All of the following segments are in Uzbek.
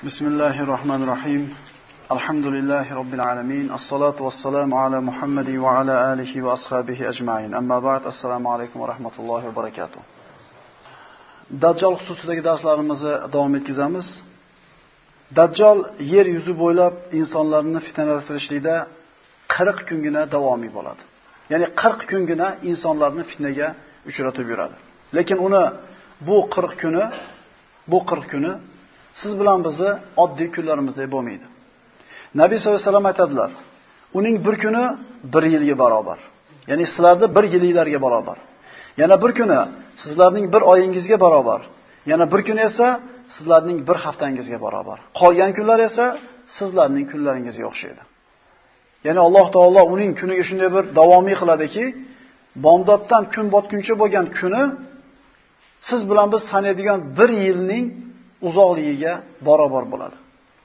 Bismillahirrahmanirrahim. Alhamdulillahi Rabbil alamin. As-salatu was-salamu ala Muhammadi wa ala alihi wa ashabihi ajma'in. Amma ba'd. Assalomu alaykum va rahmatullohi va barakatuh. Dajjal xususidagi darslarimizni davom etkazamiz. Dajjal yer yuzi bo'ylab insonlarni fitnalantirishlikda 40 kungina davomiy bo'ladi. Ya'ni 40 kungina insonlarni fitnaga uchratib yuradi. Lekin uni bu 40 kuni siz bilan bizni oddiy kunlarimizda bo'lmaydi. Nabiy sollallohu alayhi vasallam aytadilar, uning bir kuni 1 yilga barobar. Ya'ni sizlarning 1 yilingizga barobar. Yana bir kuni sizlarning 1 oyingizga barobar. Yana bir kuni esa sizlarning 1 haftangizga barobar. Qolgan kunlar esa sizlarning kunlaringizga o'xshaydi. Ya'ni Alloh taolo uning kuniga shunday bir davomiy qiladiki, bomdoddan kun botguncha bo'lgan kuni siz bilan biz sanaydigan 1 yilning uzoqligiga barobar bo'ladi.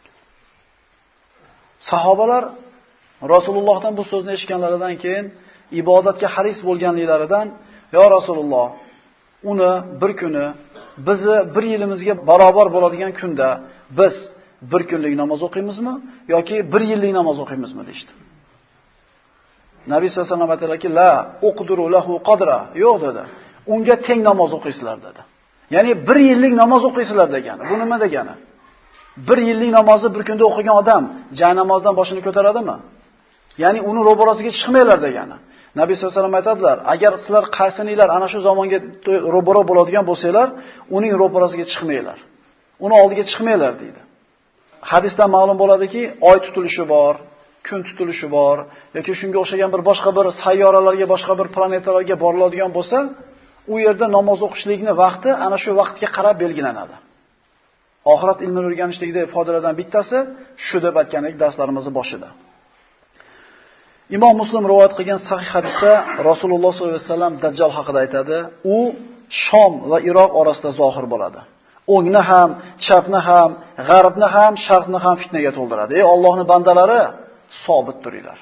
Sahobalar Rasulullohdan bu so'zni eshitganlaridan keyin ibodatga haris bo'lganliklaridan, "Ya Rasululloh, uni bir kuni bizni 1 yilimizga barobar bo'ladigan kunda biz 1 kunlik namoz o'qiymizmi yoki 1 yillik namoz o'qiymizmi?" deydi. Nabiy sollallohu alayhi vasallam aytadilar-ki, "La uqdiru lahu qadra." Yo'q dedi. Unga teng namoz o'qiysizlar dedi. Ya'ni 1 yillik namoz o'qiysizlar degani. Bu nima degani? 1 yillik namozni bir kunda o'qigan odam jahannamdan boshini ko'taradimi? Ya'ni uni ro'barasiga chiqmanglar degani. Nabiy sollallohu alayhi vasallam aytadilar, agar sizlar qaysininglar ana shu zamonga ro'baro bo'ladigan bo'lsanglar, uning ro'barasiga chiqmanglar. Uni oldiga chiqmanglar deydi. Hadisdan ma'lum bo'ladiki, oy tutilishi bor, kun tutilishi bor yoki shunga o'xshagan boshqa bir sayyoralarga, boshqa bir planetalarga boriladigan bo'lsa, u yerda namoz o'qishlikning vaqti ana shu vaqtga qarab belgilanadi. Oxirat ilmini o'rganishlikdagi foydalardan bittasi shu deb aytganlik darslarimizning boshida. Imom Muslim rivoyat qilgan sahih hadisda Rasululloh sollallohu alayhi vasallam Dajjal haqida aytadi. U Shom va Iroq orasida zohir bo'ladi. O'ngni ham, chapni ham, g'arbni ham, sharqni ham fitnaga to'ldiradi. Ey Allohning bandalari, sobit turinglar.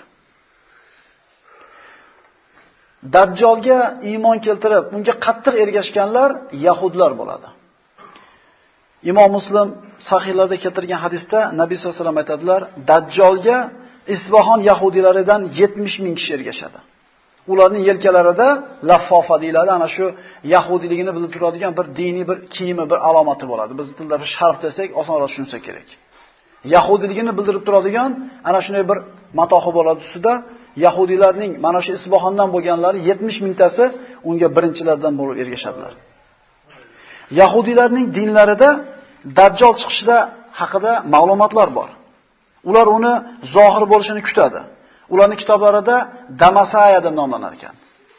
Dajjolga iymon keltirib, unga qattiq ergashganlar yahudlar bo'ladi. Imom Muslim sahihlarda keltirgan hadisda Nabiy sollallohu alayhi vasallam aytadilar, Dajjolga Isfahon yahudilaridan 70 ming kishi ergashadi. Ularning yelkalarida laffofa deyiladi, ana shu yahudiyligini bildirib turadigan bir diniy bir kiyimi, bir alomati bo'ladi. Biz tilda sharf desak, osonroq tushunsa kerak. Yahudiyligini bildirib turadigan ana shunday bir matohi bo'ladi ustida. Yahudiylarning mana shu Isfahondan bo'lganlari 70 mingtasi unga birinchilardan bo'lib ergashadilar. Yahudiylarning dinlarida Dajjal chiqishida haqida ma'lumotlar bor. Ular uni zohir bo'lishini kutadi. Ularning kitoblarida Damasaya deb nomlanar ekan.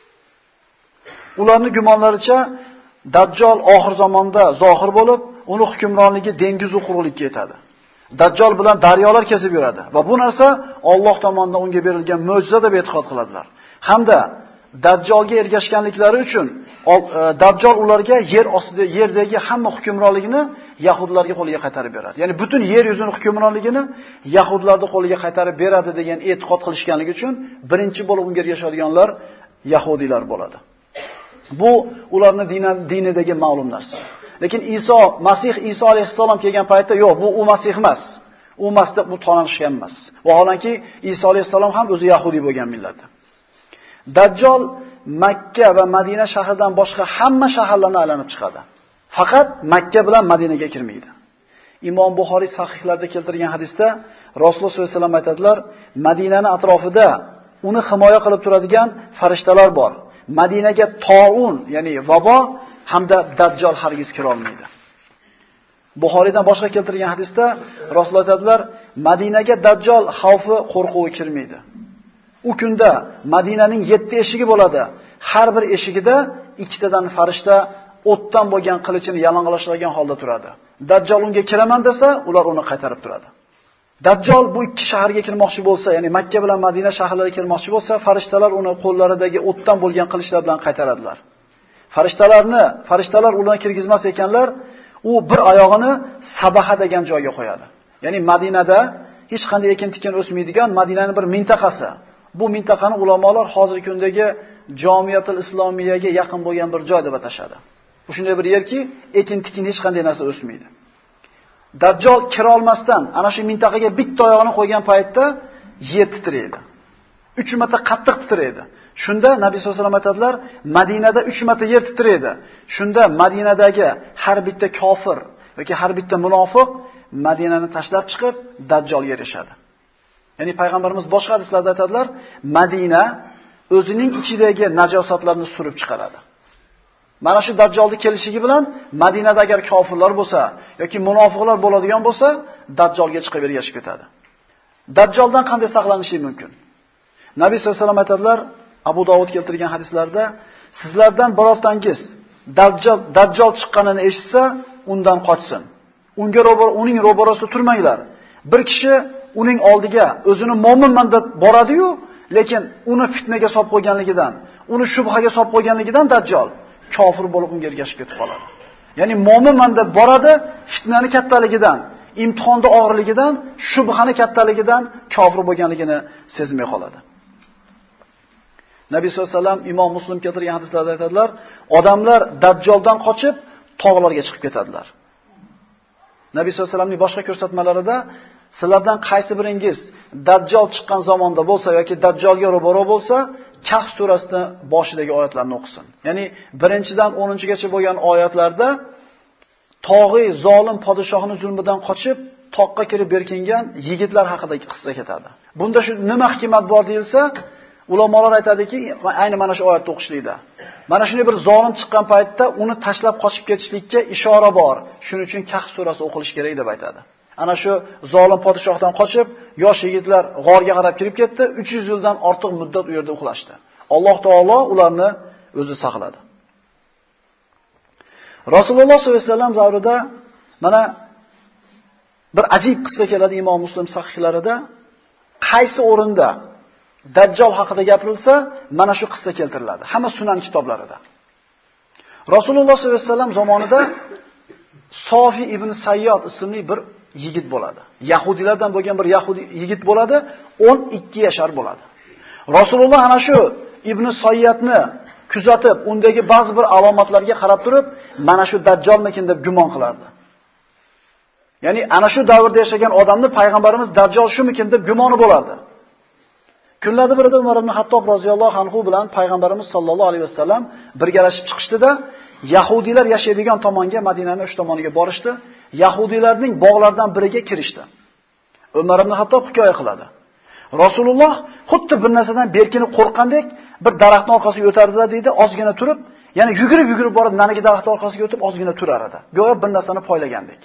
Ularning gumonlaricha Dajjal oxir zamonda zohir bo'lib, uni hukmronligi dengizu quruqlikka yetadi. Dajjal bilan daryolar kesib yuradi va bu narsa Alloh tomonidan unga berilgan mo'jiza deb e'tiqod qiladilar. Hamda Dajjalga ergashganliklari uchun Dajjal ularga yer ostida, yerdagi hamma hukmronligini yahudlarga qo'liga qaytarib beradi. Ya'ni butun yer yuzining hukmronligini yahudlarning qo'liga qaytarib beradi degan e'tiqod qilishganligi uchun birinchi bo'lib unga ergashadiganlar yahudiylar bo'ladi. Bu ularning dinidagi ma'lum narsa. Lekin Masih Iso alayhissalom kelgan paytda yo'q, bu u Masih emas. U Masih bu tanishgan emas. Vaholanki Iso alayhissalom ham o'zi yahudi bo'lgan millat. Dajjal Makka va Madina shahridan boshqa hamma shaharlarni aylanib chiqadi. Faqat Makka bilan Madinaga kirmaydi. Imom Buxoriy sahihlarida keltirgan hadisda Rasululloh sollallohu alayhi vasallam aytadilar, Madinaning atrofida uni himoya qilib turadigan farishtalar bor. Madinaga to'un, ya'ni vabo hamda Dajjal hargiz kira olmaydi. Buxoriydan boshqa keltirgan hadisda Rasululloh aytadilar, Madinaga Dajjal xavfi, qo'rquvi kirmaydi. U kunda Madinaning 7 eshigi bo'ladi. Har bir eshigida 2 tadan farishta o'tdan bo'lgan qilichini yalang'ochlagan holda turadi. Dajjal unga kiraman desa, ular uni qaytarib turadi. Dajjal bu 2 shaharga kirmoqchi bo'lsa, ya'ni Makka bilan Madina shaharlariga kirmoqchi bo'lsa, farishtalar uni qo'llaridagi o'tdan bo'lgan qilichlar bilan qaytaradilar. Farishtalar ularni kirgizmas ekanlar, u bir oyog'ini Sabaha degan joyga qo'yadi. Ya'ni Madinada hech qanday ekin-tikin o'smaydigan Madinaning bir mintaqasi. Bu mintaqani ulamolar hozirgi kundagi Jamiyatul Islomiyaga yaqin bo'lgan bir joy deb atashadi. Bu shunday bir yerki, ekin-tikin hech qanday narsa o'smaydi. Dajjol kira olmasdan ana shu mintaqaga bitta oyog'ini qo'ygan paytda yer titraydi. 3 marta qattiq titraydi. Shunda Nabiy sollallohu alayhi vasallam aytadilar, Madinada 3 marta yer titraydi. Shunda Madinadagi har bitta kofir yoki har bitta munofiq Madinani tashlab chiqib Dajjolga erishadi. Ya'ni payg'ambarimiz boshqa hadislarda aytadilar, Madina o'zining ichidagi najosatlarni surib chiqaradi. Mana shu Dajjolning kelishligi bilan Madinada agar kofirlar bo'lsa yoki munofiqlar bo'ladigan bo'lsa, Dajjolga chiqib ergashib ketadi. Dajjoldan qanday saqlanishlik mumkin? Nabiy sollallohu alayhi vasallam aytadilar, Abu Dovud keltirgan hadislarda, sizlardan birortangiz Dajjol chiqqanini eshitsa, undan qochsin. Uning ro'barasida turmanglar. Bir kishi uning oldiga o'zini mo'minman deb boradi-yu, lekin uni fitnaga solib qo'yganligidan, uni shubhaga solib qo'yganligidan Dajjol kofir bo'lib unga ergashib ketib qoladi. Ya'ni mo'minman deb boradi, fitnani kattaligidan, imtihonning og'irligidan, shubhani kattaligidan kofir bo'lganligini sezmay qoladi. Nabiy sollallohu alayhi vasallam Imom Muslim keltirgan hadislarda aytadilar, odamlar Dajjoldan qochib tog'larga chiqib ketadilar. Nabiy sollallohu alayhi vasallamning boshqa ko'rsatmalarida sizlardan qaysi biringiz Dajjol chiqqan zamonda bo'lsa yoki Dajjolga ro'baro bo'lsa, Kahf surasini boshidagi oyatlarni o'qisin. Ya'ni 1-dan 10-gacha bo'lgan oyatlarda tog'iy zolim podshohning zulmidan qochib toqqa kirib berkingan yigitlar haqidagi qissa ketadi. Bunda shu nima hikmat bor deyilsa, ulamolar aytadiki, ayni mana shu oyatni o'qishlikda. Mana shunday bir zolim chiqqan paytda uni tashlab qochib ketishlikka ishora bor. Shuning uchun Kahf surasi o'qilish kerak deb aytadi. Ana shu zolim podshohdan qochib, yosh yigitlar g'orga qarab kirib ketdi. 300 yildan ortiq muddat u yerda uxlashdi. Alloh taolo ularni o'zi saqladi. Rasululloh sollallohu alayhi vasallam davrida mana bir ajib qissa keladi Imom Muslim sahihlarida. Qaysi o'rinda Dajjal haqida gapirilsa, mana shu qissa keltiriladi. Hamma sunan kitoblarida. Rasululloh sollallohu alayhi vasallam zamonida Sofi ibn Sayyod ismli bir yigit bo'ladi. Yahudilardan bo'lgan bir yahudi yigit bo'ladi, 12 yashar bo'ladi. Rasululloh ana shu ibn Sayyodni kuzatib, undagi ba'zi bir alomatlarga qarab turib, mana shu Dajjolmikin deb gumon qilardi. Ya'ni ana shu davrda yashagan odamni payg'ambarimiz Dajjol shumikin deb gumoni bo'lardi. Kunlarda birida Umar ibn Hattob roziyallohu anhu bilan payg'ambarimiz sollallohu alayhi vasallam birgalashib chiqishdida, Yahudilar yashaydigan tomonga, Madinaning o'sha tomoniga borishdi. Yahudilarning bog'laridan biriga kirishdi. Umar ibn Hattob hikoya qiladi. Rasululloh xuddi bir narsadan berkinib qo'rqqandek bir daraxtning orqasiga o'tardilar deydi, ozgina turib, ya'ni yugurib borib narigi daraxt orqasiga o'tib ozgina turar edi. Go'yo bir narsani poylagandek.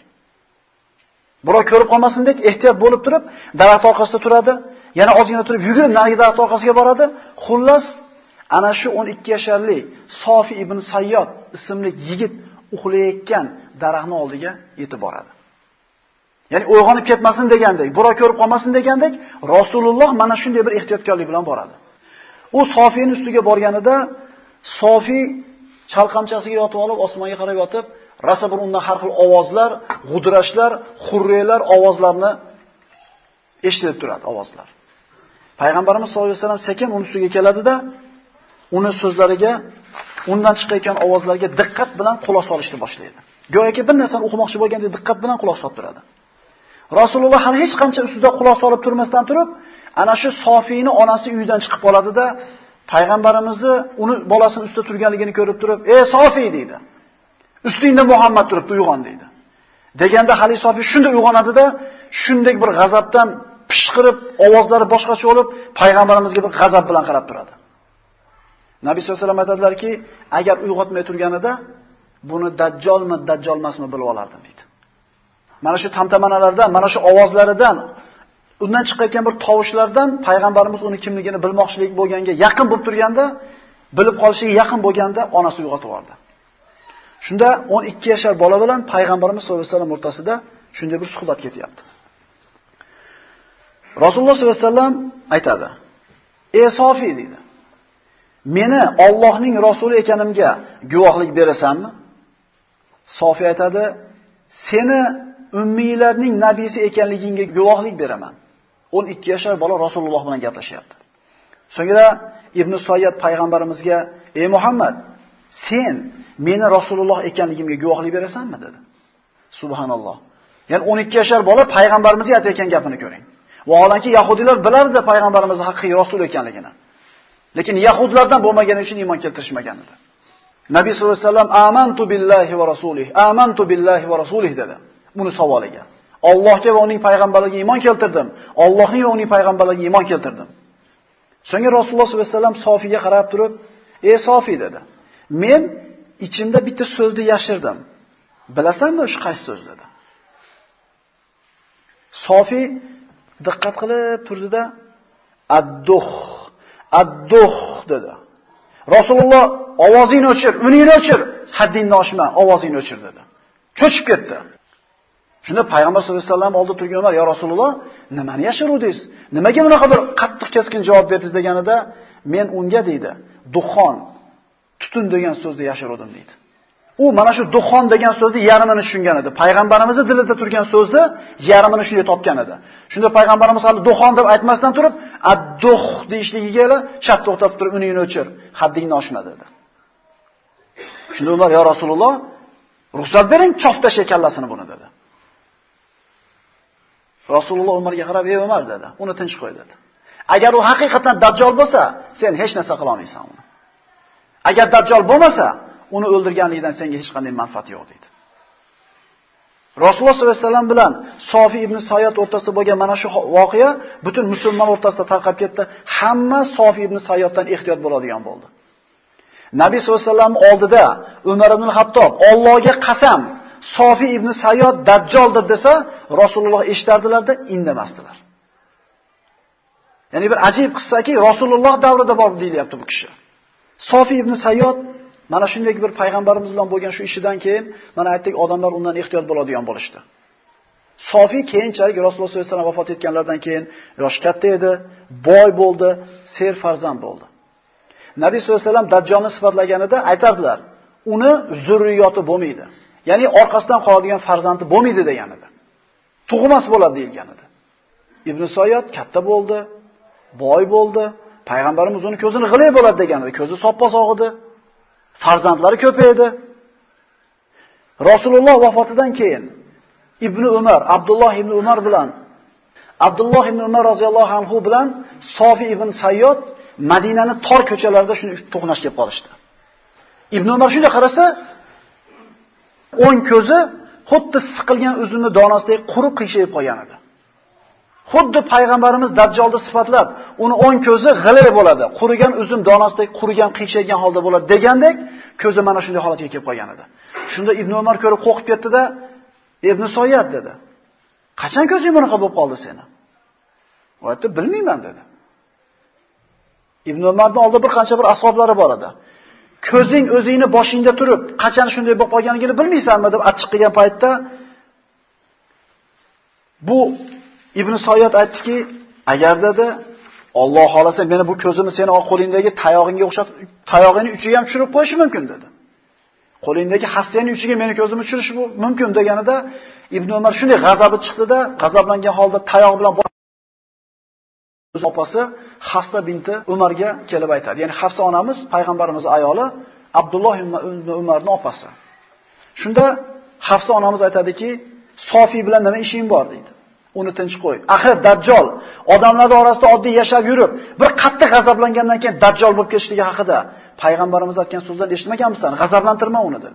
Birov ko'rib qolmasindek ehtiyot bo'lib turib, daraxt orqasida turadi. Yana ozgina turib yugurib narigi daraxt orqasiga boradi. Xullas, ana shu 12 yasharli Sofi ibn Sayyod ismli yigit uxlayotgan daraxtning oldiga yetib boradi. Ya'ni uyg'onib ketmasin degandek, birov ko'rib qolmasin degandek, Rasululloh mana shunday bir ehtiyotkorlik bilan boradi. U Sofining ustiga borganida Sofi chalqamchasiga yotib olib, osmonga qarab yotib, rasa bir undan har xil ovozlar, g'udrashlar, xurriylar ovozlarini eshitilib turadi, ovozlar. Payg'ambarimiz sollallohu alayhi vasallam sekin uning ustiga keladida, uni so'zlariga, undan chiqayotgan ovozlarga diqqat bilan quloq solishni boshlaydi. Go'yoki bir narsani o'qimoqchi bo'lgandek diqqat bilan quloq solib turadi. Rasululloh hali hech qancha ustida quloq solib turmasdan turib, ana shu Sofiyni onasi uyidan chiqib qoladi-da, payg'ambarimizni uni bolasini ustida turganligini ko'rib turib, "Ey Sofiy" deydi. "Ustingda Muhammad turibdi, uyg'on" deydi. Deganda hali Sofiy shunday uyg'onadi-da, shunday bir g'azabdan pishqirib, ovozlari boshqacha bo'lib, payg'ambarimizga bir g'azab bilan qarab turadi. Nabiy sollallohu alayhi vasallam aytadilar-ki, agar uyg'otmay turganida buni Dajjolmi, Dajjol emasmi bilib olardim deydi. Mana shu tamtamanalardan, mana shu ovozlaridan, undan chiqayotgan bir tovushlardan payg'ambarimiz uni kimligini bilmoqchilik bo'lganga yaqin bo'lib turganda, bilib qolishiga yaqin bo'lganda onasi uyg'otib yubordi. Shunda 12 yashar bola bilan payg'ambarimiz sollallohu alayhi vasallam o'rtasida shunday bir suhbat ketyapti. Rasululloh sollallohu alayhi vasallam aytadi: "Ey Sofiy" deydi. "Meni Allohning rasuli ekanimga guvohlik berasanmi?" Sofiy aytadi: "Seni ummiylarning nabiysi ekanligingga guvohlik beraman." 12 yashar bola Rasululloh bilan gaplashyapti. So'ngra Ibn Sayyod payg'ambarimizga: "Ey Muhammad, sen meni Rasululloh ekanligimga guvohlik berasanmi?" dedi. Subhanalloh. Ya'ni 12 yashar bola payg'ambarimizga aytayotgan gapini ko'ring. Vaholanki yahudiylar bilardi payg'ambarimiz haqiqiy rasul ekanligini. Lekin yahudlardan bo'lmagani uchun iymon keltirishmagan edi. Nabiy sollallohu alayhi vasallam amantu billahi va rasulih, amantu billahi va rasulih dedi. Buni savoliga. Allohga va uning payg'ambarligiga iymon keltirdim. Allohning va uning payg'ambarligiga iymon keltirdim. So'ngra Rasululloh sollallohu alayhi vasallam Sofiga qarab turib, "Ey Sofi" dedi. "Men ichimda bitta so'zni yashirdim. Bilasanmi shu qaysi so'z?" dedi. Sofi diqqat qilib turdida, "Ad-duh" dedi. Rasululloh ovozingni o'chir, uningni o'chir, haddingni oshma, ovozingni o'chir dedi. Cho'chib ketdi. Shunda payg'ambar sollallohu alayhi vasallam oldida turgan Umar, "Ya Rasululloh, nimani yashiruvdingiz? Nimaga bunaqa bir qattiq keskin javob berdingiz?" deganida, "Men unga" deydi, "duxon, tutun degan so'zni yashirdim" deydi. U mana shu duxon degan so'zni yarmini tushungan edi. Payg'ambarimizning dilida turgan so'zni yarmini shunday topgan edi. Shunda payg'ambarimiz hali duxon deb aytmasdan turib, "ad-duh" deyishligiga shart to'xtatib turib, "Uningni o'chir, haddingni oshma" dedi. Shunda Umar, "Ya Rasululloh, ruxsat bering, choftashay kallasini buni" dedi. Rasululloh Umarga qarab, "Ey Umar" dedi, "uni tinch qo'y" dedi. "Agar u haqiqatan dajjal bo'lsa, sen hech narsa qila olmaysan uni. Agar dajjal bo'lmasa, uni o'ldirganligidan senga hech qanday manfaat yo'q" dedi. Rasululloh sollallohu alayhi vasallam bilan Sofi ibn Sayyod o'rtasida bo'lgan mana shu voqea butun musulmon o'rtasida tarqab ketdi. Hamma Sofi ibn Sayyoddan ehtiyot bo'ladigan bo'ldi. Nabiy sollallohu alayhi vasallam oldida Umar ibn Hattob, "Allohga qasam, Sofi ibn Sayyod dajjoldir" desa, Rasululloh eshitardilar-da, indamasdilar. Ya'ni bir ajib qissaki, Rasululloh davrida bor deyilyapti bu kishi. Sofi ibn Sayyod mana shunday bir payg'ambarimiz bilan bo'lgan shu ishidan keyin mana aytdik, odamlar undan ehtiyot bo'ladigan bo'lishdi. Sofi keyinchalik Rasululloh sollallohu alayhi vasallam vafot etganlardan keyin yoshi katta edi, boy bo'ldi, ser farzand bo'ldi. Nabiy sollallohu alayhi vasallam dajjolni sifatlaganida aytardilar, uni zurriyoti bo'lmaydi. Ya'ni orqasidan qoladigan farzandi bo'lmaydi degan edi. Tug'mas bo'ladi deilgan edi. Ibn Sayyod katta bo'ldi, boy bo'ldi, payg'ambarimiz uni ko'zini g'ilay bo'ladi degan edi. Ko'zi soppa-sog' edi. Farzandlari ko'paydi. Rasululloh vafotidan keyin Ibn Umar, Abdulloh ibn Umar bilan Abdulloh ibn Umar roziyallohu anhu bilan Sofi ibn Sayyod Madinaning tor ko'chalarida shuni to'qnash kelib qolishdi. Ibn Umar shunday qarasa, o'ng ko'zi xuddi siqilgan uzumni donasidek qurib qiyshayib qolgan edi. Xuddi payg'ambarimiz dajjolni sifatlab, uni o'ng ko'zi g'ilay bo'ladi, qurigan uzum donasidek qurigan qiyshaygan holda bo'ladi degandek, ko'zi mana shunday holatga kelib qolgan edi. Shunda Ibn Umar ko'rib qo'rqib ketdi-da, "Ibn Sayyod" dedi. "Qachon ko'zing bunaqa bo'lib qoldi seni?" U aytdi, "Bilmayman" dedi. Ibn Umarning oldida bir qancha bir ashablari bor edi. "Ko'zing o'zingni boshingda turib, qachon shunday bo'lib qolganligini bilmaysanmi?" deb achchiq qilgan paytda bu Ibn Sayyod aytdiki, "Agar" dedi, "Alloh xolasa meni bu ko'zimni seni qo'lingdagi tayog'ingga o'xshatib, tayog'ingning uchiga ham tushirib qo'yishi mumkin" dedi. "Qo'lingdagi hassiyaning uchiga meni ko'zimni tushirishi mumkin" deganida Ibn Umar shunday g'azabi chiqdi-da, g'azablangan holda tayoq bilan o'z opasi Hafsa binti Umarga kelib aytadi. Ya'ni Hafsa onamiz payg'ambarimiz ayoli, Abdulloh ibn Umarning opasi. Shunda Hafsa onamiz aytadiki, "Sofi bilan nima ishing bor?" deydi. "Uni tinch qo'y. Axir dajjol odamlar orasida oddiy yashab yurib, bir qattiq g'azablangandan keyin dajjol bo'lib ketishligi haqida payg'ambarimiz aytgan so'zlarni eshitmaganmisan? G'azablantirma uni" dedi.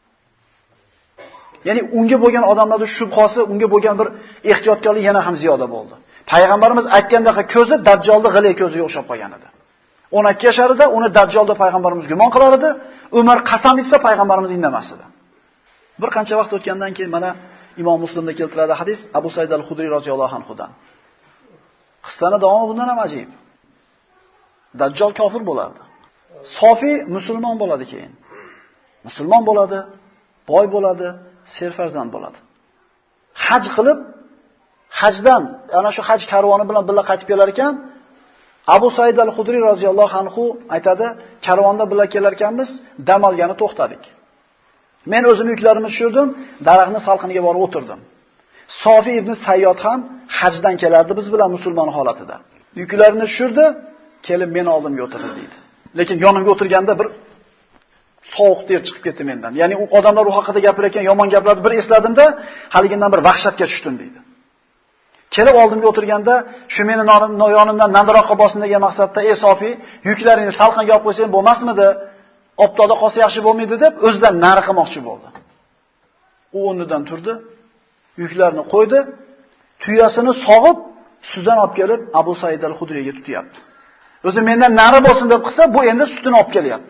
Ya'ni unga bo'lgan odamlarning shubhasi, unga bo'lgan bir ehtiyotkorlik yana ham ziyoda bo'ldi. Payg'ambarimiz aytgandaqa ko'zi dajjolning g'ilay ko'ziga o'xshab qolgan edi. 12 yasharida uni dajjolda payg'ambarimiz gumon qilar edi. Umar qasam ichsa payg'ambarimiz indamas edi. Bir qancha vaqt o'tgandan keyin mana Imom Muslimda keltiradi hadis Abu Said al-Khudri roziyallohu anhudan. Qissani davomi bundan ham ajib. Dajjal kofir bo'lardi. Sofi musulmon bo'ladi keyin. Musulmon bo'ladi, boy bo'ladi, serfarzand bo'ladi. Haj qilib, hajdan, ana shu haj karvoni bilan birga qaytib kelar ekan, Abu Said al-Khudri roziyallohu anhu aytadi, karvonda birga kelar ekanmiz, dam olgani to'xtadik. Men o'zim yuklarimni tushirdim, daraxtning salqiniga borib o'tirdim. Sofi ibn Sayyod ham hajdan kelardi biz bilan musulmon holatida. Yuklarini tushirdi, kelib meni oldimga o'tirdi deydi. Lekin yonimga o'tirganda bir sovuq ter chiqib ketdi mendan. Ya'ni u odamlar u haqida gapirayotgan yomon gaplarni bir esladimda, haligindan bir vahshatga tushdim deydi. Kelib oldimga o'tirganda, shu meni yonimdan nandiroqqa bosin degan maqsadda, "Ey Sofi, yuklaringni salqinga olib qo'ysang bo'lmasmidi? Optoda qolsa yaxshi bo'lmaydi" deb o'zidan nari qilmoqchi bo'ldi. U o'rnidan turdi, yuklarni qo'ydi, tuyasini sog'ib, sutdan olib kelib Abu Said al-Xudriyga tutyapti. O'zi mendan nari bo'lsin deb qilsa, bu endi sutini olib kelyapti.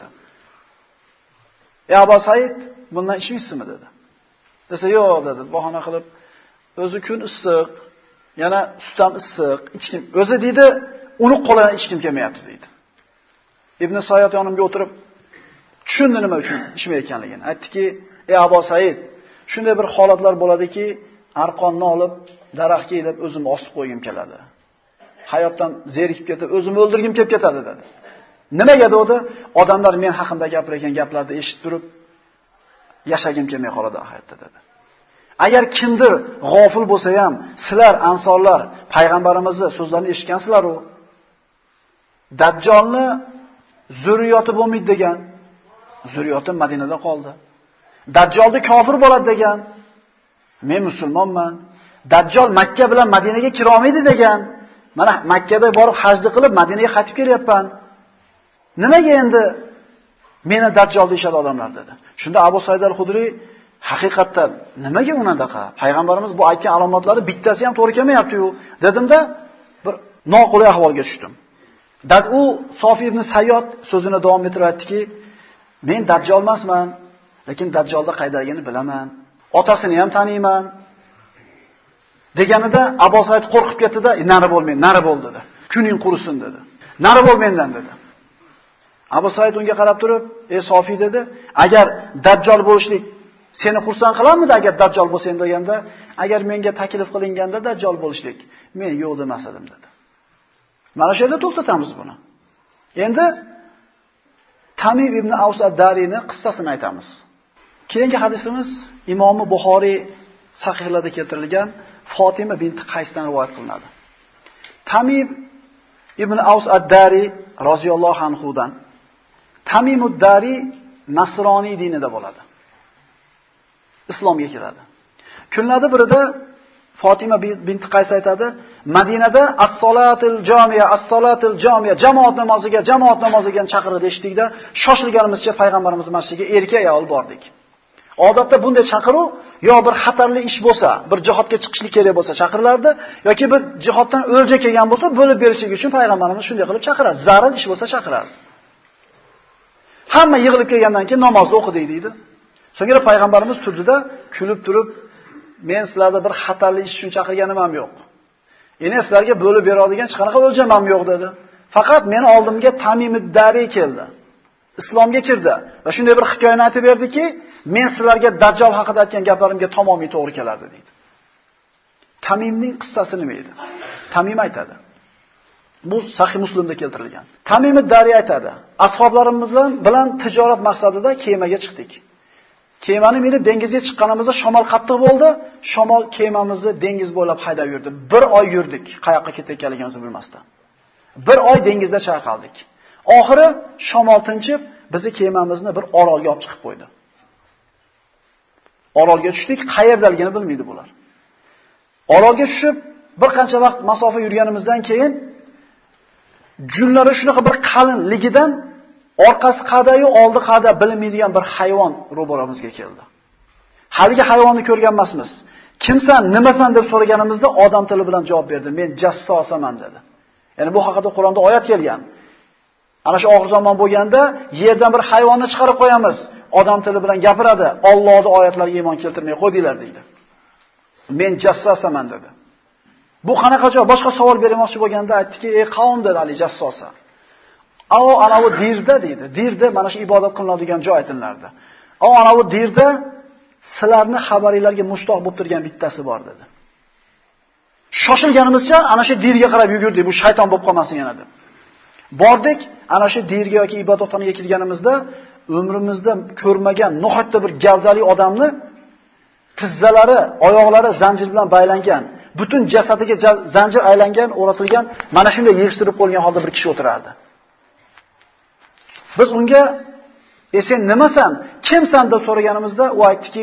"Ey Abu Said, bundan ichmaysizmi?" dedi. Desa, "Yo'q" dedi, bahona qilib. "O'zi kun issiq, yana sut ham issiq, ichkim. O'zi deydi, unuq qolgan ichkim kelmayapti" deydi. Ibn Sayyod yonimga o'tirib tushundi nima uchun ichmayotganligini. Aytdiki, "Ey Abu Said, shunday bir holatlar bo'ladiki, arqonni olib daraxtga ilib o'zimni osib qo'ygim keladi. Hayotdan zerikib ketib, o'zimni o'ldirgim kelib ketadi" dedi. Nimaga dedi? Odamlar men haqimda gapirgan gaplarni eshitib turib yashagim kelmay qoladi hayotda dedi. Agar kimdir g'ofil bo'lsa ham, sizlar ansorlar payg'ambarimizning so'zlarini eshitgansizlar u. Dajjolni zurriyoti bo'lmaydi degan. Zurriyoti Madinada qoldi. Dajjolni kofir bo'ladi degan. Men musulmonman. Dajjol Makka bilan Madinaga kira olmaydi degan. Mana Makkada borib hajni qilib Madinaga qaytib kelyapman. Nimaga endi meni Dajjol deyshadi odamlar dedi. Shunda Abu Said al-Xudriy haqiqatdan nimaga unaqa? Payg'ambarimiz bu aytgan alomatlari bittasi ham to'g'ri kelmayapti-yu, dedimda bir noqulay ahvolga tushdim. U Sofi ibn Sayyod so'zini davom ettirib aytdiki, "Men Dajjol emasman, lekin Dajjolda qaydaligini bilaman. Otasini ham taniyman." Deganida Abu Said qo'rqib ketdi-da, "Nari bo'lmaydi, nari bo'l" dedi. "Kuning qurisin" dedi. "Nari bo'l mendan" dedi. Abu Said unga qarab turib, "Ey Sofi" dedi, "Agar Dajjol bo'lishlik seni xursand qilarmidi agar Dajjol bo'lsang" deganda, "Agar menga taklif qilinganda Dajjol bo'lishlik, men yo'q demas edim" dedi. Mana shu yerda to'xtatamiz buni. Endi Tamim ibn Aws ad-Dariyning qissasini aytamiz. Keyingi hadisimiz Imom Buxoriy sahihlarida keltirilgan Fatima binti Qaysdan rivoyat qilinadi. Tamim ibn Aws ad-Dariy roziyallohu anhu dan Tamim ad-Dariy Nasroniy dinida bo'ladi. Islomga kiradi. Kunlarda birida Fatima binti Qays aytadi, Madinada as-solatul jamiya, as-solatul jamiya, jamoat namoziga chaqirdi eshitdikda, shoshilganimizcha payg'ambarimiz masjidiga erkak ayol bordik. Odatda bunday chaqiruv yo bir xatarli ish bo'lsa, bir jihodga chiqishlik kerak bo'lsa chaqirilardi, yoki bir jihoddan o'lja kelgan bo'lsa, bo'lib berishlik uchun payg'ambarimiz shunday qilib chaqiradi. Zarur ish bo'lsa chaqirardi. Hamma yig'ilib kelgandan keyin namozni o'qidik deydi. So'ngra payg'ambarimiz turdida kulib turib, "Men sizlarga bir xatarli ish uchun chaqirganim ham yo'q. Endi sizlarga bo'lib beradigan hech qanaqa o'ljam ham yo'q" dedi. Faqat meni oldimga Tamim ad-Dariy keldi. Islomga kirdi va shunday bir hikoyani aytib berdiki, "Men sizlarga Dajjal haqida aytgan gaplarimga tamomiy to'g'ri kelardi" dedi. Tamimning qissasi nima edi? Tamim aytadi. Bu Sahih Muslimda keltirilgan. Tamim ad-Dariy aytadi: "Ashoblarimiz bilan tijorat maqsadida kemaga chiqdik. Kemani minib dengizga chiqqanimizda shamol qattiq bo'ldi. Shamol kemamizni dengiz bo'ylab haydab yurdi. Bir oy yurdik, qayoqqa ketayotganligimizni bilmasdan. Bir oy dengizda chayqaldik. Oxiri shamol tinchib, bizni kemamizni bir orolga olib chiqib qo'ydi. Orolga tushdik, qayerdaligini bilmaydi bular. Orolga tushib, bir qancha vaqt masofa yurganimizdan keyin junlari shunaqa bir qalinligidan orqasi qadayu oldi qada bilmaydigan bir hayvon ro'baramizga keldi. Haligi hayvonni ko'rgan emasmiz. "Kimsan, nimasan?" deb so'raganimizda odam tili bilan javob berdi. "Men jassosaman" dedi. Ya'ni bu haqida Qur'onda oyat kelgan. Ana shu oxir zamon bo'lganda yerdan bir hayvonni chiqarib qo'yamiz. Odam tili bilan gapiradi. Allohning oyatlariga iymon keltirmay qo'ydinglar deydi. "Men jassosaman" dedi. Bu qanaqa javob? Boshqa savol bermoqchi bo'lganda aytdiki, "Ey qavm" dedi, "Ali jassosa. Ana bu dirda" deydi. Dirda mana shu ibodat qilinadigan joy aytilardi. Ana bu dirda sizlarni xabaringlarga mushtoq bo'lib turgan bittasi bor" dedi. Shoshilganimizcha ana shu dirga qarab yugurdik, bu shayton bo'lib qolmasin yana deb. Bordik, ana shu dirga yoki ibodatxonaga kirganimizda umrimizda ko'rmagan nihoyatda bir gavdali odamni tizzalari, oyoqlari zanjir bilan baylangan, butun jasadiga zanjir aylangan, o'ratilgan, mana shunday yig'ishtirib qo'yilgan holda bir kishi o'tirardi. Biz unga Sen nimasan? Kimsan deb so'raganimizda u aytdiki,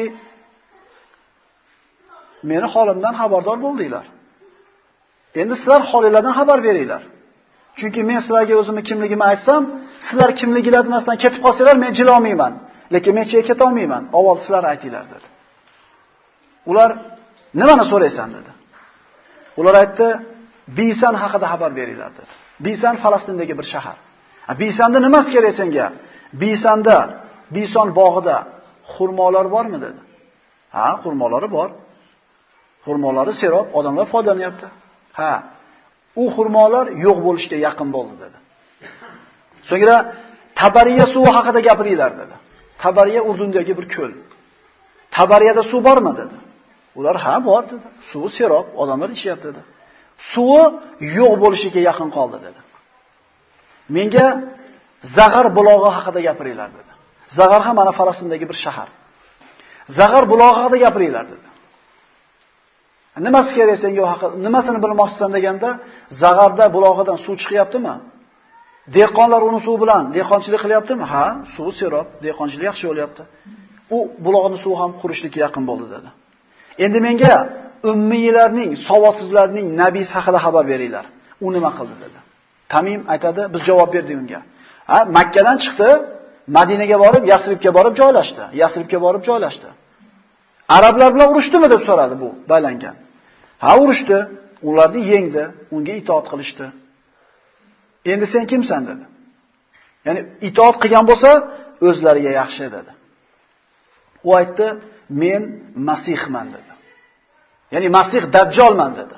meni holimdan xabardor bo'ldinglar. Endi sizlar holinglardan xabar beringlar. Chunki men sizlarga o'zimni kimligimni aytsam, sizlar kimliginglarni bilmasdan ketib qolsanglar, men jila olmayman. Lekin men chetga keta olmayman. Avval sizlar aytinglar dedi. Ular nimani so'raysan dedi. Ular aytdi, Bisan haqida xabar beringlar dedi. Bisan Falastindagi bir shahar. Bisanda nimasi kerak senga? Bisanda, Bison bog'ida xurmolar bormi dedi. Ha, xurmolari bor. Xurmolari serob, odamlar foydalanyapti. Ha, u xurmolar yo'q bo'lishga yaqin bo'ldi dedi. So'ngra Tabariya suvi haqida gapiringlar dedi. Tabariya Urdundagi bir ko'l. Tabariyada suv bormi dedi. Ular ha bor dedi. Suvi serob, odamlar ichyapti dedi. Suvi yo'q bo'lishiga yaqin qoldi dedi. Menga Zag'ar bulog'i haqida gapiringlar dedi. Zag'ar ham mana Falastindagi bir shahar. Zag'ar bulog'i haqida gapiringlar dedi. Nimasi kerak senga u haqida? Nimasini bilmoqchisan deganda, Zag'arda bulog'idan suv chiqyaptimi? Dehqonlar uni suv bilan dehqonchilik qilyaptimi? Ha, suv serob, dehqonchilik yaxshi bo'lyapti. U buloqning suvi ham qurishlikka yaqin bo'ldi dedi. Endi menga ummiylarning, savodsizlarning nabiysi haqida xabar beringlar. U nima qildi dedi. Tamim aytadi, biz javob berdik unga. Ha, Makkadan chiqdi, Madinaga borib, Yasribga borib joylashdi. Arablar bilan urushdimi deb so'radi bu baylangan. Ha, urushdi. Ularni yengdi, unga itoat qilishdi. Endi sen kimsan dedi. Ya'ni itoat qilgan bo'lsa, o'zlariga yaxshi dedi. U aytdi, men Masihman dedi. Ya'ni Masih Dajjolman dedi.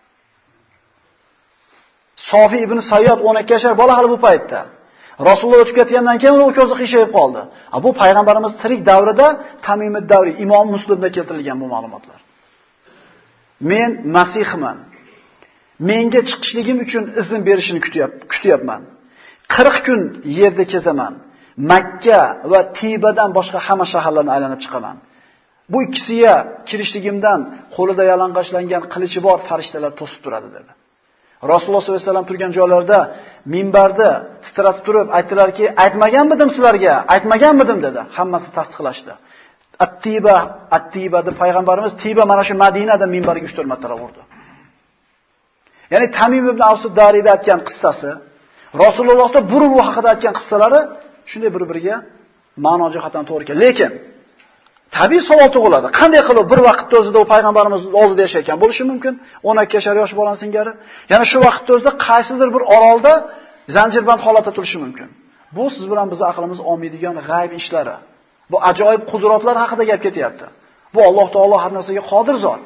Sofi ibn Sayyod 12 yoshar bola hali bu paytda. Rasululloh o'tib ketgandan keyin uning ko'zi qiyshayib qoldi. Bu payg'ambarimiz tirik davrida Tamimid davri Imom Muslimda keltirilgan bu ma'lumotlar. Men Masihman. Menga chiqishligim uchun izn berishini kutyapman. 40 kun yerda kezaman. Makka va Tibadan boshqa hamma shaharlarni aylanib chiqaman. Bu ikkisiga kirishligimdan qo'lida yalang'ochlangan qilichi bor farishtalar to'sib turadi dedi. Rasululloh sollallohu alayhi vasallam turgan joylarda minbarda titratib turib aytdilarki, aytmaganmidim sizlarga? Aytmaganmidim dedi. Hammasi tasdiqlashdi. At-Tiba deb payg'ambarimiz Tiba mana shu Madinada minbarga 3-4 marta urdi. Ya'ni Tamim ibn Avs ad-Dariyda aytgan qissasi, Rasulullohda burun u haqida aytgan qissalari shunday bir-biriga ma'no jihatdan to'g'ri keladi. Lekin tabiiy savol tug'iladi. Qanday qilib bir vaqtda o'zida u payg'ambarimiz oldida yashayotgan bo'lishi mumkin? 12 yoshar yosh bolani singari. Ya'ni shu vaqtda o'zida qaysidir bir orolda zanjirband holatda turishi mumkin. Bu siz bilan bizni aqlimiz olmaydigan g'ayb ishlari. Bu ajoyib qudratlar haqida gap ketyapti. Bu Alloh taolo har narsaga qodir zot.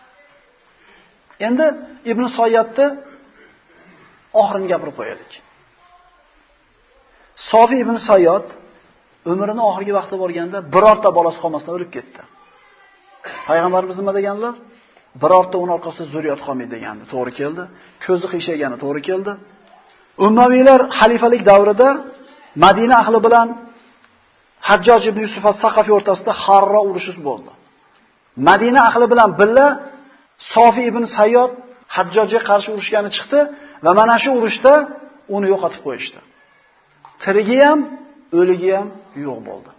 Endi Ibn Soyyatni oxirini gapirib qo'yaylik. Sofi ibn Sayyod umrining oxirgi vaqti bo'lganda birorta bolasi qolmasdan o'lib ketdi. Payg'ambarimiz nima deganlar? Birorta uning orqasida zurriyat qolmaydi degandi. To'g'ri keldi. Ko'zi qiyshagani to'g'ri keldi. Ummaviylar xalifalik davrida Madina ahli bilan Hajjoj ibn Yusuf as-Saqafiy o'rtasida Harro urushi bo'ldi. Madina ahli bilan billa Sofi ibn Sayyod Hajjojga qarshi urushgani chiqdi va mana shu urushda uni yo'qotib qo'yishdi. Tirigi ham, o'ligi ham yo'q bo'ldi.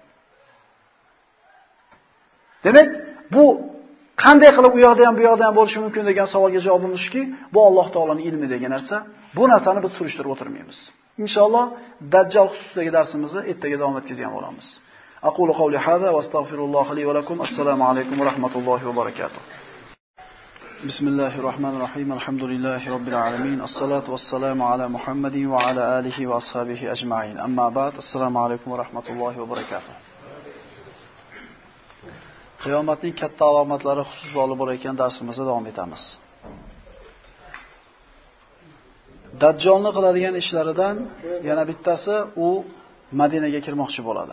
Demak, bu qanday qilib u yoqda ham bu yoqda ham bo'lishi mumkin degan savolga javobimiz shuki, bu Alloh taolaning ilmi degan narsa. Bu narsani biz surishtirib o'tirmaymiz. Inshaalloh Dajjal xususidagi darsimizni ertaga davom etkazgan bo'lamiz. Aqulu qawli hada va astagfirullohi li va lakum. Assalomu alaykum va rahmatullohi va barakatuh. Bismillahirrahmanirrahim. Alhamdulillahi robbil alamin. Assalatu wassalamu ala Muhammadin va ala alihi va ashabihi ajma'in. Amma ba'd. Assalomu alaykum va rahmatullohi va barakatuh. Qiyomatning katta alomatlari xususida olib borayotgan darsimizda davom etamiz. Dajjolni qiladigan ishlaridan yana bittasi u Madinaga kirmoqchi bo'ladi.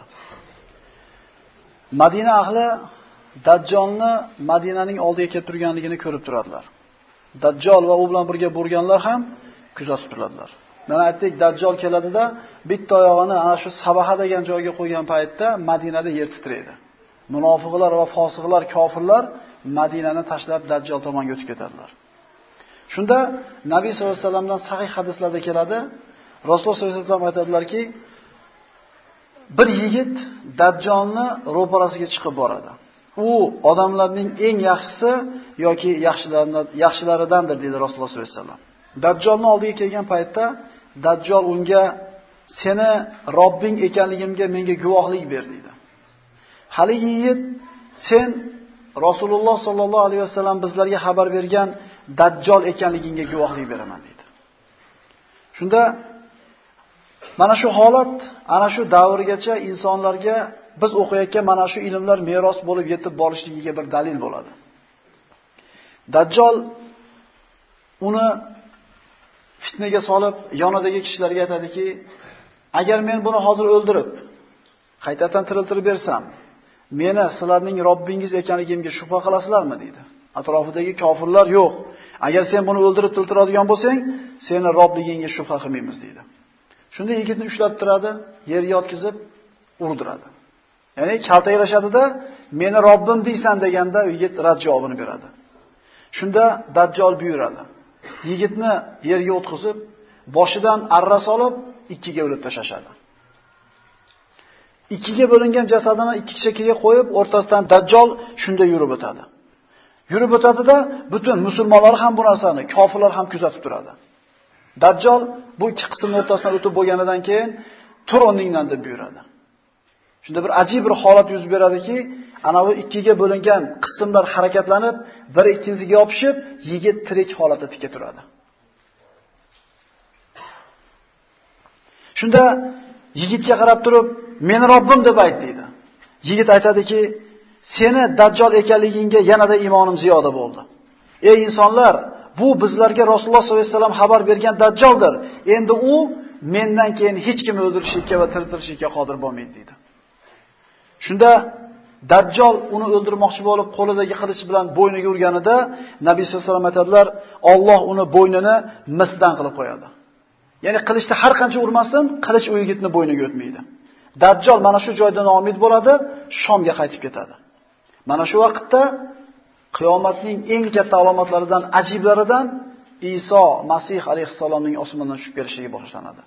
Madina ahli Dajjolni Madinaning oldiga kelib turganligini ko'rib turadilar. Dajjol va u bilan birga bo'lganlar ham kuzatib turadilar. Mana aytdik, Dajjol keladida bitta oyog'ini ana shu Sabaha degan joyga qo'ygan paytda Madinada yer titraydi. Munofiqlar va fosiqlar, kofirlar Madinani tashlab Dajjol tomonga o'tib ketadilar. Shunda Nabiy sollallohu alayhi vasallamdan sahih hadislarda keladi. Rasululloh sollallohu alayhi vasallam aytadilarki, bir yigit Dajjolni ro'parasiga chiqib boradi. U odamlarning eng yaxshisi yoki yaxshilaridandir dedi Rasululloh sollallohu alayhi vasallam. Dajjolning oldiga kelgan paytda Dajjol unga seni Robbing ekanligimga menga guvohlik ber dedi. Haligi yigit sen Rasululloh sollallohu alayhi vasallam bizlarga xabar bergan Dajjol ekanligingga guvohlik beraman dedi. Shunda mana shu holat ana shu davrgacha insonlarga biz o'qiyotgan mana shu ilmlar meros bo'lib yetib borishligiga bir dalil bo'ladi. Dajjol uni fitnaga solib, yonidagi kishilarga aytadiki, agar men buni hozir o'ldirib, qaytadan tiriltirib bersam, meni sizlarning Robbingiz ekanligimga shubha qilasizlarmi dedi. Atrofidagi kofirlar yo'q. Agar sen buni o'ldirib tiltiradigan bo'lsang, seni Robligingga shubha qilmaymiz dedi. Shunda yigitni ushlab turadi, yerga yotkizib urdiradi. Ya'ni kaltaklashadida, meni Robbim deysan deganda yigit rad javobini beradi. Shunda Dajjol buyuradi. Yigitni yerga o'tkazib, boshidan arra solib, ikkiga bo'lib tashashadi. Ikkiga bo'lingan jasadini ikki shekilga qo'yib, o'rtasidan Dajjol shunda yurib o'tadi. Yurib o'tadida butun musulmonlar ham bu narsani, kofirlar ham kuzatib turadi. Dajjol bu ikki qismning o'rtasidan o'tib bo'lganidan keyin tur o'rningdan deb buyuradi. Shunda bir ajib bir holat yuz beradiki, ana bu ikkiga bo'lingan qismlar harakatlanib, biri ikkinchisiga yopishib, yigit tirik holatda tikka turadi. Shunda yigitga qarab turib, "Meni Robbim" deb ayt dedi. Yigit aytadiki, "Seni Dajjol ekanligingga yanada iymonim ziyoda bo'ldi. Ey insonlar, bu bizlarga Rasululloh sollallohu alayhi vasallam xabar bergan Dajjoldir. Endi u mendan keyin hech kim o'ldirishga va tiriltirishga qodir bo'lmaydi" dedi. Shunda Dajjol uni o'ldirmoqchi bo'lib qo'lidagi qilich bilan bo'yniga urganida Nabiy sollallohu alayhi vasallam aytadilar, Alloh uni bo'ynini misdan qilib qo'yadi. Ya'ni qilichni har qancha urmasin, qilich u yigitni bo'yniga o'tmaydi. Dajjol mana shu joyda noumid bo'ladi, Shomga qaytib ketadi. Mana shu vaqtda qiyomatning eng katta alomatlaridan, ajiblaridan Iso Masih alayhissalomning osmondan tushib kelishiga boshlanadi.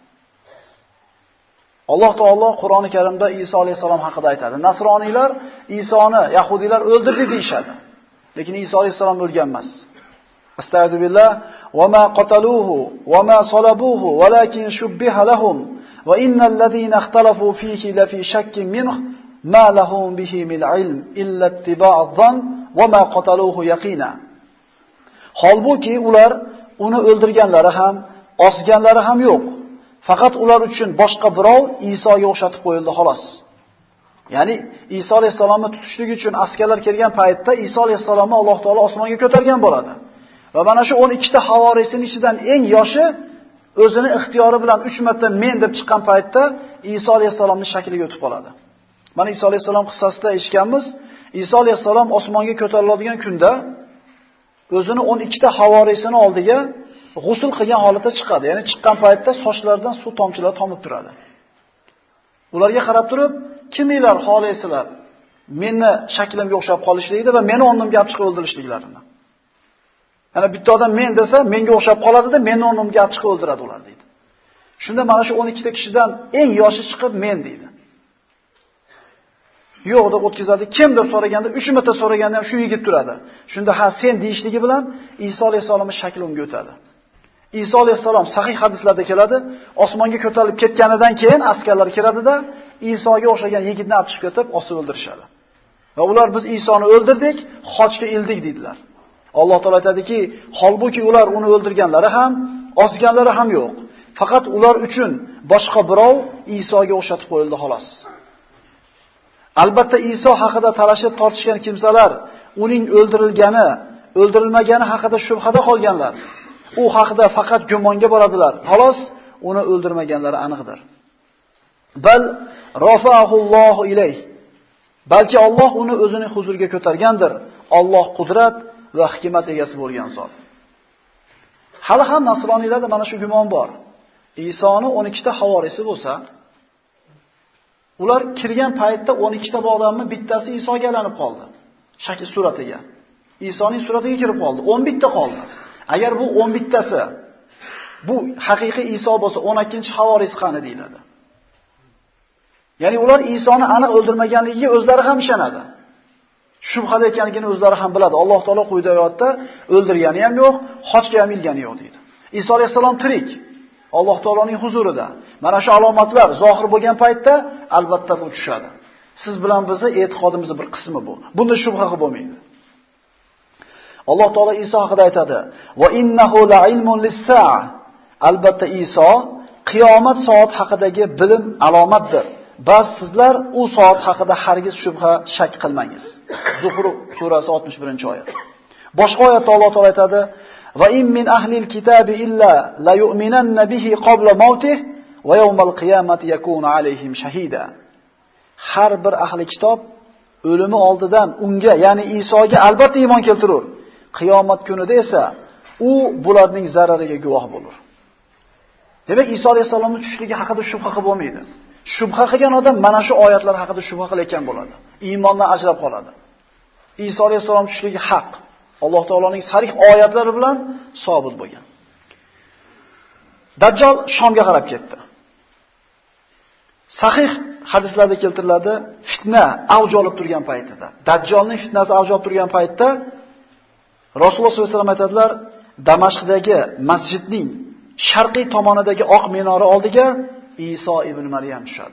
Alloh taolo Qur'oni Karimda Iso alayhissalom haqida aytadi. Nasroniylar Isoni yahudiylar o'ldirdi deyshadi. Lekin Iso alayhissalom o'lgan emas. Astagfirullah va ma qataluhu va ma salabuhu walakin shubbiha lahum va innal ladina ikhtalafu fihi la fi shakkin minhu ma lahum bihi min ilm illa ittiba'adh-dhann va ma qataluhu yaqina. Holbuki ular uni o'ldirganlari ham, osganlari ham yo'q. Faqat ular uchun boshqa birov Isoga o'xshatib qo'yildi xolos. Ya'ni Iso alayhisalomni tutishlik uchun askarlar kelgan paytda Iso alayhisalomni Alloh taolo osmonga ko'targan bo'ladi. Va mana shu 12 ta havoriysining ichidan eng yoshi o'zini ixtiyori bilan 3 marta men deb chiqqan paytda Iso alayhisalomning shakliga o'tib qoladi. Mana Iso alayhisalom qissasida eshitganmiz, Iso alayhisalom osmonga ko'tariladigan kunda o'zini 12 ta havoriysining oldiga g'usl qilgan holatda chiqadi. Ya'ni chiqqan paytda sochlaridan suv tomchilari tomib turadi. Ularga qarab turib, kiminglar xohlaysizlar? Meni shaklimga o'xshab qolishligini va meni o'rnimga olib chiqib o'ldirishliklarini. Ana bitta odam men desa, menga o'xshab qoladi-da, meni o'rnimga olib chiqib o'ldiradi ular deydi. Shunda mana shu 12 ta kishidan eng yoshi chiqib men deydi. Yo'q deb o'tkazadi. Kim deb so'raganda, 3 marta so'raganda ham shu yigit turadi. Shunda ha sen deyishligi bilan Iso alayhisolamning shakli unga o'tadi. Iso alayhisalom sahih hadislarda keladi, osmonga ko'tarilib ketganidan keyin askarlar kiradida Isoga o'xshagan yigitni olib chiqib ketib, osib o'ldirishadi. Va ular biz Isoni o'ldirdik, xochga ildik dedilar. Alloh taolo aytadiki, holbuki ular uni o'ldirganlari ham, osganlari ham yo'q. Faqat ular uchun boshqa birov Isoga o'xshatib qo'yildi xolos. Albatta Iso haqida talashib tortishgan kimsalar, uning o'ldirilgani, o'ldirilmagani haqida shubhada qolganlar. U haqida faqat gumonga boradilar. Xolos, uni o'ldirmaganlari aniqdir. Bal rafa'ahullohu ilayh. Balki Alloh uni o'zining huzuriga ko'targandir. Alloh qudrat va hikmat egasi bo'lgan zot. Hali ham nasroniylarda mana shu gumon bor. Isoni 12 ta havorisi bo'lsa, ular kirgan paytda 12 ta odamning bittasi Isoga aylanib qoldi. Shakl suratiga. Isoning suratiga kirib qoldi. 11 ta qoldi. Agar bu 11 tasi bu haqiqiy Iso bo'lsa, 12-chi havoris qani deyiladi. Ya'ni ular Isoni aniq o'ldirmaganligiga o'zlari ham ishonadi. Shubhada ekanligini o'zlari ham biladi. Alloh taolo quyida oyatda o'ldirgani ham yo'q, xochga ham ilgani yo'q deydi. Iso alayhisalom tirik. Alloh taoloning huzurida. Mana shu alomatlar zohir bo'lgan paytda albatta bu tushadi. Siz bilan bizni e'tiqodimizning bir qismi bu. Bunda shubha bo'lmaydi. Alloh taolo Iso haqida aytadi: "Va innahu la'ilmun lis-sa'a." Albatta Iso qiyomat soat haqidagi bilim alomatdir. Bas sizlar u soat haqida hargiz shubha shak qilmangiz. Zuhruf surasi 61-oyat. Boshqa oyatda Alloh taolo aytadi: "Va in min ahlil kitabi illa la yu'minanna bihi qabla mawtihi va yawmal qiyamati yakunu alayhim shahida." Har bir ahli kitob o'limi oldidan unga, ya'ni Isoga albatta iymon keltirur. Qiyomat kunida esa u bularning zarariga guvoh bo'lur. Demak, Iso alayhisolamning tushishligi haqida shubha qilib bo'lmaydi. Shubha qilgan odam mana shu oyatlar haqida shubha qilayotgan bo'ladi. Iymondan ajrab qoladi. Iso alayhisolam tushishligi haq. Alloh taoloning sarih oyatlari bilan sobit bo'lgan. Dajjal Shomga qarab ketdi. Sahih hadislarda keltiriladi, fitna avj olib turgan paytida, Dajjalning fitnasi avj olib turgan paytda Rasululloh sollallohu alayhi vasallam aytadilar, Damashqdagi masjidning sharqiy tomonidagi oq minora oldiga Iso ibn Maryam tushadi.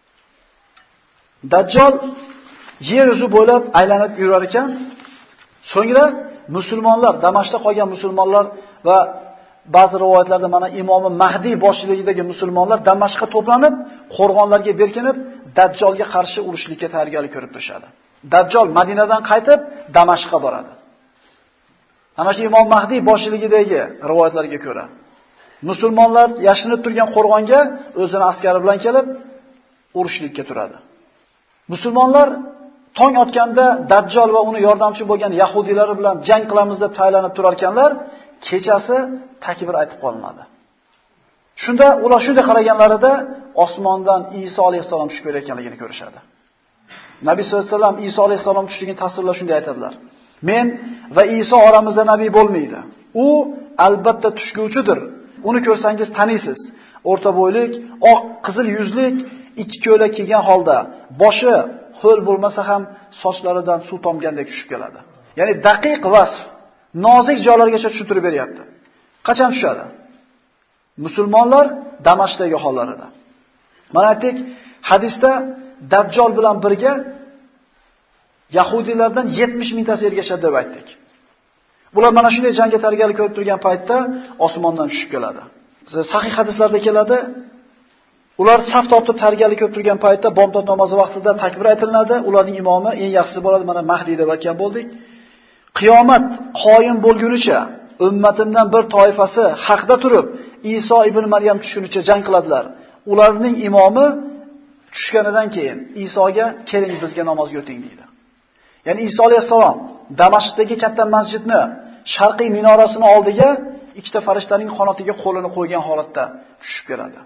Dajjal yer yuzi bo'ylab aylanib yurar ekan, so'ngra musulmonlar, Damashqda qolgan musulmonlar va ba'zi rivoyatlarda mana imomi Mahdiy boshchiligidagi musulmonlar Damashqqa to'planib, qo'rg'onlarga berkinib, Dajjalga qarshi urushlikka tayyorgarlik ko'rib turishadi. Dajjal Madinadan qaytib Damashqqa boradi. Ana shu imom Mahdiy boshchiligidagi rivoyatlarga ko'ra, musulmonlar yashinib turgan qo'rg'onga o'zini askari bilan kelib urushlikka turadi. Musulmonlar tong otganda Dajjal va uni yordamchi bo'lgan yahudiylar bilan jang qilamiz deb tayyorlanib turar ekanlar, kechasi takbir aytib qolmadi. Shunda ular shunday qaraganlarida osmondan Iso alayhisalom tushib kelayotganligini ko'rishadi. Nabiy sollallohu alayhi vasallam Iso alayhisalom tushligini tasvirlab shunday aytadilar: "Men va Iso oramizda nabiy bo'lmaydi. U albatta tushguvchidir. Uni ko'rsangiz taniysiz. O'rta bo'ylik, oq qizil yuzlik, ikki ko'ylak kiygan holda, boshi ho'l bo'lmasa ham sochlaridan suv tomgandek tushib keladi." Ya'ni daqiq vasf, nozik joylargacha tushuntirib beryapti. Qachon tushadi? Musulmonlar Damashqdagi hollarida. Mana aytdik, hadisda Dajjal bilan birga yahudiylardan 70 mingtasi ergashadi deb aytdik. Bular mana shunday jangga tayyorgarlik ko'rib turgan paytda osmondan tushib keladi. Sahih hadislarda keladi, ular saf tortib tayyorgarlik ko'rib turgan paytda bomdod namozi vaqtida takbir aytilinadi. Ularning imomi eng yaxshisi bo'ladi, mana Mahdiy deb aytgan bo'ldik. Qiyomat qoyim bo'lgunicha ummatimdan bir toifasi haqda turib, Iso ibn Maryam tushgunicha jang qiladilar. Ularning imomi tushganidan keyin Isoga keling bizga namozga o'ting deydi. Ya'ni Iso alayhisalom Damashqdagi katta masjidni sharqiy minorasini oldiga ikkita farishtaning qanotiga qo'lini qo'ygan holatda tushib keladi.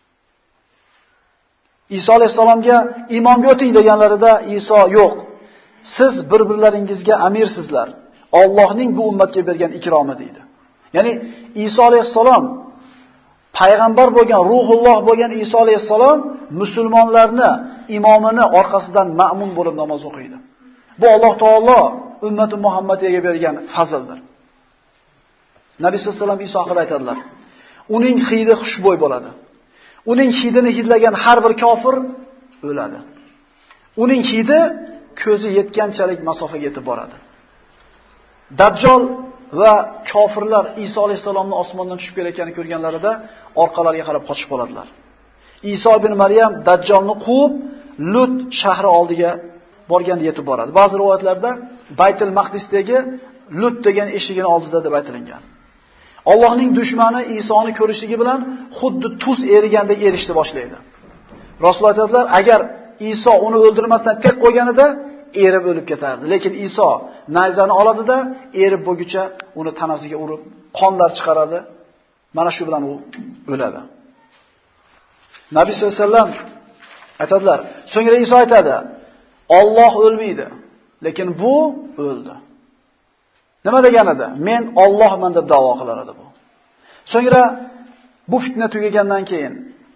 Iso alayhisalomga imomga o'ting deganlarida Iso yo'q. Siz bir-birlaringizga amirsizlar. Allohning bu ummatga bergan ikromi deydi. Ya'ni Iso alayhisalom payg'ambar bo'lgan, ruhulloh bo'lgan Iso alayhisalom musulmonlarni imomini orqasidan ma'mun bo'lib namoz o'qiydi. Bu Alloh taolo ummati Muhammadiga bergan fazildir. Nabiy sollallohu alayhi vasallam Iso haqida aytadilar: "Uning hidi xushbo'y bo'ladi. Uning hidini hidlagan har bir kofir o'ladi. Uning hidi ko'zi yetganchalik masofaga yetib boradi." Dajjal va kofirlar Iso alayhisalomning osmondan tushib kelayotganini ko'rganlarida orqalariga qarab qochib qoladilar. Iso ibn Maryam Dajjalni quvib Lut shahri oldiga borganda yetib boradi. Ba'zi rivoyatlarda Baytul Maqdisdagi Lut degan eshigini oldida deb aytilgan. Allohning dushmani Isoni ko'rishligi bilan xuddi tuz erigandek erishni boshlaydi. Rasululloh aytadilar, agar Iso uni o'ldirmasdan tek qo'yganida erib o'lib ketardi. Lekin Iso nayzani oladida erib bo'lguncha uni tanasiga urib qonlar chiqaradi. Mana shu bilan u o'ladi. Nabiy sollallohu alayhi vasallam aytadilar. So'ngra Iso aytadi: "Alloh o'lmaydi, lekin bu o'ldi." Nima deganida? Men Allohman deb da'vo qilar edi bu. So'ngra bu fitna tugagandan keyin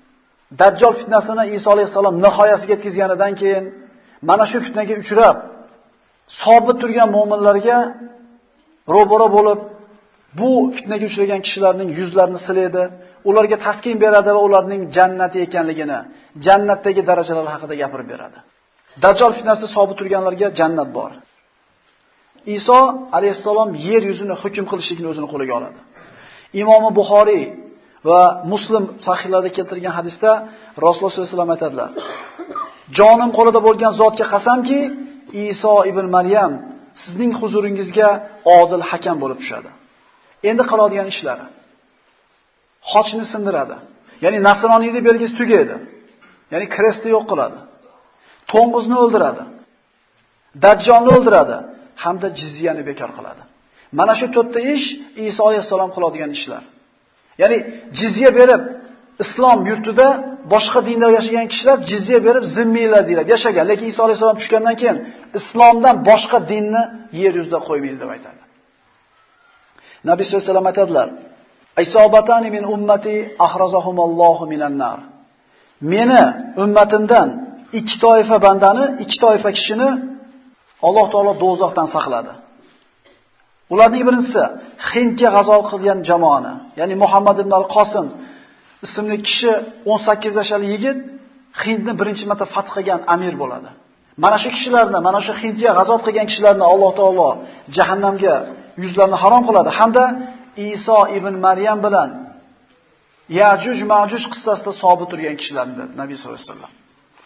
Dajjal fitnasini Iso alayhisalom nihoyasiga yetkazganidan keyin mana shu fitnaga uchrab sobit turgan mu'minlarga ro'baro bo'lib, bu fitnaga uchragan kishilarning yuzlarini silaydi, ularga taskin beradi va ularning jannati ekanligini, jannatdagi darajalar haqida gapirib beradi. Dajjal fitnasi sobit turganlarga jannat bor. Iso alayhisalom yer yuzini hukm qilishlikni o'zini qo'liga oladi. Imom Buxoriy va Muslim sahihlarida keltirgan hadisda Rasululloh sollallohu alayhi vasallam aytadilar: "Jonim qo'lida bo'lgan zotga qasamki, Iso ibn Maryam sizning huzuringizga odil hakam bo'lib tushadi. Endi qiladigan ishlari xochni sindiradi. Ya'ni nasroniylik belgisi tugaydi. Ya'ni krestni yo'q qiladi. To'ng'izni o'ldiradi. Dajjolni o'ldiradi hamda jizyani bekor qiladi. Mana shu 4 ta ish Iso alayhisalom qiladigan ishlar. Ya'ni jizya berib islom yurtida boshqa dinda yashagan kishilar jizya berib zimmiylar deyiladi, yashagan. Lekin Iso alayhisalom tushgandan keyin islomdan boshqa dinni yer yuzida qo'ymaydi deb aytadi. Nabiy sollallohu alayhi vasallam aytadilar: "Isobatani min ummati ahrazahumullohu minan nar." Meni ummatimdan 2 toifa bandani, 2 toifa kishini Alloh taolo do'zaxdan saqladi. Ularning birinchisi Hindga g'azot qilgan jamoani, ya'ni Muhammad ibn al-Qosim ismli kishi 18 yoshli yigit Hindni birinchi marta fath qilgan amir bo'ladi. Mana shu kishilarni, mana shu Hindga g'azot qilgan kishilarni Alloh taolo jahannamga yuzlarini harom qiladi hamda Iso ibn Maryam bilan Yajuj Majuj qissasida sobit turgan kishilarni Nabiy sollallohu alayhi vasallam.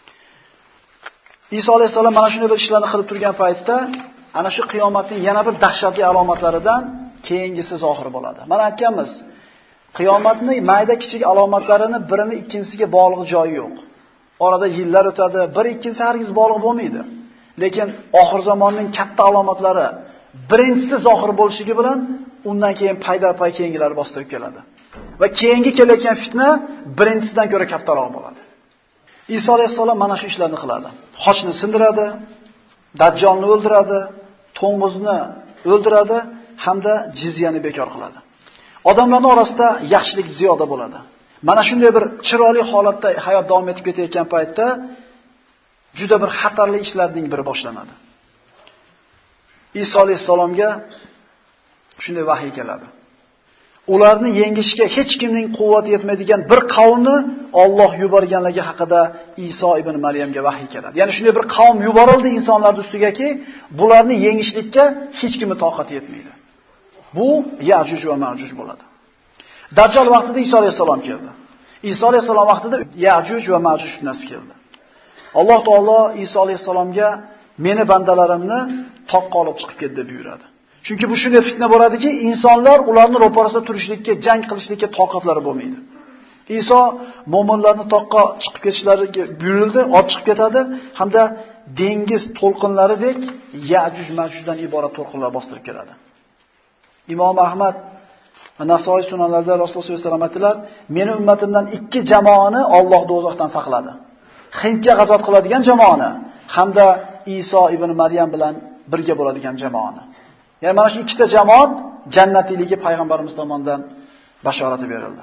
Iso alayhisalom mana shunday bir ishlarni qilib turgan paytda ana shu qiyomatning yana bir dahshatli alomatlaridan keyingisi zohir bo'ladi. Mana aytganmiz, qiyomatning mayda-kichik alomatlarini birini ikkinchisiga bog'liq joyi yo'q. Orada yillar o'tadi, bir ikkinchisi hargiz bog'liq bo'lmaydi. Lekin oxir zamonning katta alomatlari birinchisi zohir bo'lishligi bilan undan keyin payda-pay keyingilari bostirib keladi. Va keyingi kelayotgan fitna birinchisidan ko'ra kattaroq bo'ladi. Iso alayhisalom mana shu ishlarni qiladi. Xochni sindiradi, Dajjolni o'ldiradi, to'ng'izni o'ldiradi hamda jizyani bekor qiladi. Odamlarning orasida yaxshilik ziyoda bo'ladi. Mana shunday bir chiroyli holatda hayot davom etib ketayotgan paytda juda bir xatarli ishlarning biri boshlanadi. Iso alayhisalomga shunday vahiy keladi. Ularni yengishga hech kimning quvvati yetmaydigan bir qavmni Alloh yuborganligi haqida Iso ibn Maryamga vahiy keladi. Ya'ni shunday bir qavm yuborildi insonlar ustigaki, bularni yengishlikka hech kimning toqati yetmaydi. Bu Yajuj va Majuj bo'ladi. Dajjal vaqtida Iso alayhisalom keldi. Iso alayhisalom vaqtida Yajuj va Majuj fitnasi keldi. Alloh taolo Iso alayhisalomga meni bandalarimni toqqa olib chiqib ket deb buyuradi. Chunki bu shunday fitna bo'ladiki, insonlar ularni ro'parasida turishlikka, jang qilishlikka toqatlari bo'lmaydi. Iso mo'minlarni toqqa chiqib ketishlariga buyurildi, olib chiqib ketadi hamda dengiz to'lqinlaridek Yajuj Majujdan iborat to'lqinlar bostirib keladi. Imom Ahmad va Nasoiy sunanlarida Rasululloh sollallohu alayhi vasallam aytdilar: "Meni ummatimdan 2 jamoani Alloh do'zaxdan saqladi. Hindga g'azot qiladigan jamoani hamda Iso ibn Maryam bilan birga bo'ladigan jamoani." Ya'ni mana shu 2 ta jamoat jannatiyligi payg'ambarimiz tomonidan bashorati berildi.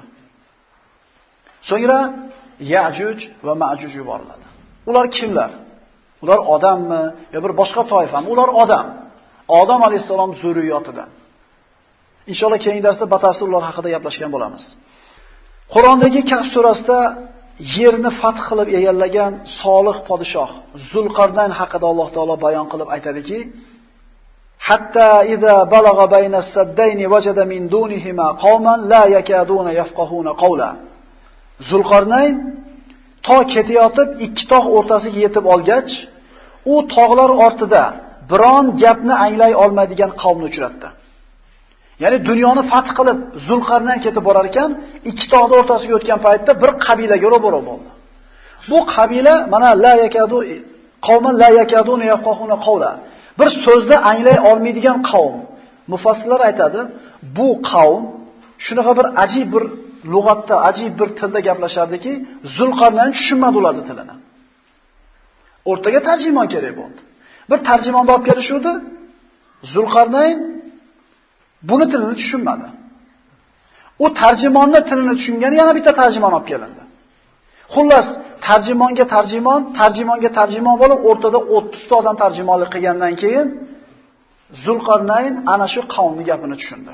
So'ngra Yajuj va Majuj yuboriladi. Ular kimlar? Ular odammi yo bir boshqa toifami? Ular odam. Odam alayhisalom zurriyotidan. Inshaalloh keyingi darsda batafsil ular haqida gaplashgan bo'lamiz. Qur'ondagi Kahf surasida yerni fath qilib egallagan solih podshoh Zulqarnayn haqida Alloh taolo bayon qilib aytadiki: "Hatta iza balagha bayna as-saddayni wajada min dunihima qauman la yakaduna yafqahuna qawla." Zulqarnayn to ketayotib 2 tog' o'rtasiga yetib olgach, u tog'lar ortida biron gapni anglay olmaydigan qavmni uchratdi. Ya'ni dunyoni fath qilib Zulqarnayn ketib borar ekan, 2 tog'ning o'rtasiga o'tgan paytda bir qabilaga ro'baro bo'ldi. Bu qabila mana la yakadu qavman la yakaduna yafqahuna qawla. Bir so'zni anglay olmaydigan qavm. Mufassirlar aytadi, bu qavm shunaqa bir ajib bir lug'atda, ajib bir tilda gaplashardiki, Zulqarnayn tushunmadi ularning tilini. O'rtaga tarjimon kerak bo'ldi. Bir tarjimonni olib kelishuvdi. Zulqarnayn buni tilini tushunmadi. U tarjimonning tilini tushungan yana bitta tarjimon olib kelindi. Xullas, tarjimonga tarjimon bo'lib, o'rtada 30 ta odam tarjimonlik qilgandan keyin Zulqarnayn ana shu qavmning gapini tushundi.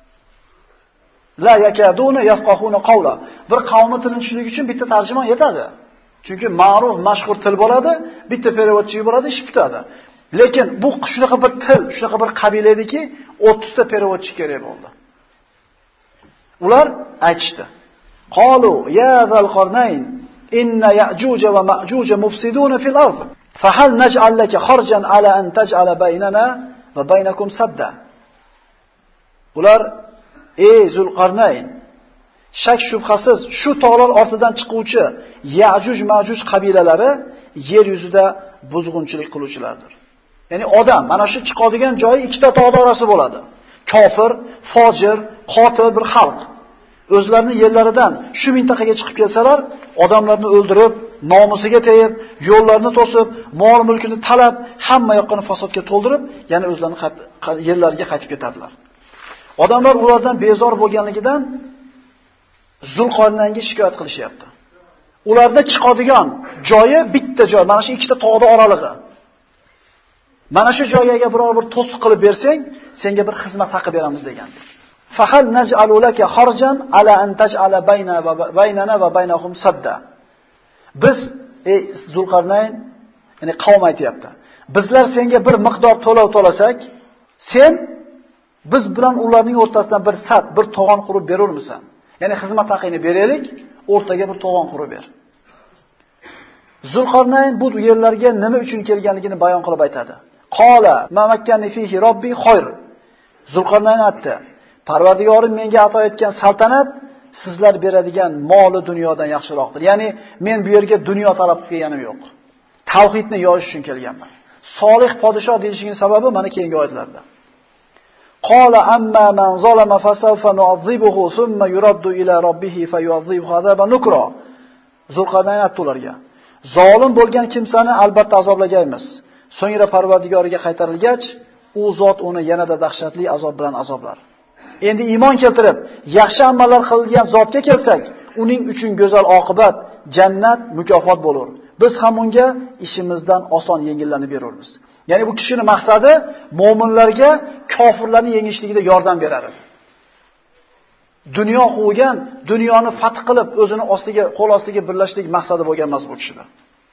La yakaduna yafqahuna qawla. Bir qavmi tilini tushunish uchun bitta tarjimon yetadi. Chunki ma'ruf, mashhur til bo'ladi, bitta perevodchi bo'ladi, ish bitadi. Lekin bu shunaqa bir til, shunaqa bir qabila ediki, 30 ta perevodchi kerak bo'ldi. Ular aytishdi. Qalu ya Zulqarnayn inna ya'juj va ma'juj mufsiduna fil ard. Fa hal naj'al laka kharjan ala an taj'ala baynana va baynakum sadda. Ular ey Zulqarnayn, shak shubhasiz shu tog'lar ortidan chiquvchi Ya'juj Ma'juj qabilalari yer yuzida buzg'unchilik qiluvchilardir. Ya'ni odam mana shu chiqadigan joyi ikkita tog' orasi bo'ladi. Kofir, fojir, qotil bir xalq. O'zlarining yerlaridan shu mintaqaga chiqib kelsalar, odamlarni o'ldirib, nomusiga tegib, yo'llarni to'sib, mol mulkini talab, hamma yoqni fasodga to'ldirib, yana o'zlarining yerlariga qaytib ketadilar. Odamlar ulardan bezor bo'lganligidan Zulqarnaynga shikoyat qilishyapti. Ularda chiqadigan joyi bitta joy, mana shu ikkita tog'ning oralig'i. Mana shu joyga biror bir to'siq qilib bersang, senga bir xizmat haqi beramiz degan. Fahal naj'alu laka kharjan ala an taj'ala baynana va baynahum sadda. Biz ey Zulqarnayn, ya'ni qavm aytayapti. Bizlar senga bir miqdor to'lov to'lasak, sen biz bilan ularning o'rtasidan bir sad, bir to'g'on qurib berurmisan? Ya'ni xizmat haqini beraylik, o'rtaga bir to'g'on qurib ber. Zulqarnayn bu yerlarga nima uchun kelganligini bayon qilib aytadi. Qala ma makkani fihi robbi khoyr. Zulqarnayn aytdi: Parvardigorim menga ato etgan saltanat sizlar beradigan moli dunyodan yaxshiroqdir. Ya'ni men bu yerga dunyo talab qilganim yo'q. Tavhidni yoyish uchun kelganman. Solih podshoh deyishining sababi mana keyingi oyatlarda. Qala amma man zalama fasawfa nu'adhibuhu thumma yuraddu ila rabbih fayu'adhibuhu azaban nukra. Zulqarnayn aytdi ularga: Zolim bo'lgan kimsani albatta azoblaymiz. So'ngra Parvardigoriga qaytarilgach, u zot uni yanada dahshatli azob bilan azoblar. Endi iymon keltirib, yaxshi amallar qilgan zotga kelsak, uning uchun go'zal oqibat, jannat, mukofot bo'lar. Biz ham unga ishimizdan oson yengillanib beramiz. Ya'ni bu kishining maqsadi mu'minlarga kofirlarni yengishligida yordam beradi. Dunyo quvgan, dunyoni fath qilib, o'zini ostiga, qo'l ostiga birlashlik maqsadi bo'lgan emas bu kishida.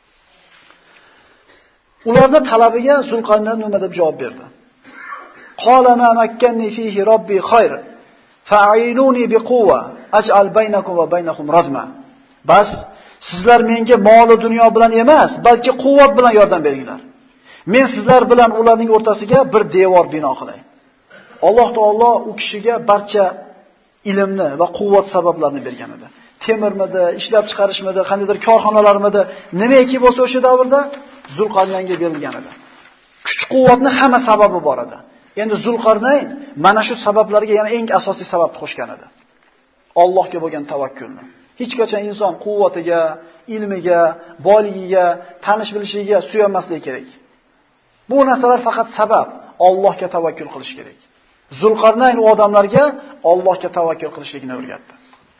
Ularning talabiga Zulqarnayn nima deb javob berdi? Qala ma makkanni fihi robbi khayr fa'inuni biquwwa aj'al baynakum va baynahum radma. Bas sizlar menga moli dunyo bilan emas, balki quvvat bilan yordam beringlar. Men sizlar bilan ularning o'rtasiga bir devor bino qilay. Alloh taolo u kishiga barcha ilmni va quvvat sabablarini bergan edi. Temirmidi, ishlab chiqarishmidi, qandaydir korxonalarmidi, nimaiki bo'lsa o'sha davrda Zulqarnaynga berilgan edi. Kuch-quvvatni hamma sababi bor edi. Endi Zulqarnayn mana shu sabablarga yana eng asosiy sababni qo'shgan edi. Allohga bo'lgan tavakkulni. Hech qachon inson quvvatiga, ilmiga, boyligiga, tanish bilishiga suyanmasligi kerak. Bu narsalar faqat sabab. Allohga tavakkul qilish kerak. Zulqarnayn u odamlarga Allohga tavakkul qilishlikni o'rgatdi.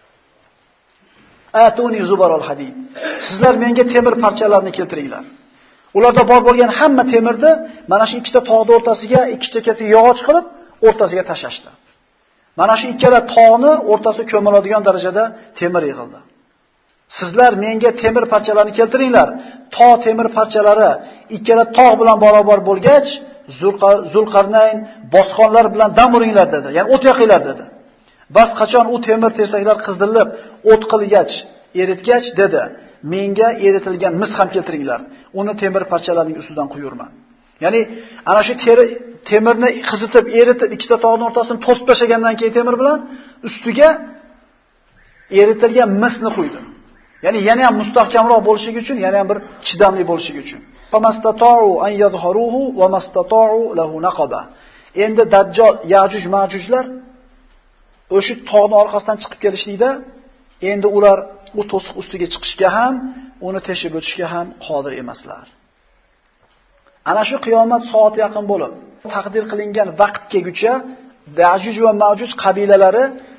Atuni zubarul hadid. Sizlar menga temir parchalarini keltiringlar. Ularda bor bo'lgan hamma temirni mana shu ikkita tog'ning o'rtasiga ikki chekkasiga yog'och qilib, o'rtasiga tashashdi. Mana shu ikkala tog'ni o'rtasi ko'miladigan darajada temir yig'ildi. Sizlar menga temir parchalarini keltiringlar. Temir parchalari ikkala tog' bilan barobar bo'lgach, Zulqarnayn bosqonlar bilan dam uringlar dedi. Ya'ni o't yoqinglar dedi. Bas qachon u temir tersaklar qizdirilib, o't qilgach, eritgach dedi: menga eritilgan mis ham keltiringlar. Uni temir parchalarining ustidan quyurman. Ya'ni ana shu temirni qizitib, eritib, ikkita tog'ning o'rtasini to'sib tashlagandan keyin temir bilan ustiga eritilgan misni qo'ydi. Ya'ni yana ham mustahkamroq bo'lishi uchun, yana ham bir chidamli bo'lishi uchun. Famastata'u an yadhharuhu va mastata'u lahu naqaba. Endi Dajjal, Ya'juj, Ma'jujlar o'sha tog'ning orqasidan chiqib kelishlikda, endi ular u to'siq ustiga chiqishga ham, uni teshib o'tishga ham qodir emaslar. Ana shu qiyomat soati yaqin bo'lib, taqdir qilingan vaqt kelguncha Ya'juj va Ma'juj qabilalari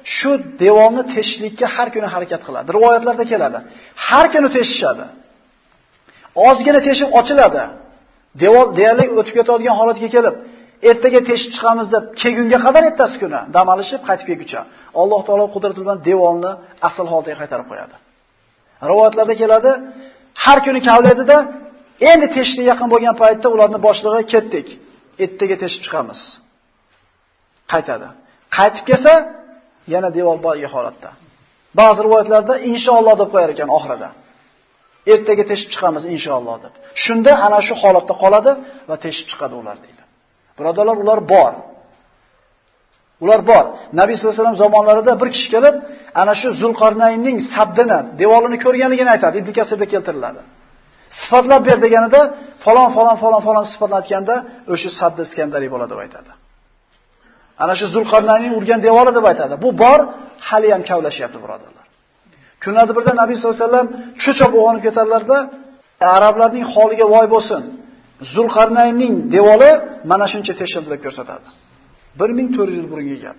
shu devorni teshishlikka har kuni harakat qiladi. Rivoyatlarda keladi. Har kuni teshishadi. Ozgina teshib ochiladi. Devor deyarli o'tib ketadigan holatga kelib, ertaga teshib chiqamiz deb kelgunga qadar ertasi kuni dam olishib qaytib kelguncha Alloh taolo qudrati bilan devorni asl holatiga qaytarib qo'yadi. Rivoyatlarda keladi, har kuni kavlaydida, endi teshishga yaqin bo'lgan paytda ularning boshlig'i ketdik. Ertaga teshib chiqamiz. Qaytadi. Qaytib kelsa, yana devor borga holatda. Ba'zi rivoyatlarda inshaalloh deb qo'yar ekan oxirida. Ertaga teshib chiqamiz inshaalloh deb. Shunda ana shu holatda qoladi va teshib chiqadi ular deydi. Birodarlar, ular bor. Ular bor. Nabiy sollallohu alayhi vasallam zamonlarida bir kishi kelib, ana shu Zulqarnaynning saddini, devorini ko'rganligini aytadi. Ibn Kasirda keltiriladi. Sifatlab ber deganida falon sifatlatganda o'sha saddi Iskandariy bo'ladi deb aytadi. Ana shu Zulqarnaynning urgan devori deb aytadi. Bu bor, hali ham kavlashyapti birodarlar. Kunlarda birda Nabiy sollallohu alayhi vasallam cho'chib uyg'onib ketadilarda, arablarning holiga voy bo'lsin. Zulqarnaynning devori mana shuncha teshildi deb ko'rsatadi. 1400 yil burungi gap.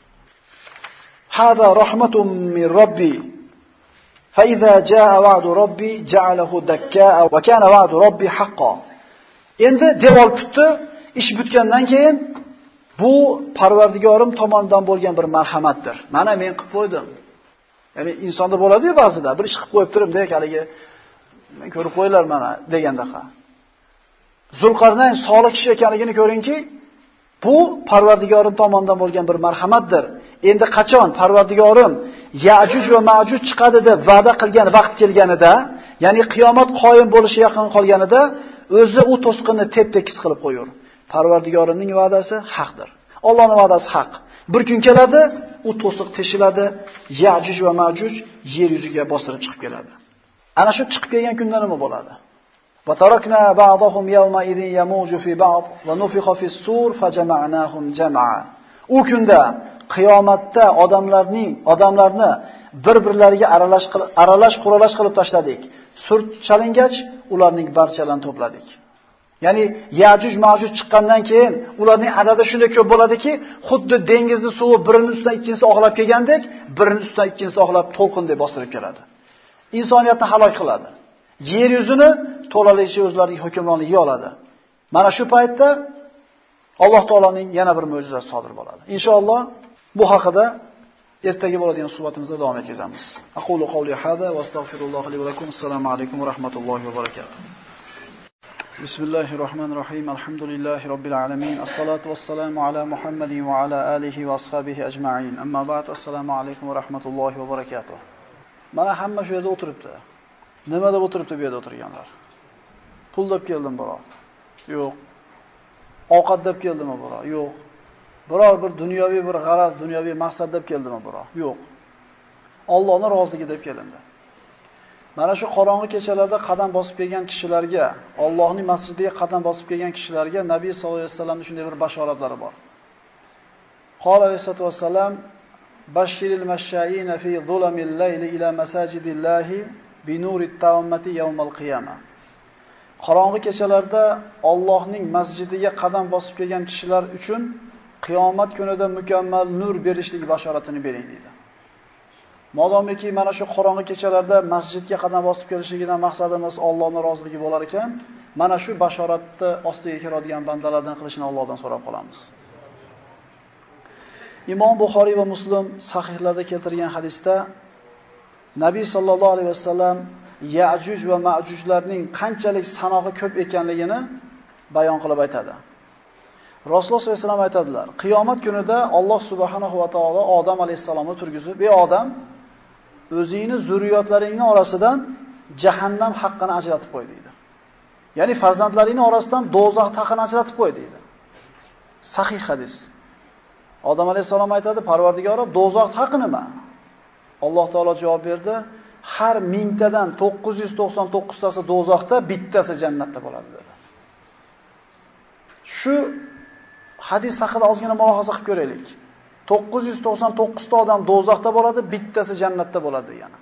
Hada rahmatun min robbi. Fa iza jaa va'du robbi ja'alahu dakkaa va kana va'du robbi haqqo. Endi devor bitdi, ish bitgandan keyin bu Parvardigorim tomonidan bo'lgan bir marhamatdir. Mana men qilib qo'ydim. Ya'ni insonda bo'ladi-yu ba'zida bir ish qilib qo'yib turib, haligi men ko'rib qo'ylar mana degandaqa. Zulqarnayn solih kishi ekanligini ko'ringki, bu Parvardigorim tomonidan bo'lgan bir marhamatdir. Endi qachon Parvardigorim Ya'juj va Ma'juj chiqadi deb va'da qilgan vaqt kelganida, ya'ni qiyomat qoyim bo'lishi yaqin qolganida, o'zi u to'sqinni tep-tekis qilib qo'yur. Parvardigorimning va'dasi haqdir. Allohning va'dasi haq. Bir kun keladi, u to'siq teshiladi, Ya'juj va Ma'juj yer yuziga bostirib chiqib keladi. Ana shu chiqib kelgan kunda nima bo'ladi? Va tarakna ba'dahum yawma idin yamuju fi ba'd va nufixa fi sur fajama'nahum jam'a. U kunda qiyomatda odamlarni bir-birlariga aralash quralash qilib tashladik. Sur chalingach, ularning barchalarini to'pladik. Ya'ni Ya'juj Ma'juj chiqqandan keyin ularning adadi shunday ko'p bo'ladiki, xuddi dengizning suvi birining ustidan ikkinchisi oqlab kelgandek, birining ustidan ikkinchisi oqlab to'lqinday bostirib keladi. Insoniyatni halok qiladi. Yer yuzini to'laligicha o'zlarining hukmronligiga oladi. Mana shu paytda Alloh taolaning yana bir mo'jizasi sodir bo'ladi. Inshaalloh bu haqida ertaga bo'ladigan suhbatimizda davom etamiz. Aqulu qawli hada va astagfirulloh li va lakum. Assalomu alaykum va rahmatullohi va barakatuh. Bismillahirrohmanirrohim. Alhamdulillahi robbil alamin. Assalatu wassalamu ala Muhammadin va ala alihi va ashabihi ajma'in. Amma ba'd. Assalomu alaykum va rahmatullohi va barakatuh. Mana hamma shu yerda o'tiribdi. Nima deb o'tiribdi bu yerda o'tirganlar? Pul deb keldim biror. Yo'q. Ovqat deb keldimi biror? Yo'q. Biror bir dunyoviy bir g'araz, dunyoviy maqsad deb keldimi biror? Yo'q. Allohning roziligi deb kelindi. Mana shu qorong'i kechalarda qadam bosib kelgan kishilarga, Allohning masjidiga qadam bosib kelgan kishilarga Nabiy sollallohu alayhi vasallamning shunday bir bashoratlari bor. Qol alayhi vasallam: "Bashiril mashayina fi zulamil layli ila masajidillahi bi nurit tawammati yawmal qiyamah." Qorong'i kechalarda Allohning masjidiga qadam bosib kelgan kishilar uchun qiyomat kunida mukammal nur berishlik bashoratini bering dedi. Modomiki mana shu qorong'i kechalarda masjidga qadam bosib kelishligidan maqsadimiz Allohning roziligi bo'lar ekan, mana shu bashoratni ostiga kiradigan bandalardan qilishni Allohdan so'rab qolamiz. Imom Buxoriy va Muslim sahihlarda keltirgan hadisda Nabiy sallallohu alayhi vasallam Ya'juj va Ma'jujlarning qanchalik sanoqi ko'p ekanligini bayon qilib aytadi. Rasululloh sollallohu alayhi vasallam aytadilar: qiyomat kunida Alloh subhanahu va taolo Odam alayhisalomni turgizib, "Ey Odam, o'zingni zurriyotlaringning orasidan jahannam haqqini ajratib qo'y" deydi. Ya'ni farzandlaringning orasidan do'zax haqqini ajratib qo'y deydi. Sahih hadis. Odam alayhisalom aytadi: "Parvardigori, do'zax haqqi nima?" Alloh taolo javob berdi: "Har 1000tadan 999 tasi do'zaxda, bittasi jannatda bo'ladi" dedi. Shu hadis haqida ozgina mulohaza qilib ko'raylik. 999 ta odam do'zaxda bo'ladi, bittasi jannatda bo'ladi yana.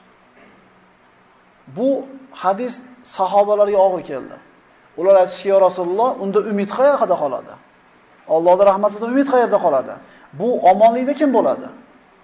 Bu hadis sahobalarga og'ir keldi. Ular aytishki: "Ya Rasululloh, unda umid qayerda qoladi? Allohning rahmatidan umid qayerda qoladi? Bu omonlikda kim bo'ladi?"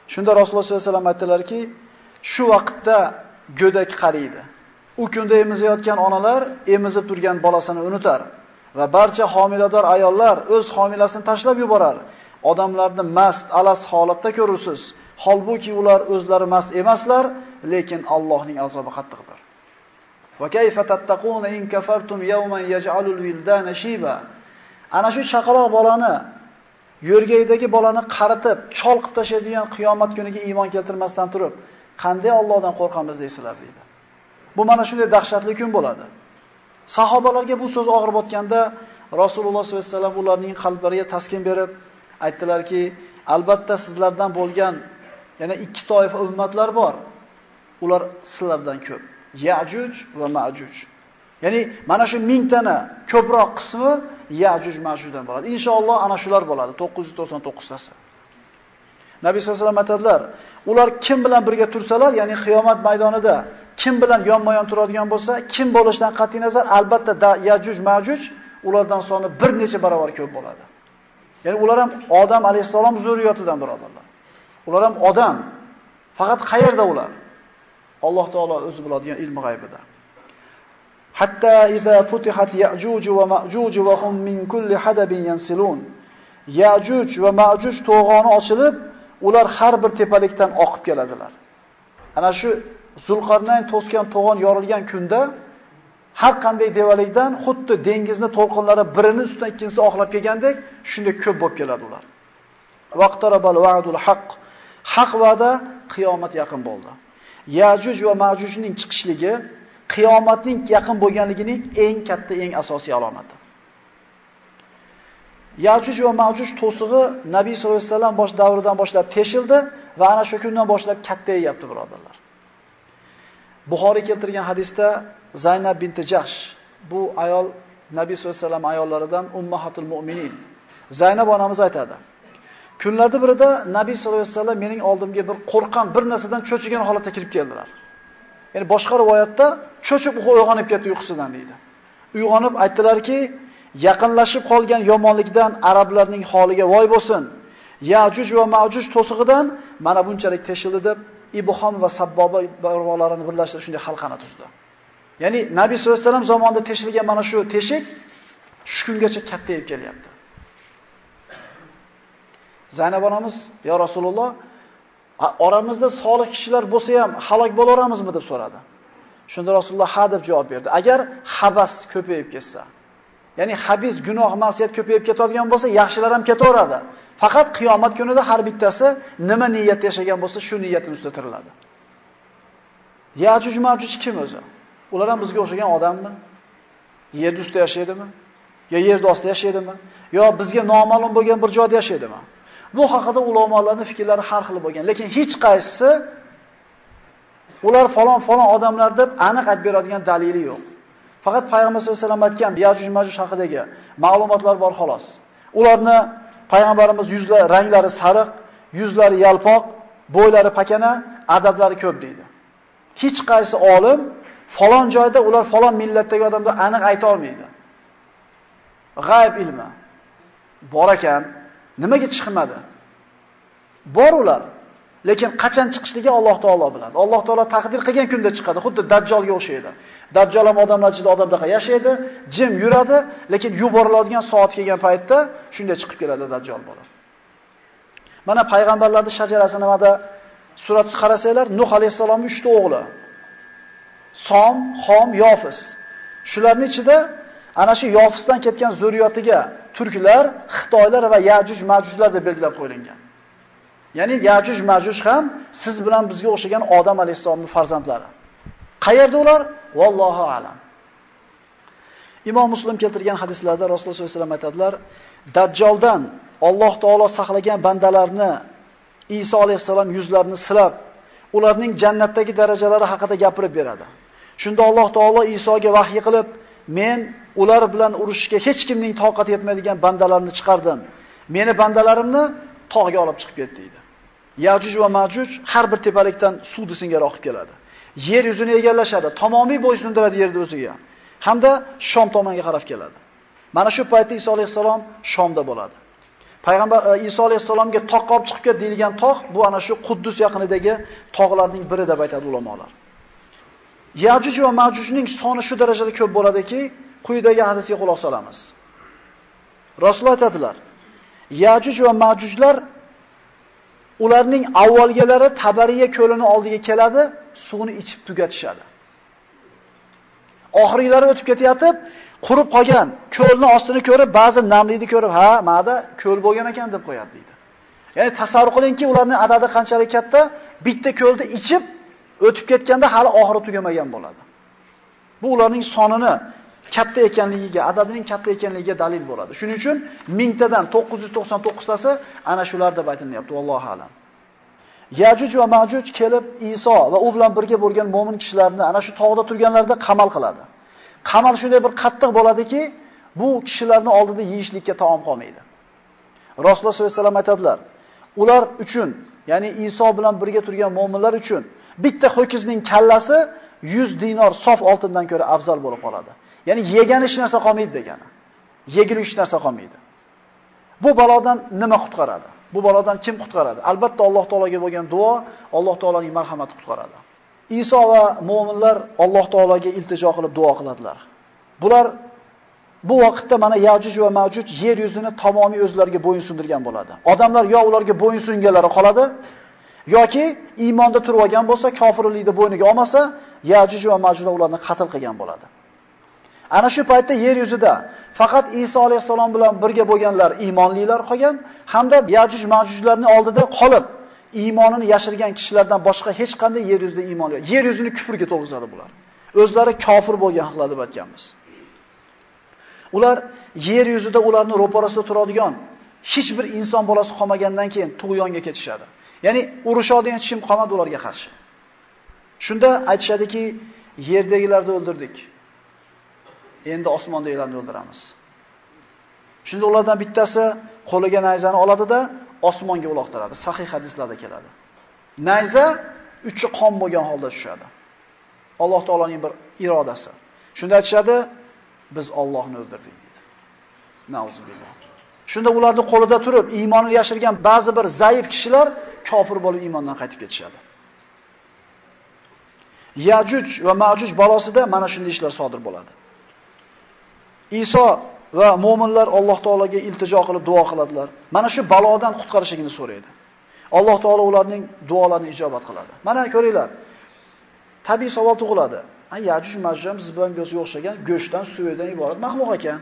Shunda Rasululloh sollallohu alayhi vasallam aytdilarki, shu vaqtda go'dak qariydi. U kunda emizayotgan onalar emizib turgan bolasini unutar va barcha homilador ayollar o'z homilasini tashlab yuborar. Odamlarni mast, alas holatda ko'rursiz. Holbuki ular o'zlari mast emaslar, lekin Allohning azobi qattiqdir. Va kayfa tattaquna in kafartum yawman yaj'alul wildana shiba. Ana shu chaqaloq bolani, yo'rgaydagi bolani qaritib, chol qilib tashlaydigan qiyomat kuniga iymon keltirmasdan turib, qanday Allohdan qo'rqamiz deysizlar deydi. Bu mana shunday dahshatli kun bo'ladi. Sahobalarga bu so'z og'ir botganda Rasululloh sollallohu alayhi vasallam ularning qalblariga taskin berib aytdilarki, albatta sizlardan bo'lgan yana ikki toifa ummatlar bor. Ular sizlardan ko'p. Ya'juj va Ma'juj. Ya'ni mana shu 1000 tana ko'proq qismi Ya'juj Ma'jujdan bo'ladi. Inshaalloh ana shular bo'ladi, 999 tasi. Nabiy sollallohu alayhi vasallam aytadilar, ular kim bilan birga tursalar, ya'ni qiyomat maydonida kim bilan yonma-yon turadigan bo'lsa, kim bo'lishidan qat'iy nazar, albatta Ya'juj Ma'juj ulardan soni bir necha barobar ko'p bo'ladi. Ya'ni ular ham Odam alayhisalom zurriyotidan birodarlar. Ular ham odam. Faqat qayerda ular? Alloh taolo o'zi biladigan ilmi g'aybida. Hatta idza futihat Ya'juj va Ma'juj va hum min kulli hadabin yansilun. Ya'juj va Ma'juj to'g'oni ochilib, ular har bir tepalikdan oqib keladilar. Ana shu Zulqarnayn to'sgan to'g'on yorilgan kunda har qanday devalikdan xuddi dengizni to'lqinlari birini ustidan ikkinchisi oqlab kelgandek, shunday ko'p bo'lib keladi ular. Vaqtarabal va'dul haqq. Haq va'da qiyomat yaqin bo'ldi. Ya'juj va Ma'jujning chiqishligi qiyomatning yaqin bo'lganligining eng katta, eng asosiy alomati. Ya'juj va Ma'juj to'sig'i Nabiy sollallohu alayhi vasallam bosh davridan boshlab teshildi va ana shu kundan boshlab kattayapti, birodarlar. Buxoriy keltirgan hadisda Zaynab binti Jahsh, bu ayol Nabiy sollallohu alayhi vasallam ayollaridan ummahatul mu'minin. Zaynab onamiz aytadi: kunlarda birida Nabiy sollallohu alayhi vasallam mening oldimga bir qo'rqqan, bir narsadan cho'chigan holatda kirib keldilar. Ya'ni boshqa rivoyatda cho'chib uyg'onib ketdi uyqusidan deydi. Uyg'onib aytdilarki, yaqinlashib qolgan yomonlikdan arablarning holiga voy bo'lsin. Ya'juj va Ma'juj to'sig'idan mana bunchalik teshildi deb Ibhom va Sabboba barvolarini birlashtirib shunday halqani tuzdi. Ya'ni Nabiy sollallohu alayhi vasallam zamonida teshilgan mana shu teshik shu kungacha kattayib kelyapti. Zaynab onamiz, "Ya Rasululloh, oramizda solih kishilar bo'lsa ham halok bo'laveramizmi?" deb so'radi. Shunda Rasululloh ha deb javob berdi. Agar habas ko'payib ketsa, ya'ni habis gunoh, ma'siyat ko'payib ketadigan bo'lsa, yaxshilar ham ketaveradi. Faqat qiyomat kunida har bittasi nima niyatda yashagan bo'lsa, shu niyatni ustida tiriladi. Ya'juj Ma'juj kim o'zi? Ular ham bizga o'xshagan odammi? Yer ustida yashaydimi? Yo yerda ostida yashaydimi? Yo bizga noma'lum bo'lgan bir joyda yashaydimi? Bu haqida ulamolarning fikrlari har xil bo'lgan, lekin hech qaysisi ular falon odamlar deb aniq aytib beradigan dalili yo'q. Faqat payg'ambar sollallohu alayhi vasallam aytgan Ya'juj Ma'juj haqidagi ma'lumotlar bor xolos. Ularni payg'ambarimiz ranglari sariq, yuzlari yalpoq, bo'ylari pakana, adadlari ko'p deydi. Hech qaysi olim falon joyda ular falon millatdagi odamlar aniq ayta olmaydi. G'ayb ilmi bor ekan, nimaga chiqmadi? Bor ular. Lekin qachon chiqishligi Alloh taolo biladi. Alloh taolo taqdir qilgan kunda chiqadi, xuddi Dajjolga o'xshaydi. Dajjol ham odamlar ichida odamdaqa yashaydi, jim yuradi, lekin yuboriladigan soat kelgan paytda shunday chiqib keladi Dajjol bo'lib. Mana payg'ambarlarning shajarasi nimada? Suratga qarasanglar, Nuh alayhisalomning 3 ta o'g'li. Som, Xom, Yofiz. Shularning ichida ana shu Yofizdan ketgan zurriyotiga turklar, Xitoylar va Ya'juj Ma'jujlar deb belgilab qo'yilgan. Ya'ni Ya'juj Ma'juj ham siz bilan bizga o'xshagan Odam alayhisalomning farzandlari. Qayerda ular? Vallohu a'lam. Imom Muslim keltirgan hadislarda Rasululloh sollallohu alayhi vasallam aytadilar, Dajjoldan Alloh taolo saqlagan bandalarni Iso alayhisalom yuzlarini silab, ularning jannatdagi darajalari haqida gapirib beradi. Shunda Alloh taolo Isoga vahiy qilib, men ular bilan urushishga hech kimning toqati yetmaydigan bandalarni chiqardim. Meni bandalarimni tog'ga olib chiqib ketdi deydi. Ya'juj va Ma'juj har bir tepalikdan suv singari oqib keladi. Yer yuzini egallashadi, tamomiy bo'ysundiradi yerni o'ziga. Hamda Shom tomonga qarab keladi. Mana shu paytda Iso alayhisalom Shomda bo'ladi. Payg'ambar Iso alayhisalomga tog' olib chiqib ket deyilgan tog' bu ana shu Quddus yaqinidagi tog'larning biri deb aytadi ulamolar. Yajuj va Majujning soni shu darajada ko'p bo'ladiki, quyidagi hadisga quloq solamiz. Rasululloh aytadilar: Yajuj va Majujlar ularning avvalgilari Tabariya ko'lini oldiga keladi, suvni ichib tugatishadi. Oxirgilari o'tib ketayotib, qurib qolgan ko'lni ostini ko'rib, ba'zi namlikni ko'rib, ha, ma'da ko'l bo'lgan ekan deb qo'yadi deydi. Ya'ni tasavvur qilingki, ularning adadi qanchalik katta, bitta ko'lni ichib o'tib ketganda hali oxiri tugamagan bo'ladi. Bu ularning sonini katta ekanligiga, adadining katta ekanligiga dalil bo'ladi. Shuning uchun 1000 tadan 999 tasi ana shular deb aytilyapti, vallohu alam. Yajuj va Majuj kelib Iso va u bilan birga bo'lgan mo'min kishilarni ana shu tog'da turganlarda qamal qiladi. Qamal shunday bir qattiq bo'ladiki, bu kishilarning oldida yeyishlikka taom qolmaydi. Rasululloh sollallohu alayhi vasallam aytadilar: ular uchun, ya'ni Iso bilan birga turgan mo'minlar uchun bitta ho'kizning kallasi 100 dinor sof oltindan ko'ra afzal bo'lib qoladi. Ya'ni yegan hech narsa qolmaydi degani. Yegili hech narsa qolmaydi. Bu balodan nima qutqaradi? Bu balodan kim qutqaradi? Albatta Alloh taologa bo'lgan duo, Alloh taoloning marhamati qutqaradi. Iso va mu'minlar Alloh taologa iltijo qilib duo qiladilar. Bular bu vaqtda mana Yajuj va Majuj yer yuzini tamomiy o'zlariga bo'yinsundirgan bo'ladi. Odamlar yo ularga bo'yinsunganlari qoladi, yoki iymonda turib olgan bo'lsa, kofirlikni bo'yniga olmasa, Yajuj va Majujlar ularni qatl qilgan bo'ladi. Ana shu paytda yer yuzida faqat Iso alayhisalom bilan birga bo'lganlar iymonlilar qolgan, hamda Yajuj Majujlarning oldida qolib iymonini yashirgan kishilardan boshqa hech qanday yer yuzida iymon yo'q. Yer yuzini kufrga to'lg'izadi bular. O'zlari kofir bo'lgan haqida deb aytganmiz. Ular yer yuzida ularni ro'parasida turadigan hech bir inson bolasi qolmagandan keyin tug'yonga ketishadi. Ya'ni urushadigan hech kim qolmadi ularga qarshi. Shunda aytishadiki, yerdagilarni o'ldirdik. Endi osmondagilarni o'ldiramiz. Shunda ulardan bittasi qo'liga nayzani oladi-da, osmonga uloqtiradi. Sahih hadislarda keladi. Nayza uchi qon bo'lgan holda tushadi. Alloh taoloning bir irodasi. Shunda aytishadi, biz Allohni o'ldirdik deydi. Nauzubillah. Shunda ularning qo'lida turib iymonini yashirgan ba'zi bir zaif kishilar kofir bo'lib iymondan qaytib ketishadi. Yajuj va Majuj balosida mana shunday ishlar sodir bo'ladi. Iso va mu'minlar Alloh taologa iltijo qilib duo qiladilar. Mana shu balodan qutqarishligini so'raydi. Alloh taolo ularning duolarini ijobat qiladi. Mana ko'ringlar. Tabiiy savol tug'iladi. Yajuj Majuj ham siz bilan o'ziga o'xshagan go'shtdan, suyakdan iborat maxluq ekan.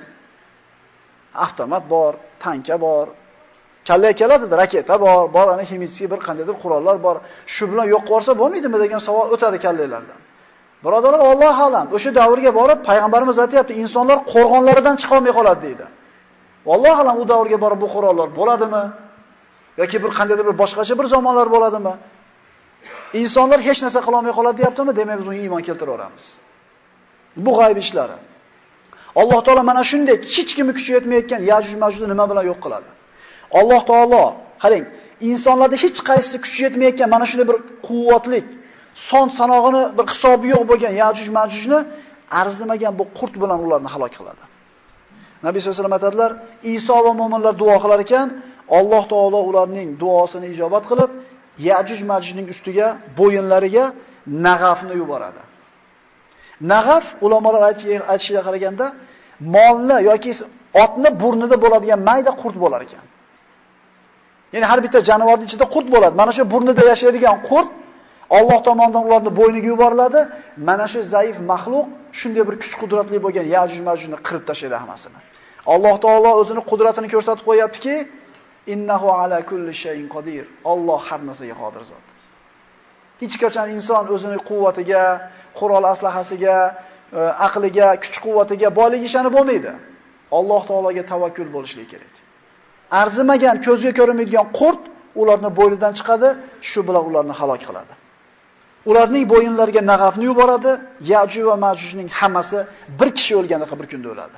Avtomat bor, tanka bor, kallaga keladi, raketa bor, ana ximiyskiy bir qandaydir qurollar bor. Shu bilan yo'q qilsa bo'lmaydimi degan savol o'tadi kallalardan. Birodarlar, Alloh alam, o'sha davrga borib payg'ambarimiz aytayapti, insonlar qo'rg'onlaridan chiqa olmay qoladi deydi. Alloh alam, u davrga borib bu qurollar bo'ladimi? Yoki bir qandaydir bir boshqacha bir zamonlar bo'ladimi? İnsanlar hech narsa qila olmay qoladi deyaptimi? Demak, biz unga iymon keltiraveramiz. Bu g'ayb ishlari. Alloh taolo mana shunday hech kimni kuchi yetmayotgan Yajuj Majujni nima bilan yo'q qiladi? Alloh taolo, qarang, insonlarda hech qaysisi kuchi yetmayotgan mana shunday bir quvvatlik, son sanog'ini bir hisobi yo'q bo'lgan Yajuj Majujni arzimagan bu qurt bilan ularni halok qiladi. Nabiy sollallohu alayhi vasallam aytadilar, Iso va mu'minlar duo qilar ekan, Alloh taolo ularning duosini ijobat qilib, Yajuj Majujning ustiga, bo'yinlariga nag'afni yuboradi. Nag'af ulamolar aytishiga qaraganda molni yoki otni burnida bo'ladigan mayda qurt bo'lar ekan. Ya'ni har bitta jonivorning ichida qurt bo'ladi. Mana shu burnida yashaydigan qurt Alloh tomonidan ularni bo'yniga yuboriladi. Mana shu zaif maxluq shunday bir kuch qudratli bo'lgan Yajuj Majujni qirib tashlaydi hammasini. Alloh taolo o'zini qudratini ko'rsatib qo'yaptiki, innahu ala kulli shay'in qodir. Alloh har narsaga qodir zot. Hech qachon inson o'zining quvvatiga, qurol aslahasiga, aqliga, kuch-quvvatiga boyligi ishonib bo'lmaydi. Alloh taologa tavakkul bo'lishligi kerak. Arzimagan, ko'zga ko'rinmaydigan qurt ularni bo'ynidan chiqadi, shu bilan ularni halok qiladi. Ularning bo'yinlariga nag'afni yuboradi. Yajuj va Majujning hammasi bir kishi o'lganiga bir kunda o'ladi.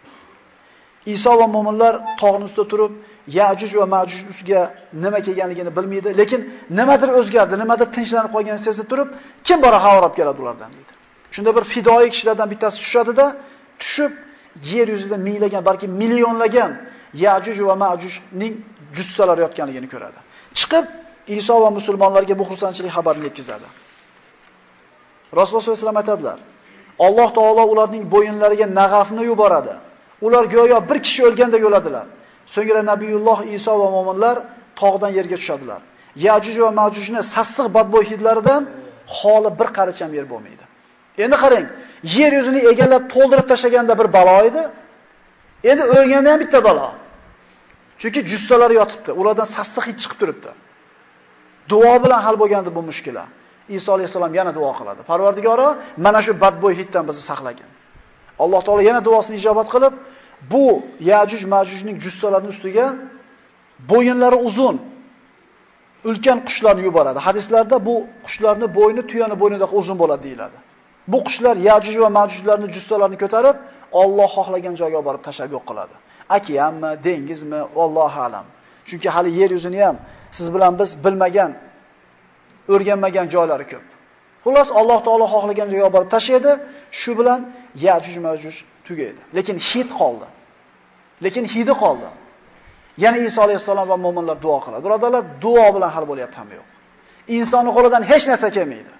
Iso va mu'minlar tog'ning ustida turib, Yajuj va Majuj ustiga nima kelganligini bilmaydi, lekin nimadir o'zgardi, nimadir tinchlanib qolganini sezib turib, kim bora xabar olib keladi ulardan deydi. Shunda bir fidoi kishilardan bittasi tushadi-da, tushib yer yuzida minglagan, balki millionlagan Yajuj va Majujning jussalari yotganligini ko'radi. Chiqib Iso va musulmonlarga bu xursandchilik xabarini yetkazadi. Rasululloh sollallohu alayhi vasallam aytadilar: Alloh taolo ularning bo'yinlariga nag'afni yuboradi. Ular go'yo bir kishi o'lgandek o'ladilar. So'ngra Nabiyulloh Iso va mo'minlar tog'dan yerga tushadilar. Yajuj va Majujni sassiq badbo'y hidlaridan holi bir qaricham yer bo'lmaydi. Endi qarang, yer yuzini egallab to'ldirib tashlaganda bir balo edi. Endi o'lganda ham bitta balo. Chunki jussalari yotibdi, ulardan sassiq hid chiqib turibdi. Duo bilan hal bo'lgandi bu mushkila. Iso alayhisalom yana duo qiladi. Parvardigoro, mana shu badbo'y hiddan bizni saqlagin. Alloh taolo yana duosini ijobat qilib, bu Yajuj Majujning jussalarining ustiga bo'yinlari uzun ulkan qushlarni yuboradi. Hadislarda bu qushlarning bo'yni tuyani bo'ynidan uzun bo'ladi deyiladi. Bu qushlar Yajuj va Majujlarning jussalarini ko'tarib, Alloh xohlagan joyga olib borib tashlab yo'q qiladi. Okeanmi, dengizmi, vallohu alam. Chunki hali yer yuzini ham siz bilan biz bilmagan, o'rganmagan joylari ko'p. Xullas Alloh taolo xohlagan joyga olib borib tashlaydi, shu bilan Yajuj Majuj tugaydi. Lekin hid qoldi. Hidi qoldi. Yana Iso alayhisalom va mo'minlar duo qiladi. Birodarlar, duo bilan hal bo'lyapti hamma yo'q. Insonning qo'lidan hech narsa kelmaydi.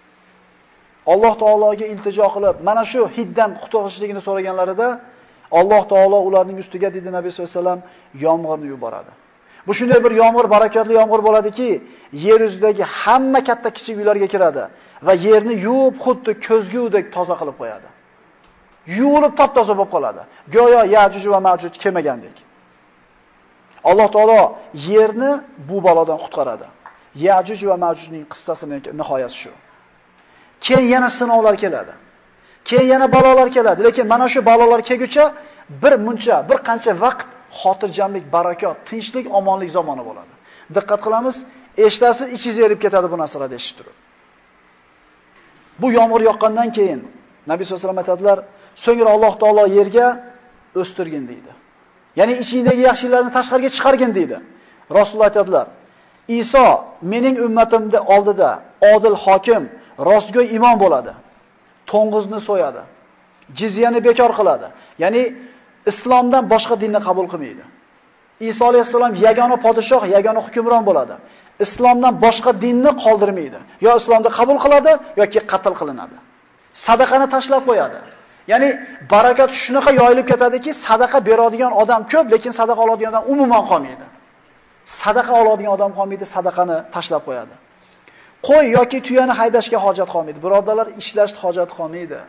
Alloh taologa iltijo qilib, mana shu hiddan qutulishligini so'raganlarida Alloh taolo ularning ustiga dedi Nabiy sollallohu alayhi vasallam yomg'irni yuboradi. Bu shunday bir yomg'ir, barakatli yomg'ir bo'ladiki, yer yuzidagi hamma katta kichik uylarga kiradi va yerni yuvib, xuddi ko'zgudek toza qilib qo'yadi. Yuvilib top-toza bo'lib qoladi. Go'yo Yajuj va Majuj kelmagandek. Alloh taolo yerni bu balodan qutqaradi. Yajuj va Majujning qissasining nihoyasi shu. Keyin yana sinovlar keladi. Keyin yana balolar keladi. Lekin mana shu balolar kelguncha bir qancha vaqt xotirjamlik, barakot, tinchlik, omonlik zamoni bo'ladi. Diqqat qilamiz, eshitasiz ichingiz erib ketadi bu narsalarni eshitib turib. Bu yomg'ir yoqqandan keyin Nabiy sollallohu alayhi vasallam aytadilar, so'ngra Alloh taolo yerga o'stirgin deydi. Ya'ni ichingdagi yaxshiliklarni tashqariga chiqargin deydi. Rasululloh aytadilar, Iso mening ummatimning oldida odil hokim, rostgo'y imom bo'ladi. To'ng'izni so'yadi. Jizyani bekor qiladi. Ya'ni islomdan boshqa dinni qabul qilmaydi. Iso alayhisalom yagona podshoh, yagona hukmron bo'ladi. Islomdan boshqa dinni qoldirmaydi. Yo islomni qabul qiladi yoki qatl qilinadi. Sadaqani tashlab qo'yadi. Ya'ni barakat shunaqa yoyilib ketadiki, sadaqa beradigan odam ko'p, lekin sadaqa oladigan odam umuman qolmaydi. Sadaqa oladigan odam qolmaydi, sadaqani tashlab qo'yadi. Qo'y yoki tuyani haydashga hojat qolmaydi. Birodarlar, ishlashga hojat qolmaydi.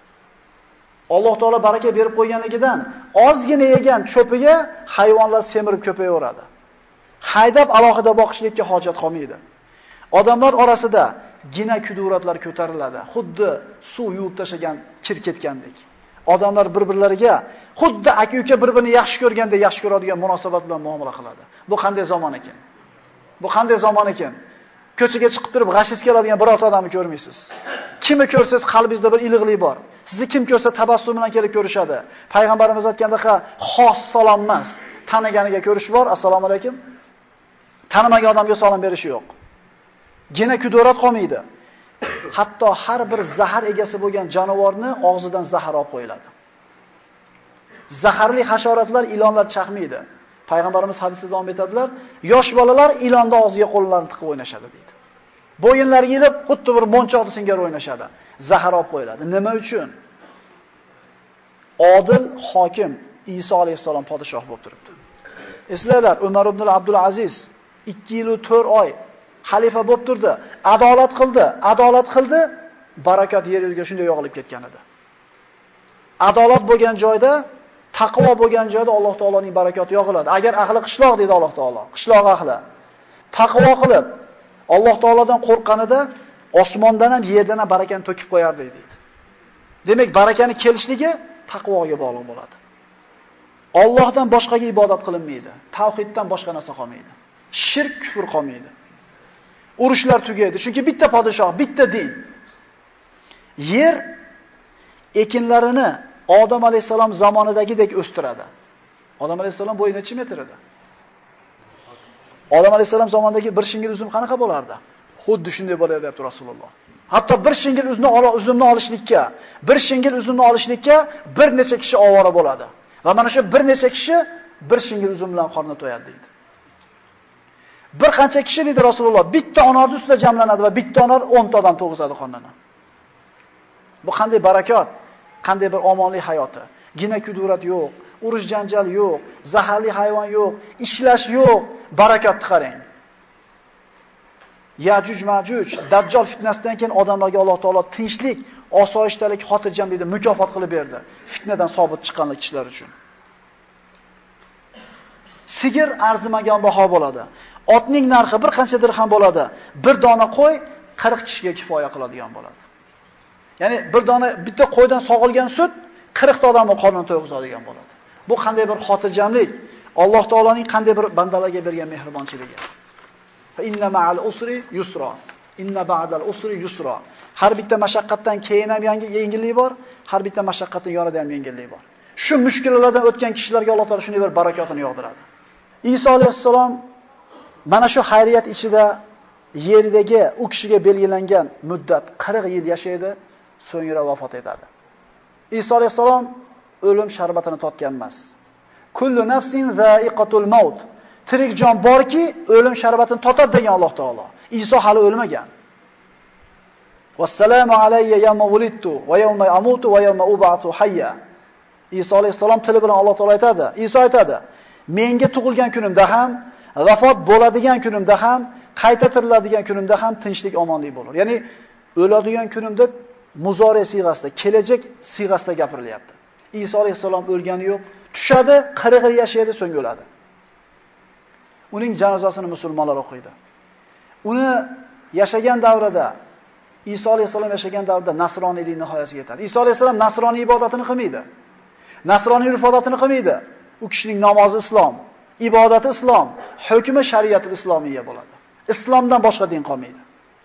Alloh taolo baraka berib qo'yganligidan ozgina yegan cho'piga hayvonlar semirib ko'payaveradi. Haydab alohida boqishlikka hojat qolmaydi. Odamlar orasida gina kuduratlar ko'tariladi. Xuddi suv yuvib tashagan kir ketgandek. Odamlar bir-birlariga xuddi aka-uka bir-birini yaxshi ko'rganda yaxshi ko'radigan munosabat bilan muomala qiladi. Bu qanday zamon ekan? Bu qanday zamon ekan? Ko'chaga chiqib turib g'ashiz keladigan birorta odamni ko'rmaysiz. Kimni ko'rsangiz qalbingizda bir iliqlik bor. Sizni kim ko'rsa tabassum bilan kelib ko'rishadi. Payg'ambarimiz aytgandaqa xos salom emas, taniganiga ko'rish bor. Assalomu alaykum. Tanimagan odamga salom berish yo'q. Gina kudurat qolmaydi. Hatto har bir zahar egasi bo'lgan jonivorni og'zidan zahar olib qo'yiladi. Zaharli hasharotlar, ilonlar chaqmaydi. Payg'ambarimiz hadisida davom etadilar, yosh bolalar ilonda og'ziga qo'llarini tiqib o'ynashadi deydi. Bo'yinlari yilib, xuddi bir monchoqni singari o'ynashadi. Zahar olib qo'yiladi. Nima uchun? Odil hokim Iso alayhisalom podshoh bo'lib turibdi. Eslanglar, Umar ibn Abdul Aziz 2 yil 4 oy xalifa bo'lib turdi, adolat qildi, barakat yer yuziga shunday yog'ilib ketgan edi. Adolat bo'lgan joyda, taqvo bo'lgan joyda Alloh taoloning barakoti yog'iladi. Agar ahli qishloq dedi Alloh taolo, qishloq ahli taqvo qilib Alloh taolodan qo'rqqanida osmondan ham yerdan ham barakani to'kib qo'yardi deydi. Demak, barakani kelishligi taqvoga bog'liq bo'ladi. Allohdan boshqaga ibodat qilinmaydi. Tavhiddan boshqa narsa qolmaydi. Shirk, kufr qolmaydi. Urushlar tugaydi. Chunki bitta podshoh, bitta din. Yer ekinlarini Odam alayhisalom zamonidagidek o'stiradi. Odam alayhisalom bo'yi necha metr edi? Odam alayhisalom zamonidagi bir shingil uzum qanaqa bo'lardi? Xuddi shunday bo'ladi deb Rasululloh. Hatto bir shingil uzumni olishlikka bir necha kishi ovora bo'ladi. Va mana shu bir necha kishi bir shingir uzum bilan qorni to'yadi deydi. Bir qancha kishi dedi Rasululloh, bitta onorni ustida jamlanadi va bitta onor 10 ta odam to'g'izadi qornini. Bu qanday barakot, qanday bir omonlik hayoti. Gina kudurat yo'q, urush janjal yo'q, zaharli hayvon yo'q, ishlash yo'q, barakotni qarang. Yajuj Majuj Dajjal fitnasidan keyin odamlarga Alloh taolo tinchlik, osoyishtalik, xotirjamlikni mukofot qilib berdi. Fitnadan sobit chiqqanlar kishilar uchun. Sigir arzimagan baho bo'ladi. Otning narxi bir qancha dirham bo'ladi. Bir dona qo'y 40 kishiga kifoya qiladigan bo'ladi. Ya'ni bir dona bitta qo'ydan sog'ilgan sut 40 ta odamning qornini to'yg'izadigan bo'ladi. Bu qanday bir xotirjamlik, Alloh taoloning qanday bir bandalarga bergan mehribonchiligi. Inna ma'al usri yusra. Inna ba'dal usri yusra. Har bitta mashaqqatdan keyin ham yengillik bor, har bitta mashaqqatning yonida ham yengillik bor. Shu mushkulalardan o'tgan kishilarga Alloh taolo shunday bir barakotini yog'diradi. Iso alayhissalom mana shu xayriyat ichida yerdagi u kishiga belgilangan muddat 40 yil yashaydi, so'ngra vafot etadi. Iso alayhissalom o'lim sharbatini totgan emas. Kullu nafsin za'iqatul maut. Tirik jon borki, o'lim sharbatini totadi degan Alloh taolo. Iso hali o'lmagan. Vassalamu alayya yawma wulidtu va yawma amutu va yawma ub'athu hayya. Iso alayhissalom tili bilan Alloh taolo aytadi. Iso aytadi: "Menga tug'ilgan kunimda ham, vafot bo'ladigan kunimda ham, qayta tiriladigan kunimda ham tinchlik, omonlik bo'lur." Ya'ni o'ladigan kunimda muzore siyg'asida, kelajak siyg'asida gapirilyapti. Iso alayhissalom o'lgani yo'q, tushadi, 40 yil yashaydi, so'ng o'ladi. Uning janozasini musulmonlar o'qiydi. Uni yashagan davrida, Iso alayhissalom yashagan davrda nasroniylik nihoyasiga yetadi. Iso alayhissalom nasroniy ibodatini qilmaydi. Nasroniy urf-odatini qilmaydi. U kishining namozi islom, ibodati islom, hukmi shariat islomiyya bo'ladi. Islomdan boshqa din qolmaydi.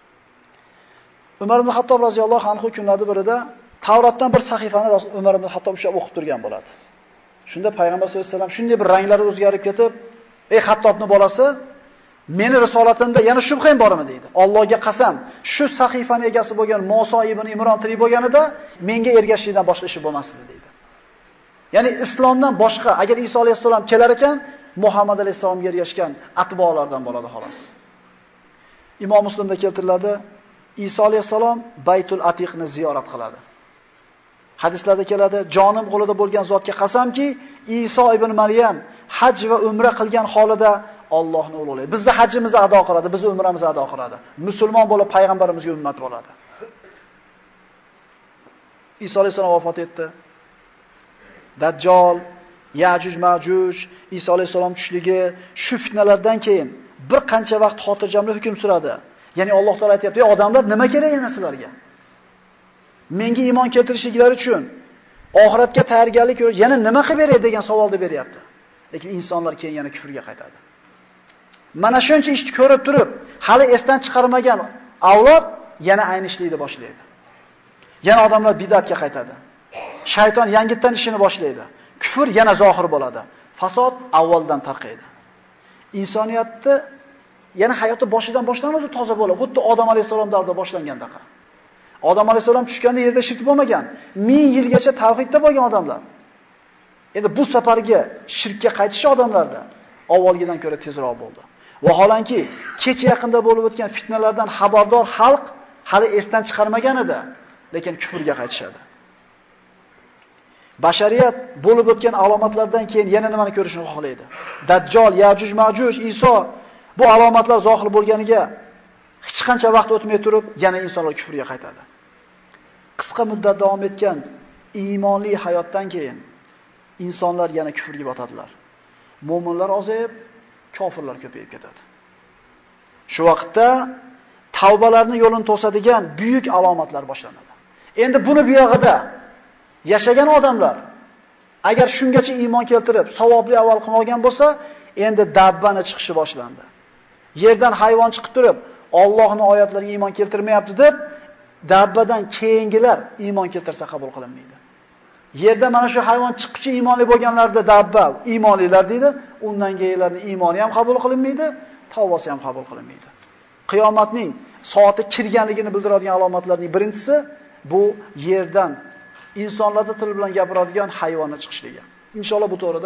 Umar ibn Hattob roziyallohu anhu kunlarning birida Tavrotdan bir sahifani Umar ibn Hattob ushlab o'qib turgan bo'ladi. Shunda payg'ambar sollallohu alayhi vasallam shunday bir ranglari o'zgarib ketib, "Ey Hattobning bolasi, meni risolatimda yana shubhang bormi?" deydi. Allohga qasam, shu sahifani egasi bo'lgan Muso ibn Imron tirik bo'lganida menga ergashishdan boshqa ishi bo'lmasdi deydi. Ya'ni islomdan boshqa agar Iso alayhissalom kelar ekan, Muhammad alayhissalomga ergashgan atbolardan bo'ladi xolos. Imom Muslimda keltiriladi, Iso alayhissalom Baytul Atiqni ziyorat qiladi. Hadislarda keladi, jonim qo'lida bo'lgan zotga qasamki, Iso ibn Maryam haj va umra qilgan holida Allohni ulug'laydi. Bizda hajimizni ado qiladi, biz umramizni ado qiladi. Musulmon bo'lib payg'ambarimizga ummat bo'ladi. Iso alayhissalom vafot etdi. Dajjal, Yajuj Majuj, Iso alayhissalom tushligi, shu fitnalardan keyin bir qancha vaqt xotirjamlik hukm suradi. Ya'ni Alloh taolay aytayapti, "Ey odamlar, nima kerak yana sizlarga? Menga iymon keltirishliklari uchun, oxiratga tayyorgarlik ko'rish, yana nima qilib beray?" degan savolni beryapti. Lekin insonlar keyin yana kufrga qaytadi. Mana shuncha ishni ko'rib turib, hali esdan chiqarmagan avlod yana ayni ishlaydi boshlaydi. Yana odamlar bidatga qaytadi. Shayton yangitdan ishini boshlaydi. Kufr yana zohir bo'ladi. Fasod avvaldan tarqaydi. Insoniyatni yana hayoti boshidan boshlanadi, toza bo'ladi. Xuddi Odam alayhisalom davrida boshlangandaqa. Odam alayhisalom tushganda yerda shirk bo'lmagan. 1000 yilgacha tavhidda bo'lgan odamlar. Endi bu safarga shirkka qaytish odamlarda avvalgidan ko'ra tezroq bo'ldi. Vaholanki, kecha yaqinda bo'lib o'tgan fitnalardan xabardor xalq hali esdan chiqarmagan edi, lekin kufrga qaytishadi. Bashariyat bo'lib o'tgan alomatlardan keyin yana nimani ko'rishni xohlaydi? Dajjal, Yajuj Majuj, Iso bu alomatlar zohir bo'lganiga hech qancha vaqt o'tmay turib yana insonlar kufrga qaytadi. Qisqa muddat davom etgan iymonli hayotdan keyin insonlar yana kufrga botadilar. Mo'minlar ozayib, kofirlar ko'payib ketadi. Shu vaqtda tavbalarni yo'lini to'sadigan buyuk alomatlar boshlanadi. Endi buni buyog'ida yashagan odamlar agar shungacha iymon keltirib, savobli amal qilmagan bo'lsa, endi dabbani chiqishi boshlandi. Yerdan hayvon chiqib turib, Allohning oyatlariga iymon keltirmayapti deb, dabbadan keyingilar iymon keltirsa qabul qilinmaydi. Yerda mana shu hayvon chiqquchi iymonli bo'lganlarda dabba iymonlilar deydi, undan keyinlarning iymoni ham qabul qilinmaydi, tavbasi ham qabul qilinmaydi. Qiyomatning soati kirganligini bildiradigan alomatlarning birinchisi bu yerdan insonlarning tili bilan gapiradigan hayvonning chiqishligi. Inshaalloh bu to'g'rida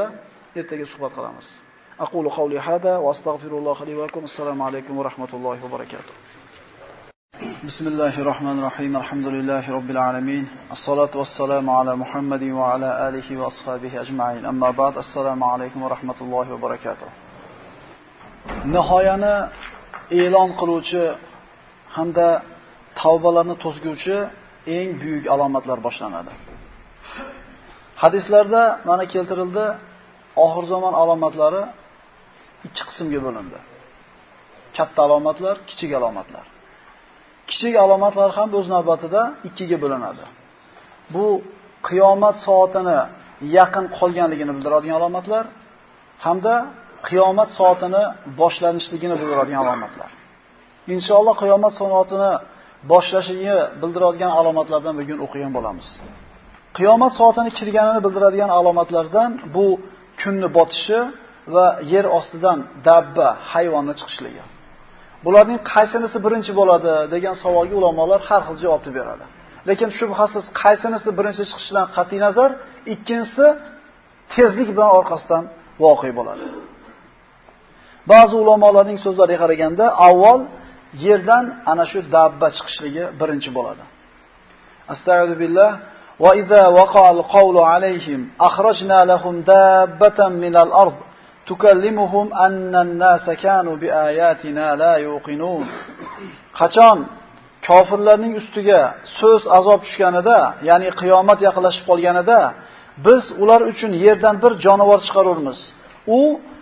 ertaga suhbat qilamiz. Aqulu qawli hada va astagfirulloh li va lakum. Assalomu alaykum va rahmatullohi va barakatuh. Bismillahirrohmanirrohim. Alhamdulillahi robbil alamin. Assalatu wassalamu ala Muhammadin va ala alihi va ashabihi ajma'in. Amma ba'd. Assalomu alaykum va rahmatullohi va barakatuh. Nihoyani e'lon qiluvchi hamda tavbalarni to'sguvchi eng buyuk alomatlar boshlanadi. Hadislarda mana keltirildi, oxir zamon alomatlari ikki qismga bo'lindi. Katta alomatlar, kichik alomatlar. Kichik alomatlar ham o'z navbatida ikkiga bo'linadi. Bu qiyomat soatini yaqin qolganligini bildiradigan alomatlar hamda qiyomat soatini boshlanishligini bildiradigan alomatlar. Inshaalloh qiyomat soatini boshlashini bildiradigan alomatlardan bugun o'qigan bo'lamiz. Qiyomat soatini kirganini bildiradigan alomatlardan bu kunni botishi va yer ostidan dabba, hayvonni chiqishligi. Bularning qaysinisi birinchi bo'ladi degan savolga ulamolar har xil javob beradi. Lekin shubhasiz qaysinisi birinchi chiqishidan qat'iy nazar, ikkinchisi tezlik bilan orqasidan voqea bo'ladi. Ba'zi ulamolarning so'zlariga qaraganda avval yerdan ana shu dabba chiqishligi birinchi bo'ladi. Astagfiru billah va idza waqa'al qawlu alayhim akhrajna lahum dabbatan minal ard tukallimuhum anna an-nasa kanu biayatina la yuqinun. Qachon kofirlarning ustiga so'z azob tushganida, ya'ni qiyomat yaqinlashib qolganida, biz ular uchun yerdan bir jonivor chiqarurmiz. U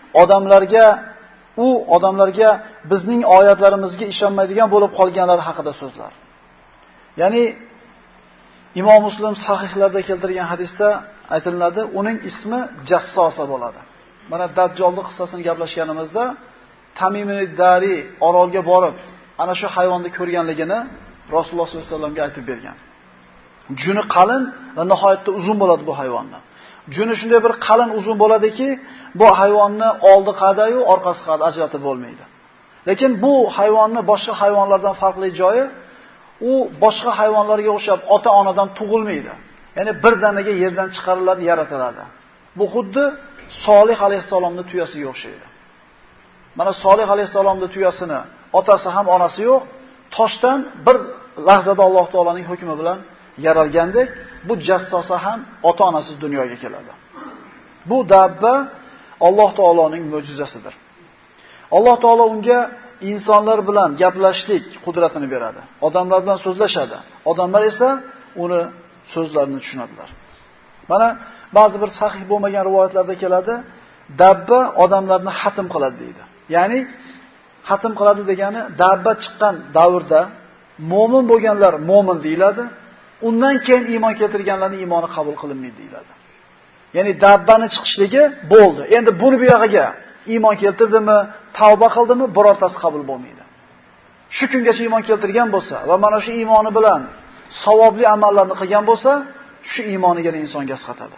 odamlarga bizning oyatlarimizga ishonmaydigan bo'lib qolganlar haqida so'zlar. Ya'ni Imom Muslim sahihlarda keltirgan hadisda aytiladi, uning ismi Jassosa bo'ladi. Mana Dajjolning qissasini gaplashganimizda Tamim ad-Dari orolga borib, ana shu hayvonni ko'rganligini Rasululloh sollallohu alayhi vasallamga aytib bergan. Juni qalin va nihoyatda uzun bo'ladi bu hayvonni. Juni shunday bir qalin uzun bo'ladiki, bu hayvonni oldi qadayu orqasi qad ajratib bo'lmaydi. Lekin bu hayvonni boshqa hayvonlardan farqli joyi, u boshqa hayvonlarga o'xshab ota-onadan tug'ilmaydi. Ya'ni birdaniga yerdan chiqariladi, yaratiladi. Bu xuddi Solih alayhisalomning tuyasiga o'xshaydi. Mana Solih alayhisalomning tuyasini otasi ham onasi yo'q, toshdan bir lahzada Alloh taolaning hukmi bilan yaralgandek, bu Jassosa ham ota-onasiz dunyoga keladi. Bu dabba Alloh taoloning mo'jizasidir. Alloh taolo unga insonlar bilan gaplashishlik qudratini beradi. Odamlar bilan so'zlashadi. Odamlar esa uni so'zlarini tushunadilar. Mana ba'zi bir sahih bo'lmagan rivoyatlarda keladi, dabba odamlarni xatm qiladi deydi. Ya'ni xatm qiladi degani dabba chiqqan davrda mo'min bo'lganlar mo'min deyiladi. Undan keyin iymon keltirganlarning iymoni qabul qilinmaydi deyiladi. Ya'ni dabbani chiqishligi bo'ldi. Endi buni bu yog'iga iymon keltirdimi, tavba qildimi, birortasi qabul bo'lmaydi. Shu kungacha iymon keltirgan bo'lsa va mana shu iymoni bilan savobli amallarni qilgan bo'lsa, shu iymoniga insonga asqatadi.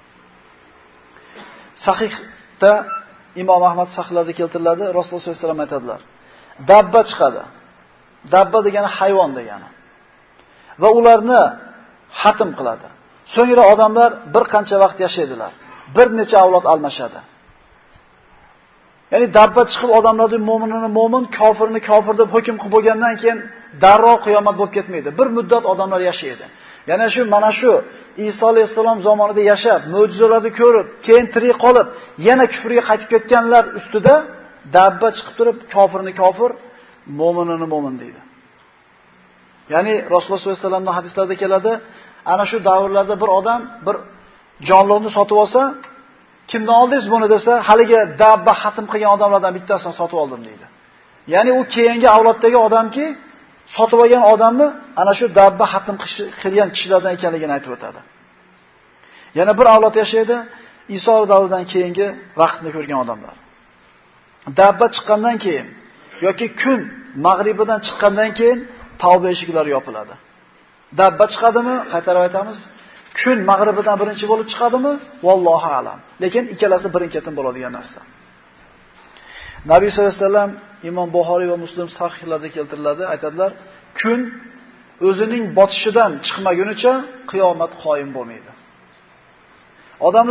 Sahihda Imom Ahmad sahihlarda keltiriladi, Rasululloh sollallohu alayhi vasallam aytadilar: dabba chiqadi. Dabba degani hayvon degani. Va ularni xatm qiladi. So'ngra odamlar bir qancha vaqt yashaydilar. Bir necha avlod almashadi. Ya'ni dabba chiqib odamlarning mo'minini mo'min, kofirni kofir deb hukm qilib bo'lgandan keyin darrov qiyomat bo'lib ketmaydi. Bir muddat odamlar yashaydi. Yana mana shu Iso alayhisalom zamonida yashab, mo'jizalarni ko'rib, keyin tirik qolib, yana kufrga qaytib ketganlar ustida dabba chiqib turib, kofirni kofir, mo'minini mo'min deydi. Ya'ni Rasululloh sollallohu alayhi vasallamning hadislarida keladi, ana shu davrlarda bir odam bir jonliqni sotib olsa, kimdan oldingiz buni desa, haligi dabba xatm qilgan odamlardan bittasini sotib oldim deydi. Ya'ni u keyingi avloddagi odamki, sotib olgan odamni ana shu dabba xatm qilgan kishilardan ekanligini aytib o'tadi. Yana bir avlod yashaydi, Iso davridan keyingi vaqtni ko'rgan odamlar. Dabba chiqqandan keyin yoki kun mag'ribidan chiqqandan keyin tavba eshiklari yopiladi. Dabba chiqadimi? Qaytarib aytamiz. Kun mag'ribidan birinchi bo'lib chiqadimi? Vallohu a'lam. Lekin ikkalasi birin-ketin bo'ladigan narsa. Nabiy sollallohu alayhi vasallam Imom Buxoriy va Muslim sahihlarida keltiriladi, aytadilar, kun o'zining botishidan chiqmagunicha qiyomat qoyim bo'lmaydi. Odamlar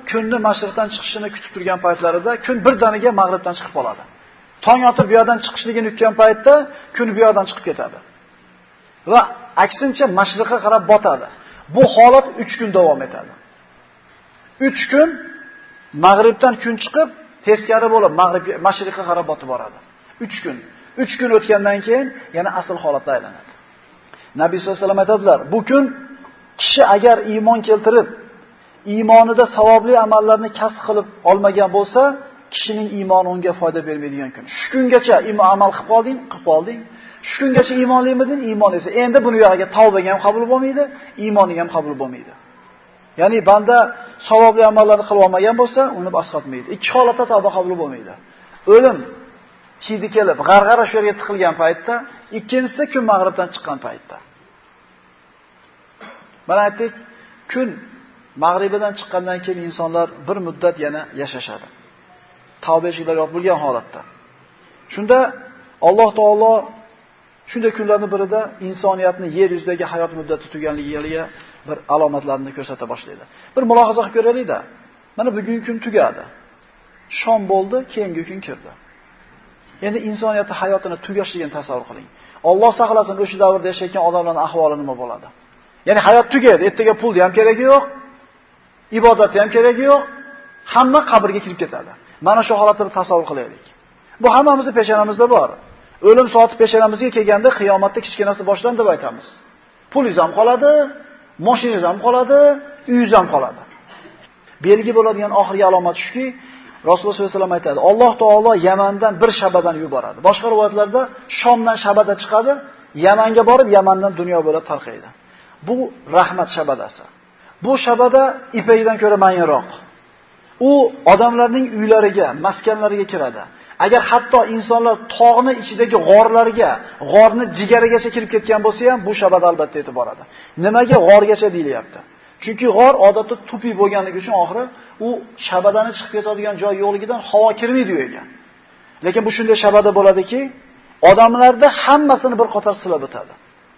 kunni mashriqdan chiqishini kutib turgan paytlarida kun birdaniga mag'ribdan chiqib qoladi. Tong otib bu yoqdan chiqishligini kutgan paytda kun bu yoqdan chiqib ketadi. Va aksincha mashriqqa qarab botadi. Bu holat 3 kun davom etadi. 3 kun mag'ribdan kun chiqib, teskari bo'lib mashriqqa qarab botib boradi. 3 kun. 3 kun o'tgandan keyin yana asl holatga aylanadi. Nabiy sollallohu alayhi vasallam aytadilar, bu kun kishi agar iymon keltirib, iymonida savobli amallarni kasb qilib olmagan bo'lsa, kishining iymoni unga foyda bermaydigan kun. Shu kungacha amal qilib qolding. Shu kungacha iymonlimiding? Iymon esa. Endi buni yo'g'iga tavbaga ham qabul bo'lmaydi, iymoniga ham qabul bo'lmaydi. Ya'ni banda savobli amallarni qilib olmagan bo'lsa, uni asqatmaydi. Ikki holatda tavba qabul bo'lmaydi. O'lim hidi kelib, g'arg'ara shu yerga tiqilgan paytda, ikkinchisi kun mag'ribdan chiqqan paytda. Mana aytdik, kun mag'ribidan chiqqandan keyin insonlar bir muddat yana yashashadi. Tavba eshiklari yopilgan holatda. Shunda Alloh taolo shunday kunlarning birida insoniyatni yer yuzidagi hayot muddati tuganligiga bir alomatlarini ko'rsata boshlaydi. Bir mulohaza qilib ko'raylik-da. Mana bugungi kun tugadi. Shom bo'ldi, keyingi kun kirdi. Endi insoniyat hayotini tugashligini tasavvur qiling. Alloh saqlasin, o'sha davrda yashayotgan odamlarning ahvoli nima bo'ladi? Ya'ni hayot tugadi, ertaga pulni ham keragi yo'q, ibodatni ham keragi yo'q, hamma qabrga kirib ketadi. Mana shu holatni tasavvur qilaylik. Bu hammamizning peshonamizda bor. O'lim soati peshonamizga kelganda qiyomatda kichkinasi boshlandi deb aytamiz. Pulingiz ham qoladi, mashinangiz ham qoladi, uyingiz ham qoladi. Belgi bo'ladigan oxirgi alomat shuki, Rasululloh sollallohu alayhi vasallam aytadi, Alloh taolo Yamandan bir shabadan yuboradi. Boshqa rivoyatlarda Shomdan shabada chiqadi, Yamanga borib, Yamandan dunyo bo'lib tarqaydi. Bu rahmat shabadasi. Bu shabada ipakdan ko'ra mayinroq. U odamlarning uylariga, maskanlariga kiradi. Agar hatto insonlar tog'ni ichidagi g'orlarga, g'orni jigarigacha kirib ketgan bo'lsa ham, bu shabada albatta yetib boradi. Nimaga g'orgacha deyilyapti? Chunki g'or odatda tupi bo'lganligi uchun oxiri u shabadani chiqib ketadigan joy yo'qligidan havo kirmaydi u ekan. Lekin bu shunday shabada bo'ladiki, odamlarda hammasini bir qator silab o'tadi.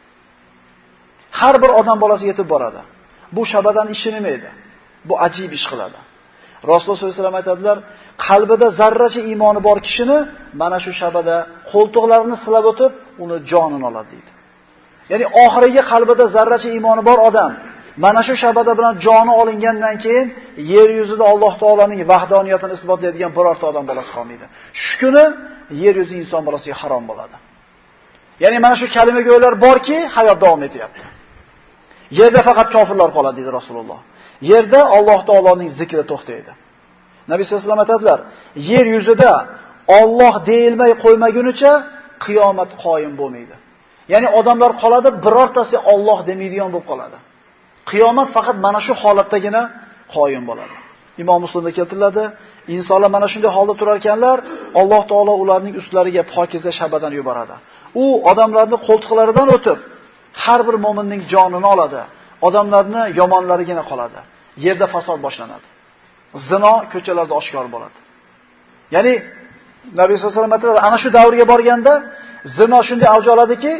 Har bir odam bolasi yetib boradi. Bu shabadan ishi nima edi? Bu ajib ish qiladi. Rasululloh sollallohu alayhi vasallam aytadilar, qalbida zarracha iymoni bor kishini mana shu shabada qo'ltiqlarini silab o'tib, uni jonini oladi deydi. Ya'ni oxiriga qalbida zarracha iymoni bor odam mana shu shabada bilan joni olingandan keyin yer yuzida Alloh taolaning vahdoniyatini isbotlaydigan birorta odam bolasi qolmaydi. Shu kuni yer yuzi inson bolasiga harom bo'ladi. Ya'ni mana shu kalimaga o'ylar borki, hayot davom etyapti. Yerda faqat kofirlar qoladi dedi Rasululloh. Yerda Alloh taoloning zikri to'xtaydi. Nabiy sollallohu alayhi vasallam aytadilar, yer yuzida Alloh deyilmay qo'ymagunicha qiyomat qoyim bo'lmaydi. Ya'ni odamlar qoladi, birortasi Alloh demaydigan bo'lib qoladi. Qiyomat faqat mana shu holatdagina qoyim bo'ladi. Imom Muslimda keltiriladi, insonlar mana shunday holda turar ekanlar, Alloh taolo ularning ustlariga pokiza shabadan yuboradi. U odamlarning qo'ltiqlaridan o'tib, har bir mo'minning jonini oladi. Odamlarni yomonlarigina qoladi. Yerda fasod boshlanadi. Zino ko'chalarda oshkor bo'ladi. Ya'ni Nabiy sollallohu alayhi vasallam aytadi, ana shu davrga borganda zino shunday avj oladiki,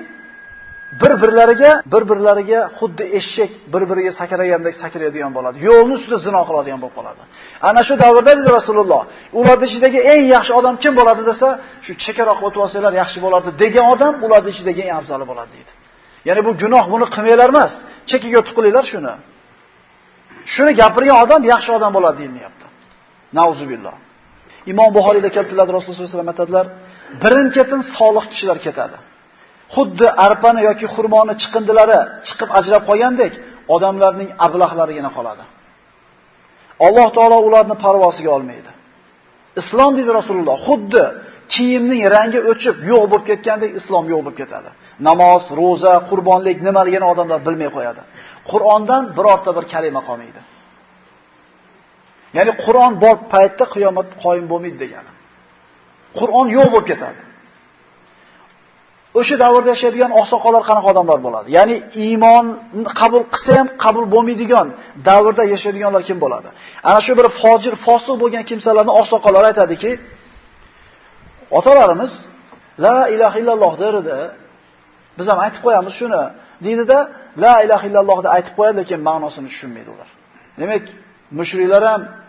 bir-birlariga xuddi eshak bir-biriga sakragandek sakraydigan bo'ladi. Yo'lning ustida zino qiladigan bo'lib qoladi. Ana shu davrda dedi Rasululloh, ularning ichidagi eng yaxshi odam kim bo'ladi desa, shu chekaroq o'tib olsalar yaxshi bo'lardi degan odam ularning ichidagi eng afzali bo'ladi dedi. Ya'ni bu gunoh, buni qilmaylar emas. Chekiga o'tib qilinglar shuni. Shuni gapirgan odam yaxshi odam bo'ladi deyilyapti. Nauzubillah. Imom Buxoriyda keltiriladi, Rasululloh sollallohu alayhi vasallam aytadilar, birin-ketin solih kishilar ketadi. Xuddi arpani yoki xurmoni chiqindilari chiqib ajrab qolgandek, odamlarning ablahlarigina qoladi. Alloh taolo ularni parvosiga olmaydi. Islom dedi Rasululloh, xuddi kiyimning rangi o'chib yo'q bo'lib ketgandek islom yo'q bo'lib ketadi. Namoz, roza, qurbonlik nimaligini odamlar bilmay qo'yadi. Qur'ondan birorta bir kalima qolmaydi. Ya'ni Qur'on bor paytda qiyomat qoyim bo'lmaydi degani. Qur'on yo'q bo'lib ketadi. O'sha davrda yashaydigan oqsoqollar qanaqa odamlar bo'ladi? Ya'ni iymon qabul qilsa ham qabul bo'lmaydigan davrda yashaydiganlar kim bo'ladi? Ana shu bir fojir, fosiq bo'lgan kimsalarning oqsoqollar aytadiki, otalarimiz la ilaha illalloh derdi. Biz ham aytib qo'yamiz shuni. Deydida la ilaha illallohni aytib qo'yadi, lekin ma'nosini tushunmaydi ular. Demak, mushriklar ham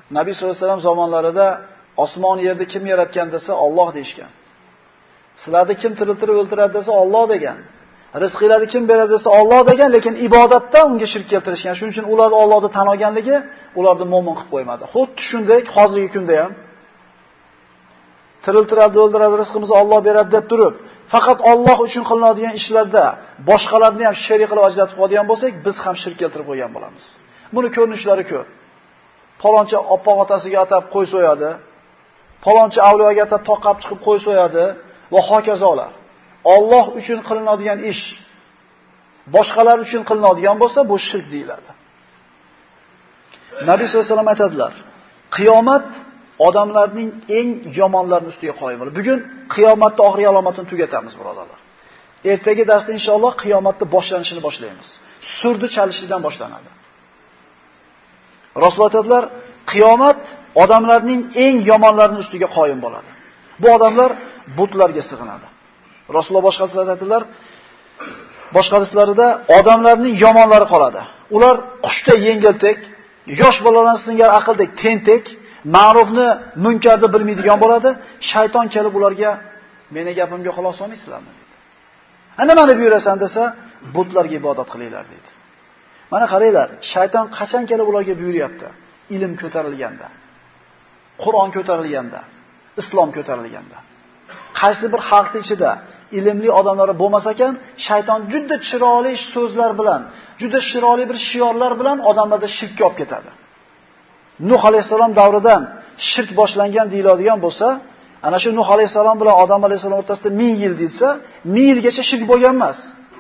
Nabiy sollallohu alayhi vasallam zamonlarida osmon yerni kim yaratgan desa Alloh deyishgan. Sizlarni kim tiriltirib o'ltiradi desa Alloh degan. Rizqinglarni kim beradi desa Alloh degan, lekin ibodatda unga shirk keltirishgan. Shuning uchun ular Allohni tan olganligi ularni mo'min qilib qo'ymadi. Xuddi shunday hozirgi kunda ham tiriltiradi, o'ldiradi, rizqimizni Alloh beradi deb turib, faqat Alloh uchun qilinadigan ishlarda boshqalarni ham sherik qilib ajratib qo'yadigan bo'lsak, biz ham shirk keltirib qo'ygan bo'lamiz. Buni ko'rinishlari ko'p. Palonchi oppoq otasiga atab qo'y so'yadi, palonchi avliyoga atab toqab chiqib qo'y so'yadi va hokazolar. Alloh uchun qilinadigan ish boshqalar uchun qilinadigan bo'lsa, bu shirk deyiladi. Nabiy sollallohu alayhi vasallam aytadilar: qiyomat odamlarning eng yomonlarining ustiga qoyim bo'ladi. Bugun qiyomatning oxirgi alomatini tugatamiz, birodarlar. Ertaga darsda inshaalloh qiyomatning boshlanishini boshlaymiz. Surdi chalishdan boshlanadi. Rasululloh aytadilar: qiyomat odamlarning eng yomonlarining ustiga qoyim bo'ladi. Bu odamlar butlarga sig'inadi. Rasululloh boshqa hadislarda aytadilar, boshqa hadislarida odamlarning yomonlari qoladi. Ular qushday yengiltek, yosh bolalarning singar aqldek tentek, ma'rufni, munkarni bilmaydigan bo'ladi. Shayton kelib ularga meni gapimga quloq solmaysizlarmi dedi. Ana mana bu yurasan desa, butlarga ibodat qilinglar dedi. Mana qaranglar, shayton qachon kelib ularga buyuryapti? Ilm ko'tarilganda, Qur'on ko'tarilganda, islom ko'tarilganda. Qaysi bir xalqning ichida ilmli odamlar bo'lmas ekan, shayton juda chiroyli so'zlar bilan, juda chiroyli bir shiorlar bilan odamlarda shirkka olib ketadi. Nuh alayhisalom davridan shirk boshlangan deyiladigan bo'lsa, ana shu Nuh alayhisalom bilan Odam alayhisalom o'rtasida 1000 yil deyilsa, 1000 yilgacha shirk bo'lgan emas.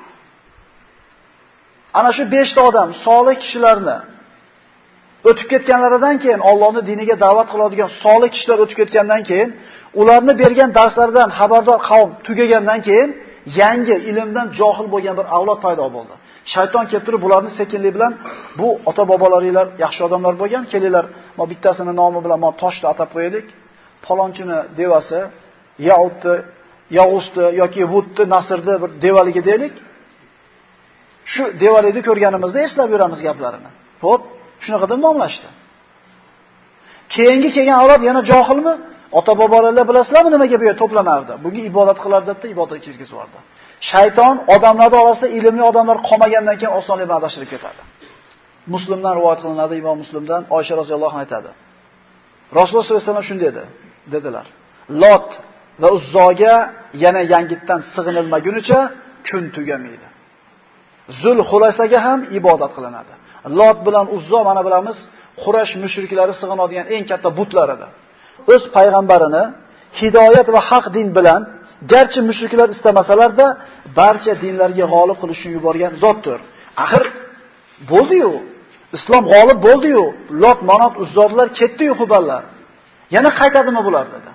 Ana shu 5 ta odam solih kishilarni o'tib ketganlaridan keyin, Allohning diniga da'vat qiladigan solih kishilar o'tib ketgandan keyin, ularni bergan darslardan xabardor qavm tugagandan keyin yangi ilmdan johil bo'lgan bir avlod paydo bo'ldi. Shayton kelib turib bularni sekinlik bilan, bu ota-bobolaringlar yaxshi odamlar bo'lgan, kelinglar, mo bittasini nomi bilan mo toshni atab qo'yaylik. Palonchini devasi, Yaudni, Yag'usni yoki Vudni, Nasrni bir devaligi deylik. Shu devalikni ko'rganimizda eslab yuramiz gaplarini. Xo'p, shunaqa deb nomlashdi. Keyingi kelgan avlod yana johilmi? Ota-bobolarlar bilasizlarmi nimaga bu yerga to'planardi? Bunga ibodat qilardi deb ibodat kirgizib Shayton odamlar orasida ilmli odamlar qolmagandan keyin osonlik bilan adashtirib ketadi. Muslimdan rivoyat qilinadi, Imom Muslimdan Oysha roziyallohu anha aytadi. Rasululloh sollallohu alayhi vasallam shunday dedilar. Lot va Uzzoga yana yangitdan sig'inilmagunicha kun tugamaydi. Zul Xulasaga ham ibodat qilinadi. Lot bilan Uzzo mana bilamiz, Quraysh mushriklari sig'inadigan eng katta butlar edi. O'z payg'ambarini hidoyat va haq din bilan, garchi mushriklar istamasalar-da, barcha dinlarga g'olib qilish uchun yuborgan zotdir. Axir bo'ldi-yu, islom g'olib bo'ldi-yu, Lot, Manot, Uzzodlar ketdi-yu Huballar. Yana qaytadimi bular dedi.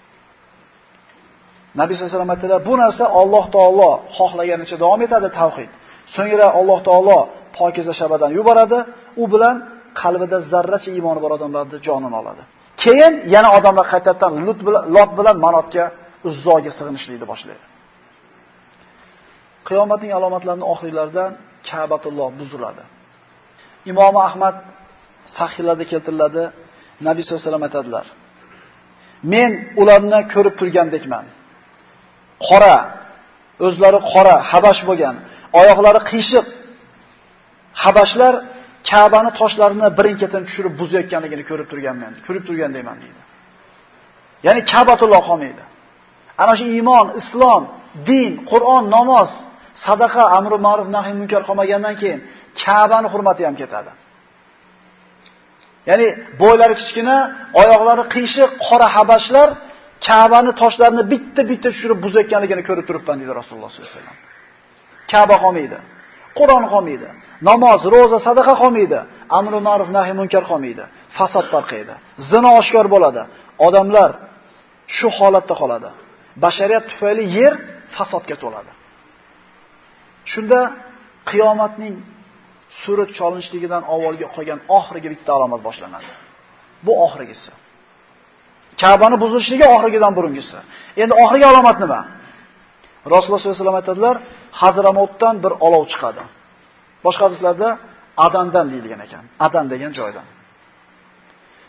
Nabiy sollallohu alayhi vasallam aytdilar, bu narsa Alloh taolo xohlaganicha davom etadi tavhid. So'ngra Alloh taolo pokiza shabadan yuboradi, u bilan qalbida zarracha iymoni bor odamlarning jonini oladi. Keyin yana odamlar qaytadan Lot bilan Manotga, Uzzoga sig'inishlikni boshlaydi. Qiyomatning alomatlarining oxirlaridan Ka'batulloh buziladi. Imom Ahmad sahihlarda keltiriladi. Nabiy sollallohu alayhi vasallam aytadilar: men ularni ko'rib turgandekman. Qora, o'zlari qora, habash bo'lgan, oyoqlari qiyshiq habashlar Ka'bani toshlarini birin-ketin tushirib buzayotganligini ko'rib turgandayman deydi. Ya'ni Ka'batulloh qolmaydi. Ana shu iymon, islom, din, Qur'on, namoz, sadaqa, amri ma'ruf, nahy munkar qolmagandan keyin Ka'bani hurmati ham ketadi. Ya'ni bo'ylari kichkina, oyoqlari qiyshiq qora habashlar Ka'bani toshlarini bitta-bitta tushirib buzayotganligini ko'rib turibman dedi Rasululloh sollallohu alayhi vasallam. Ka'ba qolmaydi. Qur'on qolmaydi. Namoz, roza, sadaqa qolmaydi. Amri ma'ruf, nahy munkar qolmaydi. Fasod tarqaydi. Zino oshkor bo'ladi. Odamlar shu holatda qoladi. Bashariyat tufayli yer fasodga to'ladi. Shunda qiyomatning surat cholinishligidan avvalga qolgan oxirgi bitta alomat boshlanadi. Bu oxirgisi. Ka'bani buzilishligi oxirgidan burungisi. Endi oxirgi alomat nima? Rasululloh sollallohu alayhi vasallam aytadilar, Hazramotdan bir olov chiqadi. Boshqa hadislarda Adandan deyilgan ekan. Adan degan joydan.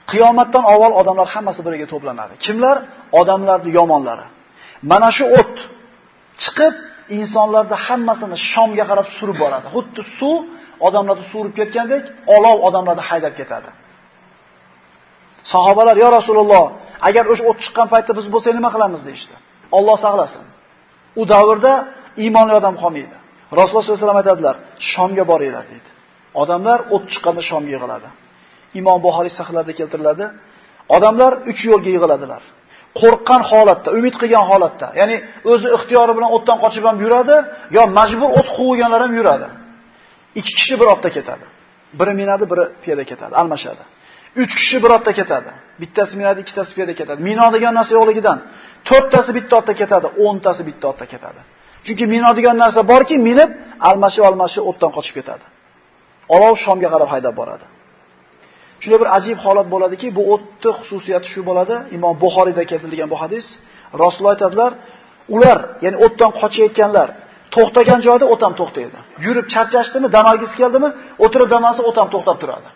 Qiyomatdan avval odamlar hammasi biriga to'planadi. Kimlar? Odamlarning yomonlari. Mana shu o't chiqib, insonlarning hammasini Shomga qarab surib boradi. Xuddi suv odamlarni surib ketgandek, olov odamlarni haydab ketadi. Sahobalar, "Ya Rasululloh, agar o'sha o't chiqqan paytda biz bo'lsak nima qilamiz?" deyshti. Alloh saqlasin. U davrda iymonli odam qolmaydi. Rasululloh sollallohu alayhi vasallam aytadilar, "Shomga boringlar" deydi. Odamlar o't chiqqanda Shomga yig'iladi. Imom Buxoriy sahihlarida keltiriladi. Odamlar 3 yo'lga yig'iladilar. Qo'rqqan holatda, umid qilgan holatda, ya'ni o'zi ixtiyori bilan o'tdan qochib ham yuradi, yo majbur o't quvganlar ham yuradi. 2 kishi bir otda ketadi. Biri minadi, biri piyoda ketadi, almashadi. 3 kishi bir otda ketadi. Bittasi minadi, ikkitasi piyoda ketadi. Mino degan narsa yo'qligidan 4tasi bitta otda ketadi, 10tasi bitta otda ketadi. Chunki mino degan narsa borki, minib, almashib o'tdan qochib ketadi. Olov Shomga qarab haydab boradi. Shunday bir ajib holat bo'ladiki, bu o'tning xususiyati shu bo'ladi. Imom Buxoriyda keltirilgan bu hadis. Rasululloh aytadilar, ular, ya'ni o'tdan qochayotganlar to'xtagan joyda o't ham to'xtaydi. Yurib charchashdimi, dam olgisi keldimi, o'tirib dam olsa o't ham to'xtab turadi.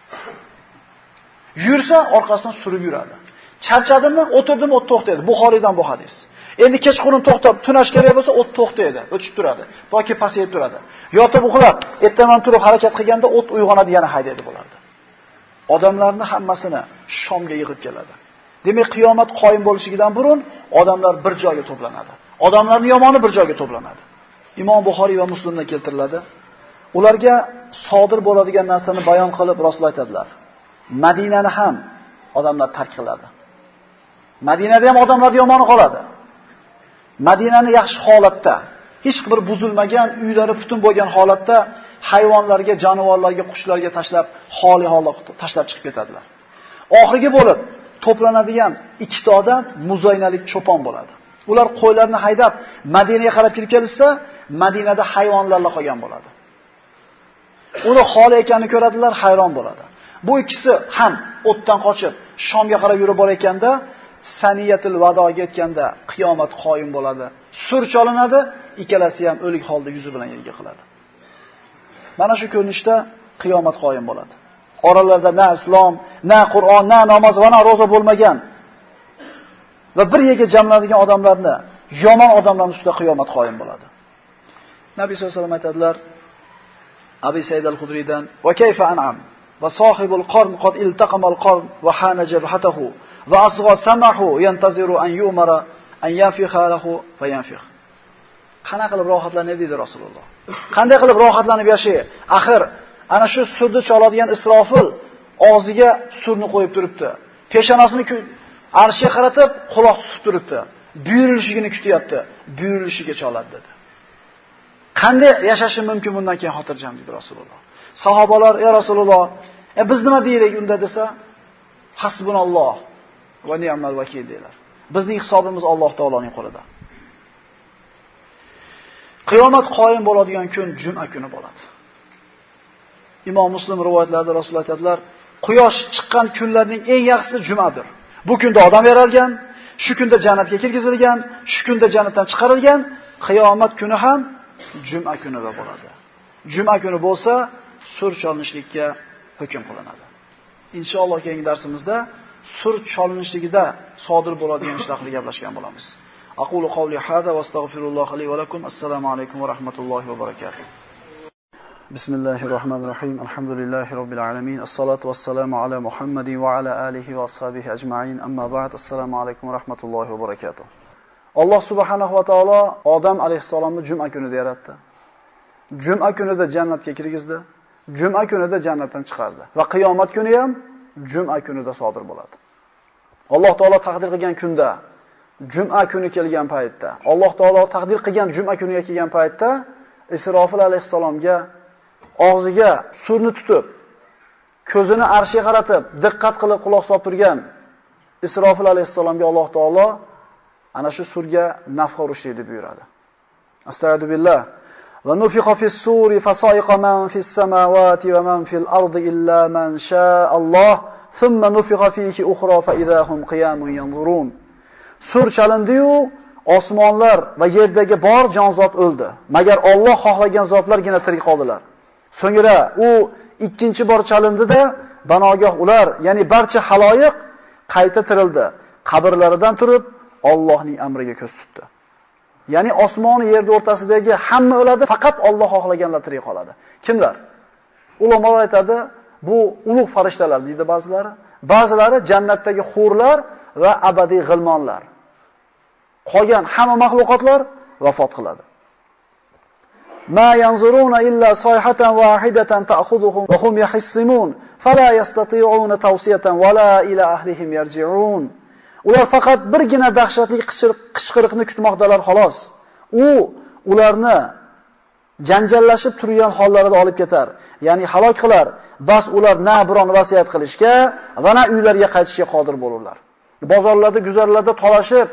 Yursa orqasidan surib yuradi. Charchadimi, o'tirdimi, o't to'xtaydi. Buxoriydan bu hadis. Endi kechqurun to'xtab, tunash kerak bo'lsa o't to'xtaydi, o'chib turadi, yoki pasayib turadi. Yotib uxlab, ertaman turib harakat qilganda o't uyg'onadi, yana haydaydi bo'lardi. Odamlarni hammasini Shomga yig'ib keladi. Demak, qiyomat qoyim bo'lishidan burun odamlar bir joyga to'planadi. Odamlarning yomoni bir joyga to'planadi. Imom Buxoriy va Muslimda keltiriladi. Ularga sodir bo'ladigan narsani bayon qilib Rasululloh aytadilar. Madinani ham odamlar tark qiladi. Madinada ham odamlar yomoni qoladi. Madinani yaxshi holatda, hech bir buzilmagan, uylari butun bo'lgan holatda hayvonlarga, jonivorlarga, qushlarga tashlab, xoli holatda tashlab chiqib ketadilar. Oxirgi bo'lib to'planadigan ikkita odam muzaynalik cho'pon bo'ladi. Ular qo'ylarni haydab Madinaga qarab kirib kelsa, Madinada hayvonlarla qolgan bo'ladi. Uni xoli ekanini ko'radilar, hayron bo'ladi. Bu ikkisi ham o'tdan qochib Shomga qarab yurib borayotganda, Saniyatul Vadoga yetganda qiyomat qoyim bo'ladi. Sur cholinadi, ikkalasi ham o'lik holda yuzi bilan yerga qiladi. Mana shu ko'rinishda qiyomat qoyim bo'ladi. Oralarida na islom, na Qur'on, na namoz va na roza bo'lmagan va bir yerga jamlanadigan odamlarni, yomon odamlarning ustida qiyomat qoyim bo'ladi. Nabiy sollallohu alayhi vasallam aytadilar, Abi Said al-Khudriydan, "Va kayfa an'am va sohibul qarn qad iltaqama al-qarn va hana jabhatahu va asgha samahu yantaziru an yu'mara an yanfiha lahu va yanfih." Qanaqa qilib rohatlanadi dedi Rasululloh. Qanday qilib rohatlanib yashay? Axir ana shu surni choladigan Isrofil og'ziga surni qo'yib turibdi. Peshonasini arshga qaratib quloq tutib turibdi. Buyurilishini kutyapti. Buyurilishiga choladi dedi. Qanday yashashim mumkin bundan keyin xotirjam dedi Rasululloh. Sahobalar, "Ya Rasululloh, biz nima deylik unda?" desa, "Hasbunalloh va ni'mal vakil" dedilar. Bizning hisobimiz Alloh taoloning qo'lida. Qiyomat qoyim bo'ladigan kun juma kuni bo'ladi. Imom Muslim rivoyatlarida Rasululloh aytadilar, quyosh chiqqan kunlarning eng yaxshisi jumadir. Bu kunda odam yaralgan, shu kunda jannatga kirgizilgan, shu kunda jannatdan chiqarilgan, qiyomat kuni ham juma kunida bo'ladi. Juma kuni bo'lsa, sur cholinishlikka hukm qilinadi. Inshaalloh keyingi darsimizda sur cholinishligida sodir bo'ladigan ishlar haqida gaplashgan bo'lamiz. Aqulu qawli hada va astagfirulloh li va lakum. Assalomu alaykum va rahmatullohi va barakatuh. Bismillahirrohmanirrohim. Alhamdulillahi robbil alamin. Assalatu wassalamu ala Muhammadin va ala alihi va ashabihi ajma'in. Amma ba'd. Assalomu alaykum va rahmatullohi va barakatuh. Alloh subhanahu va taolo Odam alayhisalomni juma kunida yaratdi. Juma kunida jannatga kirgizdi. Juma kunida jannatdan chiqardi va qiyomat kuni ham juma kunida sodir bo'ladi. Alloh taolo taqdir qilgan kunda, juma kuni kelgan paytda, Alloh taolo taqdir qilgan juma kuniga kelgan paytda Isrofil alayhisalomga og'ziga surni tutib, ko'zini arshga qaratib, diqqat qilib quloq solib turgan Isrofil alayhisalomga Alloh taolo ana shu surga nafxa urishni buyuradi. Astagfiru billah. Va nufiqa fis-suri fasa'iqa man fis-samawati va man fil-ardi illa man sha'a Alloh, thumma nufiqa fihi ukhra fa idahum qiyamun yanzurun. Sur chalindi-yu, osmonlar va yerdagi bor jonzot o'ldi. Magar Alloh xohlagan zotlargina tirik qoldilar. So'ngra u ikkinchi bor chalindi-da, banogoh ular, ya'ni barcha haloyiq qayta tirildi. Qabrlaridan turib Allohning amriga ko'z tutdi. Ya'ni osmon va yer o'rtasidagi hamma o'ladi, faqat Alloh xohlaganlar tirik qoladi. Kimlar? Ulamolar aytadi, bu ulug' farishtalar deydi ba'zilari. Ba'zilari jannatdagi hurlar va abadiy g'ilmonlar. Qolgan hamma mahluqotlar vafot qiladi. Ma yanzuruna illa sayhatan wahidatan ta'khudhuhum wa hum yahissimun fala yastati'una tawsiyatan wala ila ahlihim yarji'un. Ular faqat birgina dahshatli qichqiriqni kutmoqdalar xolos. U ularni janjallashib turgan hollarida olib ketar, ya'ni halok qilar. Bas ular na biron vasiyat qilishga va na uylariga qaytishga qodir bo'lurlar. Bozorlarda, guzarlarda talashib,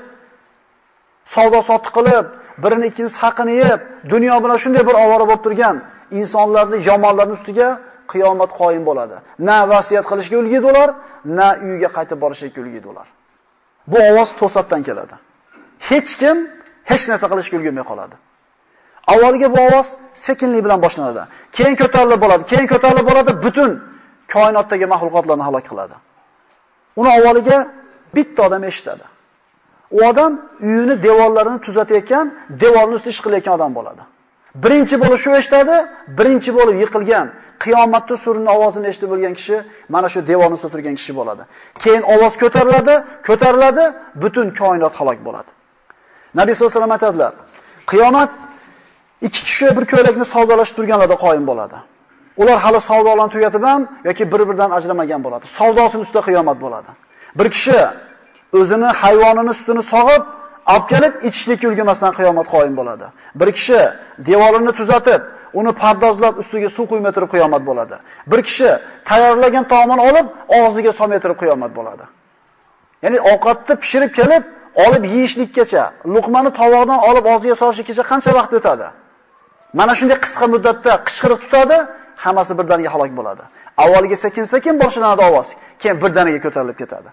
savdo-sotiq qilib, birini ikkinchisi haqini yeb, dunyo bilan shunday bir ovora bo'lib turgan insonlarning yomonlarning ustiga qiyomat qoyim bo'ladi. Na vasiyat qilishga ulgiydi ular, na uyiga qaytib borishga ulgiydi ular. Bu ovoz to'satdan keladi. Hech kim hech narsa qilishga ulgurmay qoladi. Avvaliga bu ovoz sekinlik bilan boshlanadi. Keyin ko'tarilib bo'ladi, butun koinotdagi mahluqotlarni halok qiladi. Uni avvaliga bitta odam eshitadi. U odam uyini devorlarini tuzatayotgan, devorning ustida ish qilayotgan odam bo'ladi. Birinchi bo'lib shu eshitadi, birinchi bo'lib yiqilgan, qiyomatda surning ovozini eshitib bo'lgan kishi mana shu devorning ustida turgan kishi bo'ladi. Keyin ovoz ko'tariladi, butun koinot halok bo'ladi. Nabiy sollallohu alayhi vasallam aytadilar, qiyomat ikki kishi bir ko'ylakni savdolashib turganlarda qoyim bo'ladi. Ular hali savdolarni tugatib ham yoki bir-biridan ajramagan bo'ladi. Savdosining ustida qiyomat bo'ladi. Bir kishi o'zini hayvonini sutini sog'ib, olib kelib ichishlikka ulgurmasdan qiyomat qoyim bo'ladi. Bir kishi devorini tuzatib, uni pardozlab ustiga suv quyma turib qiyomat bo'ladi. Bir kishi tayyorlagan taomini olib, og'ziga solmay turib qiyomat bo'ladi. Ya'ni ovqatni pishirib kelib, olib yeyishlikkacha, luqmani tovoqdan olib og'ziga solishlikkacha qancha vaqt o'tadi? Mana shunday qisqa muddatda qichqiriq tutadi, hammasi birdaniga halok bo'ladi. Avvaliga sekin-sekin boshlanadi ovoz, keyin birdaniga ko'tarilib ketadi.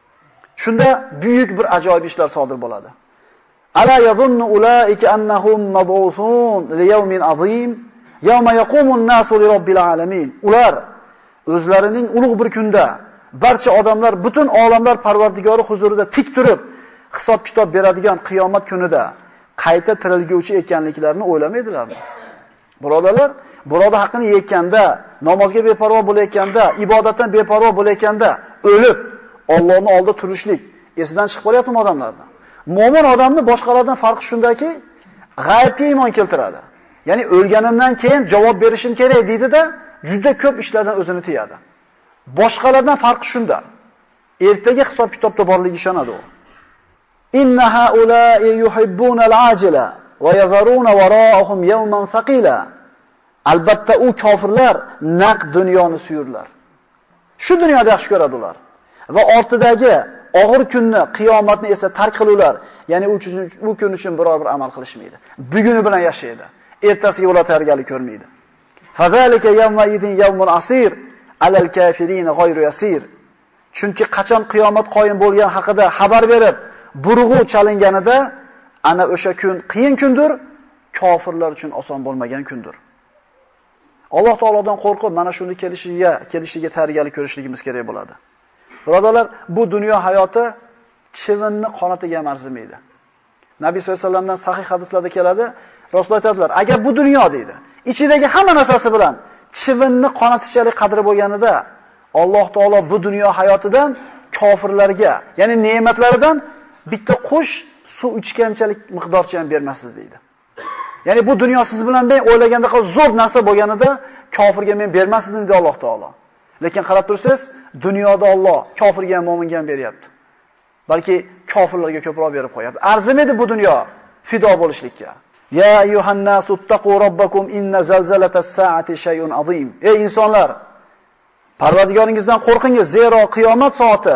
Shunda buyuk bir ajoyib ishlar sodir bo'ladi. Ala yadhunnu ulaika annahum mab'uthun li yawmin azim, yawma yaqumun nasu li robbil alamin. Ular o'zlarining ulug' bir kunda barcha odamlar butun olamlar Parvardigori huzurida tik turib hisob-kitob beradigan qiyomat kunida qayta tirilguvchi ekanliklarini o'ylamaydilarmi? Birodarlar, birodar haqqini yeyotganda, namozga beparvo bo'layotganda, ibodatdan beparvo bo'layotganda o'lib Allohning oldida turishlik esidan chiqib qolyaptimi odamlardan? Mo'min odamni boshqalardan farqi shundaki, g'aybga iymon keltiradi. Ya'ni o'lganimdan keyin javob berishim kerak deydi-da, juda ko'p ishlardan o'zini tiyadi. Boshqalardan farqi shunda. Ertaga hisob-kitobda borligiga ishonadi u. Inna haula'i yuhibbuna al-ajila va yazaruna wara'ahum yawman thaqila. Albatta u kofirlar naq dunyoni suyurlar. Shu dunyoda yaxshi ko'radi ular. Va ortidagi og'ir kunni, qiyomatni esa tark qilurlar. Ya'ni u kun uchun biror bir amal qilishmaydi. Buguni bilan yashaydi. Ertasiga ular tayyorgarlik ko'rmaydi. Fazalika yawma idin yawmun asir alal kafirin ghayru yasir. Chunki qachon qiyomat qoyim bo'lgan haqida xabar berib, burg'u chalinganida ana o'sha kun qiyin kundir, kofirlar uchun oson bo'lmagan kundir. Alloh taolodan qo'rqib mana shuni kelishiga tayyorgarlik ko'rishligimiz kerak bo'ladi. Birodarlar, bu dunyo hayoti chivinni qonatiga arzimaydi. Nabiy sollallohu alayhi vasallamdan sahih hadislarda keladi, Rasululloh aytadilar, agar bu dunyo deydi, ichidagi hamma narsasi bilan chivinni qonatichalik qadri bo'lganida, Alloh taolo bu dunyo hayotidan kofirlarga, ya'ni ne'matlaridan bitta qush suv ichganchalik miqdorcha ham bermasiz deydi. Ya'ni bu dunyo siz bilan men o'ylaganda zo'r narsa bo'lganida kofirga men bermasdim deydi Alloh taolo. Lekin qarab tursangiz, dunyoda Alloh kofirga ham mo'minga ham beryapti. Balki kofirlarga ko'proq berib qo'yapti. Arzimaydi bu dunyo fido bo'lishlikka. Ya ayyuhan nasu taqu robbakum inna zalzalatas saati shay'un azim. Ey insonlar, Parvardigoringizdan qo'rqingiz, zero qiyomat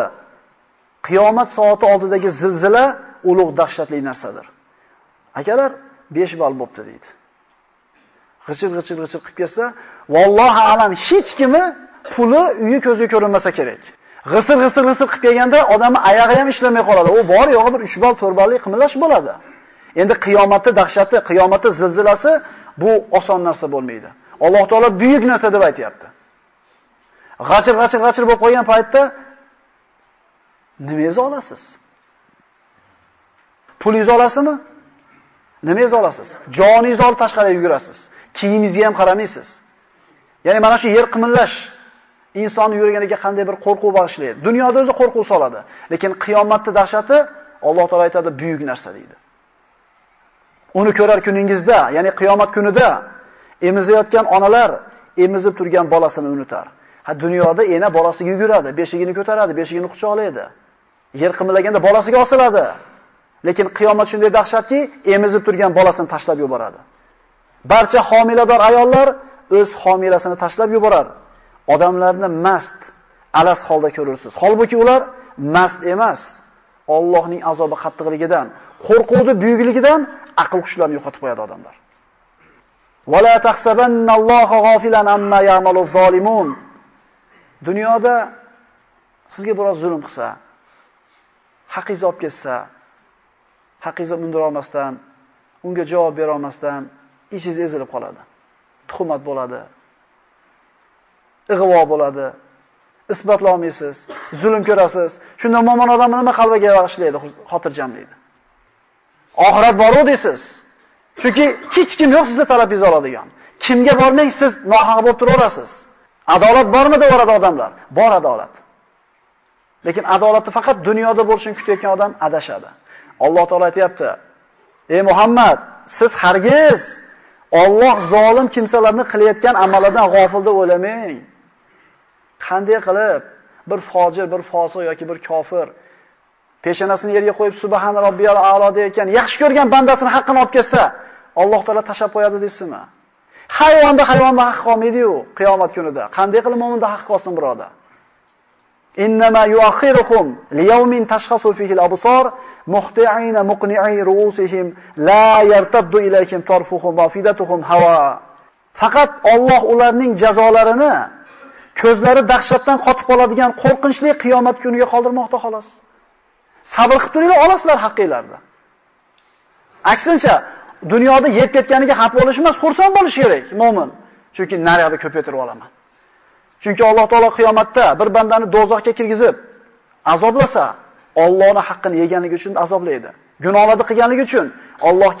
soati oldidagi zilzila ulug' dahshatli narsadir. Akalar 5 ball bo'pti deydi. G'ichir qilib ketsa, vallohi alam hech kimi puli uyi ko'ziga ko'rinmasa kerak. G'isir qilib kelganda odamning oyog'i ham ishlamay qoladi. U bor yo'g'i bir 3 ball, 4 ballik qimillash bo'ladi. Endi qiyomatning dahshati, qiyomatning zilzilasi bu oson narsa bo'lmaydi. Alloh taolo buyuk narsa deb aytayapti. g'achir bo'lib qolgan paytda nimangizni olasiz? Pulingizni olasizmi? Nimangizni olasiz? Joningizni olib tashqariga yugurasiz. Kiyimingizga ham qaramaysiz. Ya'ni mana shu yer qimillash insonni yurganiga qanday bir qo'rquv bag'ishlaydi. Dunyoda o'zi qo'rquv soladi, lekin qiyomatning dahshati Alloh taolo aytadi, buyuk narsa deydi. Uni ko'rar kuningizda, ya'ni qiyomat kunida emizayotgan onalar emizib turgan bolasini unutar. Dunyoda ena bolasiga yuguradi, beshigini ko'taradi, beshigini quchoqlaydi. Yer qimillaganda bolasiga osiladi. Lekin qiyomat shunday dahshatki, emizib turgan bolasini tashlab yuboradi. Barcha homilador ayollar o'z homilasini tashlab yuborar. Odamlarni mast, alas holda ko'rursiz. Holbuki ular mast emas. Allohning azobi qattiqligidan, qo'rquvning buyukligidan aql kuchlarini yo'qotib qo'yadi odamlar. Wala tahsabanalloha g'ofilan amma ya'malu zolimun. Dunyoda sizga biroz zulm qilsa, haqingizni olib ketsa, haqingizni undira olmasdan, unga javob bera olmasdan ichingiz ezilib qoladi. Tuhmat bo'ladi. Ig'vo bo'ladi. Isbotlay olmaysiz, zulm ko'rasiz. Shunda mo'min odam nima qalbiga bag'ishlaydi, xotirjamlaydi. Oxirat bor-ku deysiz. Chunki hech kim yo'q sizni talabingizni oladigan. Kimga bormang siz nohaq bo'lib turaverasiz. Adolat bormi deyoradi odamlar? Bor adolat. Lekin adolatni faqat dunyoda bo'lishini kutayotgan odam adashadi. Alloh taolo aytayapti: "Ey Muhammad, siz hargiz Alloh zolim kimsalarni qilayotgan amallardan g'ofil deb o'ylamang. Qanday qilib bir fojir, bir fosiq yoki bir kofir peshonasini yerga qo'yib subhan robbiyal a'lo deyotgan yaxshi ko'rgan bandasini haqqini olib ketsa, Alloh taolo tashab qo'yadi deysizmi? Hayvonda haq qolmaydi-yu qiyomat kunida. Qanday qilib mo'minda haq qolsin birodar? Innama yu'akhirukum liyawmin tashkhasu fihi al-absar muhti'ina muqni'i ru'usihim la yartaddu ilaykum tarfuhum wa fidatuhum hawa. Faqat Alloh ularning jazolarini ko'zlari dahshatdan qotib qoladigan qo'rqinchli qiyomat kuniga qoldirmoqda xolos. Sabr qilib turinglar, olasizlar haqqingizlarni. Aksincha, dunyoda yeb ketganiga xafa bo'lish emas, xursand bo'lish kerak mo'min. Chunki naryoqda ko'paytirib olaman. Chunki Alloh taolo qiyomatda bir bandani do'zaxga kirgizib azoblasa, Allohning haqqini yeganligi uchun azoblaydi. Gunohlarni qilganligi uchun Alloh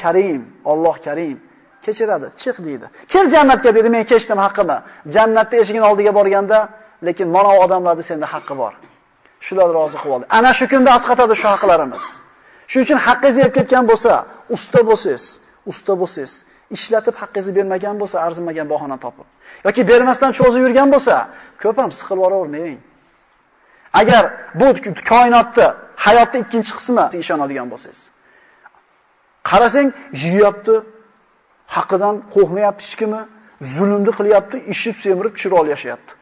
Karim kechiradi, chiq deydi. Kel jannatga dedi, men kechdim haqqimni. Jannatning eshigining oldiga borganda, lekin mana odamlarda senda haqqi bor. Shular rozi qilib oldi. Ana shu kunda asqatadi shu haqlarimiz. Shuning uchun haqqingizni yeb ketgan bo'lsa, usta bo'lsiz, ishlatib haqqingizni bermagan bo'lsa, arzimagan bahona topib yoki bermasdan cho'zib yurgan bo'lsa, ko'p ham siqilib boravermang. Agar bu koinotda hayotning ikkinchi qismi ishonadigan bo'lsangiz, qarasang, yeyapti, haqqidan qo'rqmayapti hech kimi, zulmni qilyapti, ishib semirib chiroyli yashayapti.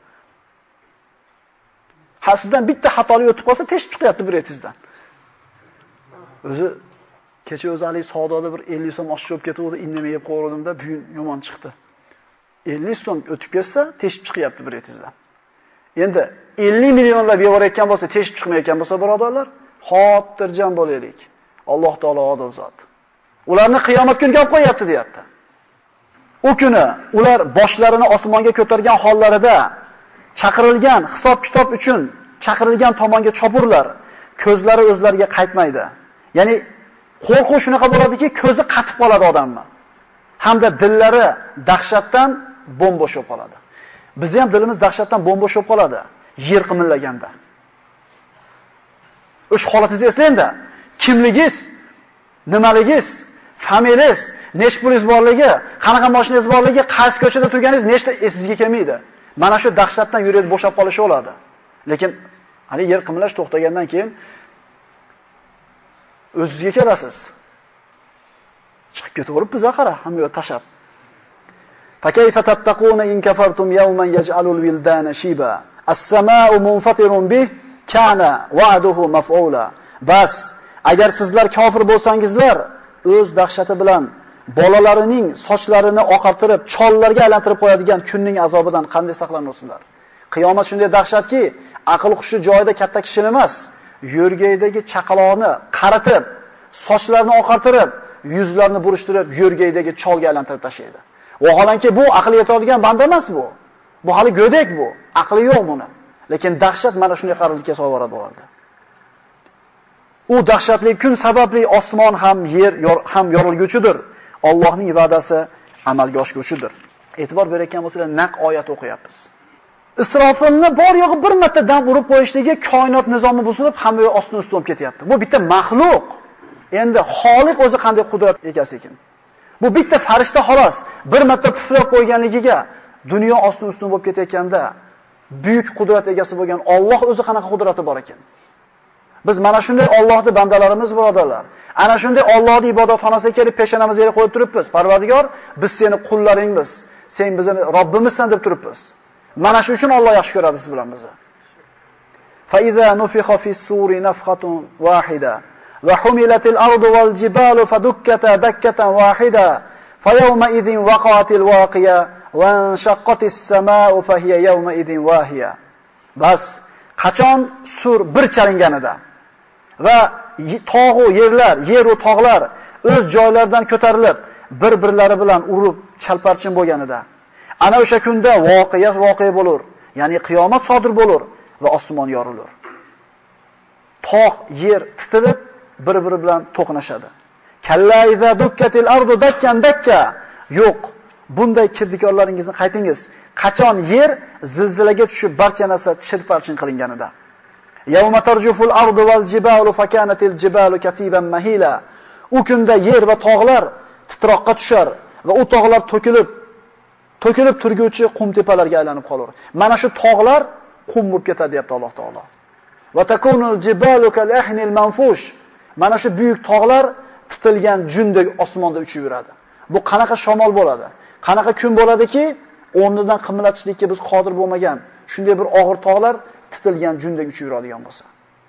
Sizdan bitta xatolik o'tib qolsa, teshib chiqyapti bir etingizdan. O'zi kecha o'zalik savdoda bir 50 so'm oshib olib ketdi, indamay yeb qo'yardimda, bugun yomon chiqdi. 50 so'm o'tib ketsa, teshib chiqyapti bir etingizdan. Endi 50 millionlab yevorayotgan bo'lsa, teshib chiqmayotgan bo'lsa, birodarlar, xotirjam bo'laylik. Alloh taolo odil zot. Ularni qiyomat kuniga olib qo'yapti, deyapti. U kuni ular boshlarini osmonga ko'targan hollarida chaqirilgan hisob-kitob uchun chaqirilgan tomonga chopurlar. Ko'zlari o'zlariga qaytmaydi. Ya'ni qo'rquv shunaqa bo'ladiki, ko'zi qatib qoladi odamni. Hamda dillari dahshatdan bo'm-bo'sh bo'lib qoladi. Bizni ham dilimiz dahshatdan bo'm-bo'sh bo'lib qoladi, yer qimillaganda. O'sha holatingizni eslang-da. Kimligingiz, nimaligingiz, familiyangiz, nechta pulingiz borligi, qanaqa mashinangiz borligi, qaysi ko'chada turganingiz nechta esingizga kelmaydi. Mana shu dahshatdan yuringiz bo'shab qolishi bo'ladi. Lekin hali yer qimillash to'xtagandan keyin o'zingizga kelasiz. Chiqib ketaveribmiz qara, hamma yo'q tashab. Fakayfa tattaquna in kafartum yawman yaj'alul wildana shiba. As-samaa'u munfatirun bih kana wa'duhu maf'ula. Bas, agar sizlar kofir bo'lsangizlar, o'z dahshati bilan bolalarining sochlarini oqartirib, chollarga aylantirib qo'yadigan kunning azobidan qanday saqlanasizlar? Qiyomat shunday dahshatki, aql hushi joyida katta kishi emas, yo'rgaydagi chaqaloqni qaritib, sochlarini oqartirib, yuzlarini burishtirib, yo'rgaydagi cholga aylantirib tashlaydi. Vaholanki bu aql yetadigan banda emas bu. Bu hali go'dak bu. Aqli yo'q buni. Lekin dahshat mana shunday qarinlikka solib yuboradi ularni. U dahshatli kun sababli osmon ham yer ham yorilguchidir. Allohning va'dasi amalga oshguchidir. E'tibor berayotgan bo'lsangiz, naq oyat o'qiyapmiz. Isrofilni bor yo'g'i bir marta dam urib qo'yishligi koinot nizomi buzilib, hamma yo'q ostin ustun ketyapti. Bu bitta maxluq. Endi Xoliq o'zi qanday qudrat egasi ekan. Bu bitta farishta xolos. Bir marta puflab qo'yganligiga dunyo ostin ustun bo'lib ketayotganda buyuk qudrat egasi bo'lgan Alloh o'zi qanaqa qudrati bor ekan. Biz mana shunday Allohning bandalarimiz birodarlar. Ana shunday Allohning ibodatxonasiga kelib peshonamizga yerga qo'yib turibmiz. Parvardigor, biz seni qullaringmiz. Sen bizning Robbimizsan deb turibmiz. Mana shu uchun Alloh yaxshi ko'radi siz bilan bizni. Fa iza nufixa fis-suri nafqatun wahida va humilatil ardu wal jibalu fadukkata dakkatan wahida fa yawma idhin waqa'atil waqiya va anshaqqatis samaa'u fa hiya yawma idhin wahiya. Bas qachon sur bir chalinganida va tog'u yerlar, yer va tog'lar o'z joylaridan ko'tarilib, bir-birlari bilan urib chalparchin bo'lganida, ana o'sha kunda voqea bo'lur, ya'ni qiyomat sodir bo'lur va osmon yorilur. Tog', yer titilib, bir-biri bilan to'qnashadi. Kalla iza dukkatil ardu dakkan dakka. Yo'q, bunday kirdikorlaringizni qaytingiz. Qachon yer zilzilaga tushib barcha narsa chirparchin qilinganida. Yawma tarjuful ardu wal jibalu fakanatil jibalu katiban mahila. U kunda yer va tog'lar titroqqa tushar va u tog'lar to'kilib turguvchi qum tepalarga aylanib qolar. Mana shu tog'lar qum bo'lib ketadi deyapti Alloh taolo. Va takunul jibalu kal ahnil manfush. Mana shu buyuk tog'lar titilgan jundek osmonda uchib yuradi. Bu qanaqa shamol bo'ladi? Qanaqa kun bo'ladiki, o'rnidan qimlatishlikka biz qodir bo'lmagan, shunday bir og'ir tog'lar titilgan jundek uchib yuradigan bo'lsa.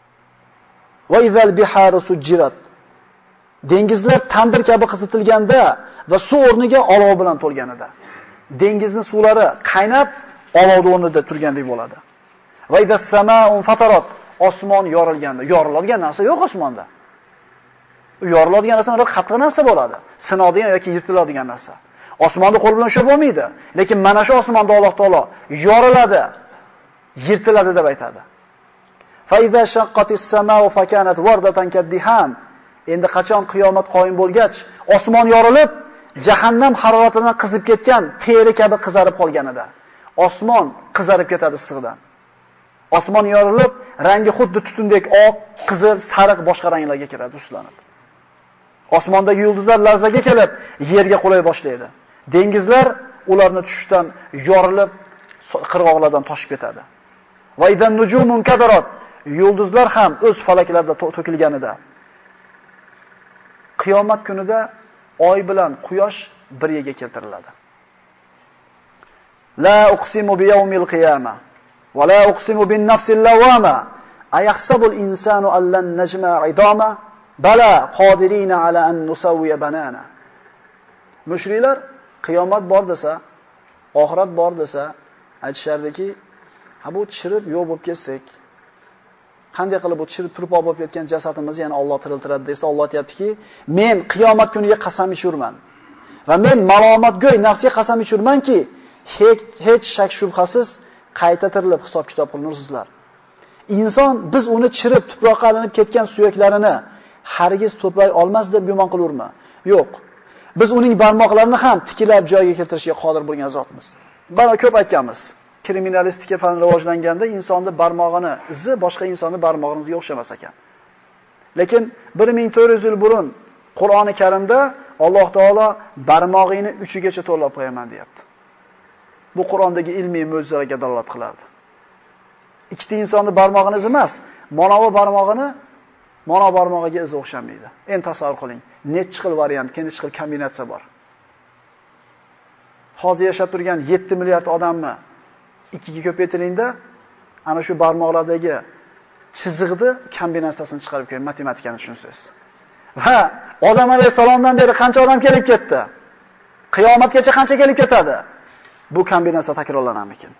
Va izal biharu sujjirat. Dengizlar tandir kabi qizitilganda va suv o'rniga olov bilan to'lganida. Dengizning suvlari qaynab, olovning o'rnida turgandek bo'ladi. Va idas samaa'u fatarat. Osmon yorilganda, yoriladigan narsa yo'q osmonda. Yoriladigan narsa qattiq narsa bo'ladi. Sinadigan yoki yirtiladigan narsa. Osmonni qo'l bilan ushlab bo'lmaydi. Lekin mana shu osmonda Alloh taolo yoriladi, yirtiladi deb aytadi. Fa iza shaqqatis samaa'u fakanat wardatan kaddihan. Endi qachon qiyomat qoyim bo'lgach, osmon yorilib, jahannam haroratidan qizib ketgan teri kabi qizarib qolganida, osmon qizarib ketadi issiqdan. Osmon yorilib, rangi xuddi tutundek oq, qizil, sariq boshqa ranglarga kiradi, tuslanib. Osmondagi yulduzlar larzaga kelib, yerga qulay boshlaydi. Dengizlar ularni tushishdan yorilib, qirg'oqlardan toshib ketadi. Va idan nujumun kadarat. Yulduzlar ham o'z falaklarida to'kilganida, qiyomat kunida oy bilan quyosh bir yerga keltiriladi. La uqsimu bi yawmil qiyamah va la uqsimu bin nafsil lawama. Ayahsabul insanu allan najma'a idama bala qodirina ala an nusawwiya banana. Mushriklar qiyomat bor desa, oxirat bor desa, aytishardiki, ha bu chirib yo'q bo'lib ketsak, qanday qilib bu chirib turib bo'lib ketgan jasadimizni yana Alloh tiriltiradi desa, Alloh aytayaptiki, men qiyomat kuniga qasam ichurman va men malomatgo'y nafsiga qasam ichurmanki, hech shak shubhasiz qayta tirilib hisob kitob qilinursizlar. Inson biz uni chirib tuproqqa aylanib ketgan suyaklarini hargiz to'play olmas deb gumon qilurmi? Yo'q. Biz uning barmoqlarini ham tikilab joyiga keltirishga qodir bo'lgan zotmiz. Bana ko'p aytganmiz. Kriminalistika fan rivojlanganda insonning barmog'ini izi boshqa insonning barmog'iga o'xshamas ekan. Lekin 1400 yil burun Qur'oni Karimda Alloh taolo barmog'ingni uchigacha to'lab qo'yaman deyapti. Bu Qur'ondagi ilmiy mo'jizalarga dalolat qilardi. Ikkita insonning barmog'ini izi emas, monovi barmog'iga izi o'xshamaydi. Endi tasavvur qiling, necha xil variant, necha xil kombinatsiya bor. Hozir yashab turgan 7 milliard odamni ikkiga ko'paytiringda, ana shu barmoqlardagi chiziqni kombinatsiyasini chiqarib ko'ring, matematikani tushunsangiz. Va Odam alayhisalomdan beri qancha odam kelib ketdi? Qiyomatgacha qancha kelib ketadi? Bu kombinatsiya takrorlanamikin?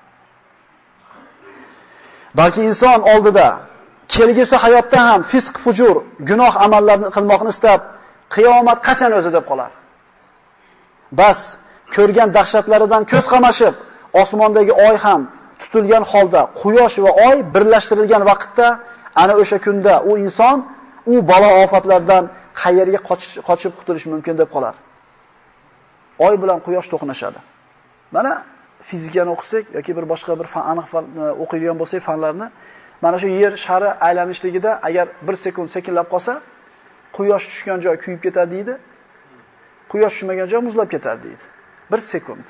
Balki inson oldida kelgusi hayotda ham fisq, fujur, gunoh amallarni qilmoqni istab, qiyomat qachon o'zi deb qolar. Bas, ko'rgan dahshatlaridan ko'z qamashib, osmondagi oy ham tutilgan holda, quyosh va oy birlashtirilgan vaqtda, ana o'sha kunda u inson u balo ofatlardan qayerga qochib qutulish mumkin deb qolar. Oy bilan quyosh to'qnashadi. Mana fizikani o'qisak yoki bir boshqa bir aniq o'qiydigan bo'lsak fanlarni, mana shu yer shari aylanishligida agar 1 sekund sekinlab qolsa, quyosh tushgan joy kuyib ketadi deydi. Quyosh tushmagan joy muzlab ketadi deydi. 1 sekund.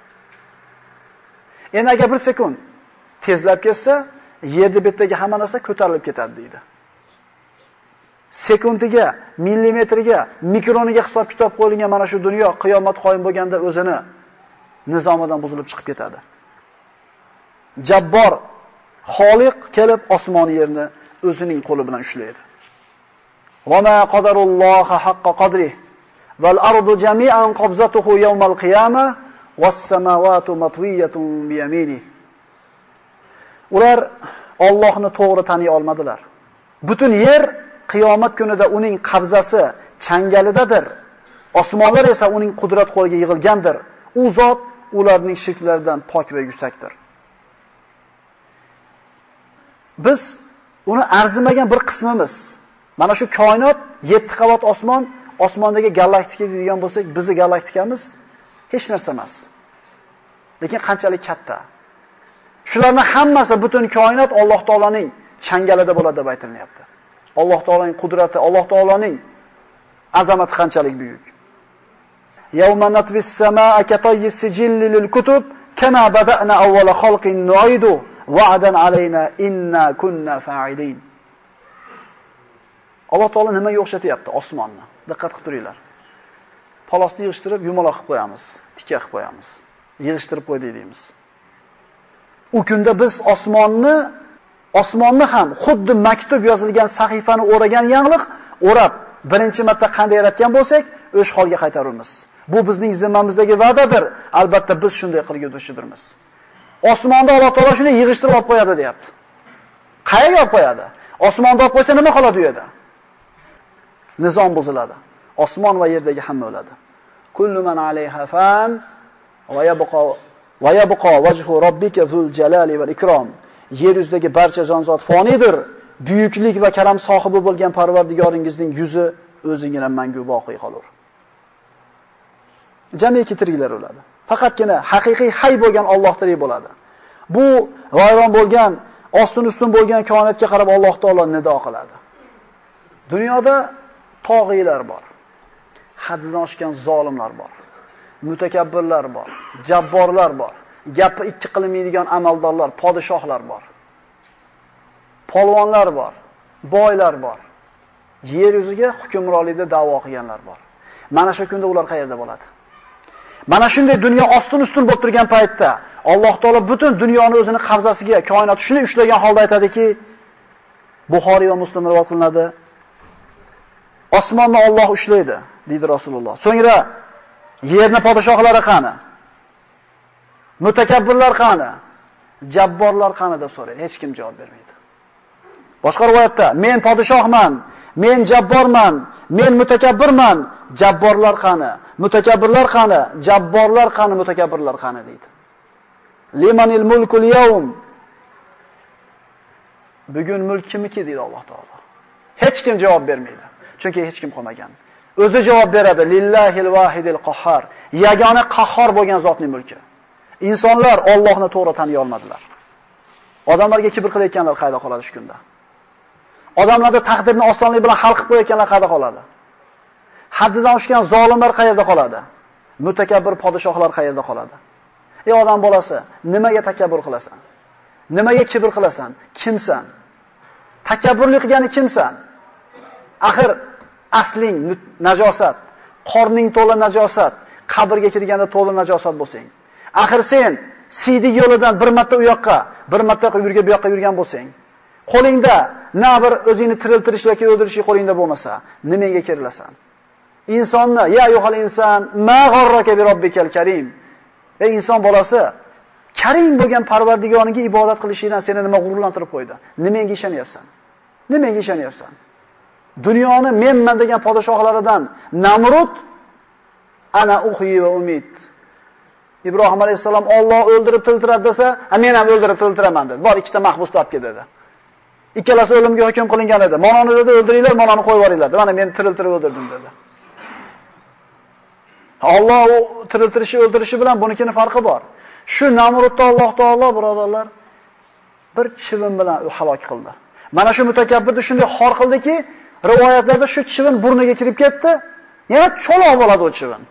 Endi agar 1 sekund tezlab ketsa, yerda betdagi hamma narsa ko'tarilib ketadi deydi. Sekundiga, millimetriga, mikroniga hisob kitob qo'yilgan mana shu dunyo qiyomat qoyim bo'lganda o'zini nizomidan buzilib chiqib ketadi. Jabbor Xoliq kelib osmon yerni o'zining qo'li bilan ushlaydi. Va ma qadarulloha haqqa qadrihi val ardu jami'an qabzatuhu yawmal qiyamah was samawati matwiyatun bi yaminihi. Ular Allohni to'g'ri taniy olmadilar. Butun yer qiyomat kunida uning qabzasi changalidadir. Osmonlar esa uning qudrat qo'liga yig'ilgandir. U zot ularning shirklaridan pok va yuksakdir. Biz uni arzimagan bir qismimiz. Mana shu koinot 7 qavat osmon, osmondagi galaktika degan bo'lsak, bizning galaktikamiz hech narsa emas. Lekin qanchalik katta. Shularning hammasi butun koinot Alloh taolaning changalida bo'ladi deb aytilyapti. Alloh taolaning qudrati, Alloh taolaning azamati qanchalik buyuk. Yawma natvis samaa katayyis sijilli lil kutub kama bada'na awwala khalqin nu'idu wa'dan alayna inna kunna fa'ilin. Alloh taolo nimaga o'xshatyapti osmonni? Diqqat qilib turinglar. Palosni yig'ishtirib yumaloq qilib qo'yamiz, tikka qilib qo'yamiz. Yig'ishtirib qo'y deymiz. U kunda biz osmonni ham xuddi maktub yozilgan sahifani o'ragan yangliq o'rab birinchi marta qanday yaratgan bo'lsak, o'sha holga qaytaramiz. Bu bizning zimmamizdagi va'dadir. Albatta biz shunday qilguchidirmiz. Osmonda Alloh taolo shuni yig'ishtirib olib qo'yadi, deyapti. Qayerga olib qo'yadi? Osmonda olib qo'ysa nima qoladi u yerda? Nizom buziladi. Osmon va yerdagi hamma o'ladi. Kullu man alayha fan va yabqa wajhu robbika zul jalali val ikrom. Yer yuzidagi barcha jonzot fonidir. Buyuklik va karam sohibi bo'lgan Parvardigoringizning yuzi o'zingina mangu boqiy qolur. Jamiki tiriklar o'ladi. Faqatgina haqiqiy hay bo'lgan Alloh tirik bo'ladi. Bu vayron bo'lgan, ostin-ustun bo'lgan koinotga qarab Alloh taolo nido qiladi. Dunyoda tog'iylar bor. Haddidan oshgan zolimlar bor. Mutakabbirlar bor, jabborlar bor. Gapi ikki qilmaydigan amaldorlar, podshohlar bor. Polvonlar bor, boylar bor. Yer yuziga hukmronlikda da'vo qilganlar bor. Mana shu kunda ular qayerda bo'ladi? Mana shunday dunyo ostin-ustun bo'lib turgan paytda Alloh taolo butun dunyoni o'zining qabzasiga, koinot shuni ushlagan holda aytadiki, Buxoriy va Muslim rivoyat qilinadi. Osmonni Alloh ushlaydi, deydi Rasululloh. So'ngra yerni podshohlari qani? Mutakabbirlar qani? Jabborlar qani deb so'raydi. Hech kim javob bermaydi. Boshqa rivoyatda men podshohman, men jabborman, men mutakabbirman, jabborlar qani? Mutakabbirlar qani? Jabborlar qani? Mutakabbirlar qani deydi. Limanil mulkul yawm. Bugun mulk kimniki deydi Alloh taolo. Hech kim javob bermaydi. Chunki hech kim qolmagan. O'zi javob beradi. Lillahil vahidil qahhar. Yagona qahhor bo'lgan zotning mulki. Insonlar Allohni to'g'ri taniy olmadilar. Odamlarga kibr qilayotganlar qayda qoladi shu kunda? Odamlarda taqdirni osonlik bilan hal qilib qo'yayotganlar qayda qoladi? Haddidan oshgan zolimlar qayerda qoladi? Mutakabbir podshohlar qayerda qoladi? Ey odam bolasi, nimaga takabbur qilasan? Nimaga kibr qilasan? Kimsan? Takabburlik qilgani kimsan? Axir asling najosat, qorning to'la najosat, qabrga kirganda to'la najosat bo'lsang. Axir sen siydik yo'lidan bir marta u yoqqa, bir marta bu yoqqa yurgan bo'lsang, qo'lingda na bir o'zingni tiriltirish yoki o'ldirish qo'lingda bo'lmasa, nimaga kirilasan? Insonni ya yuhal inson ma g'arraka bi robbikal karim. Ey inson bolasi, karim bo'lgan Parvardigoringga ibodat qilishingdan seni nima g'ururlantirib qo'ydi? Nimaga ishonyapsan? Nimaga ishonyapsan? Dunyoni menman degan podshohlaridan Namrud ana uhyi va umid. Ibrohim alayhisalom Alloh o'ldirib tiltiradi desa, men ham o'ldirib tiltiraman dedi. Bor ikkita mahbus topga dedi. Ikkalasi o'limga hukm qilingan edi. Mononi dedi o'ldiringlar, mononi qo'yib yuboringlar. Mana men tiriltirib o'ldirdim dedi. Alloh u tiriltirishi, o'ldirishi bilan bunikini farqi bor. Shu Namrudni Alloh taolo birodarlar bir chivin bilan halok qildi. Mana shu mutakabbirni shunday xor qildiki, rivoyatlarda shu chivin burniga kirib ketdi, yana cho'loq bo'ladi o chivin.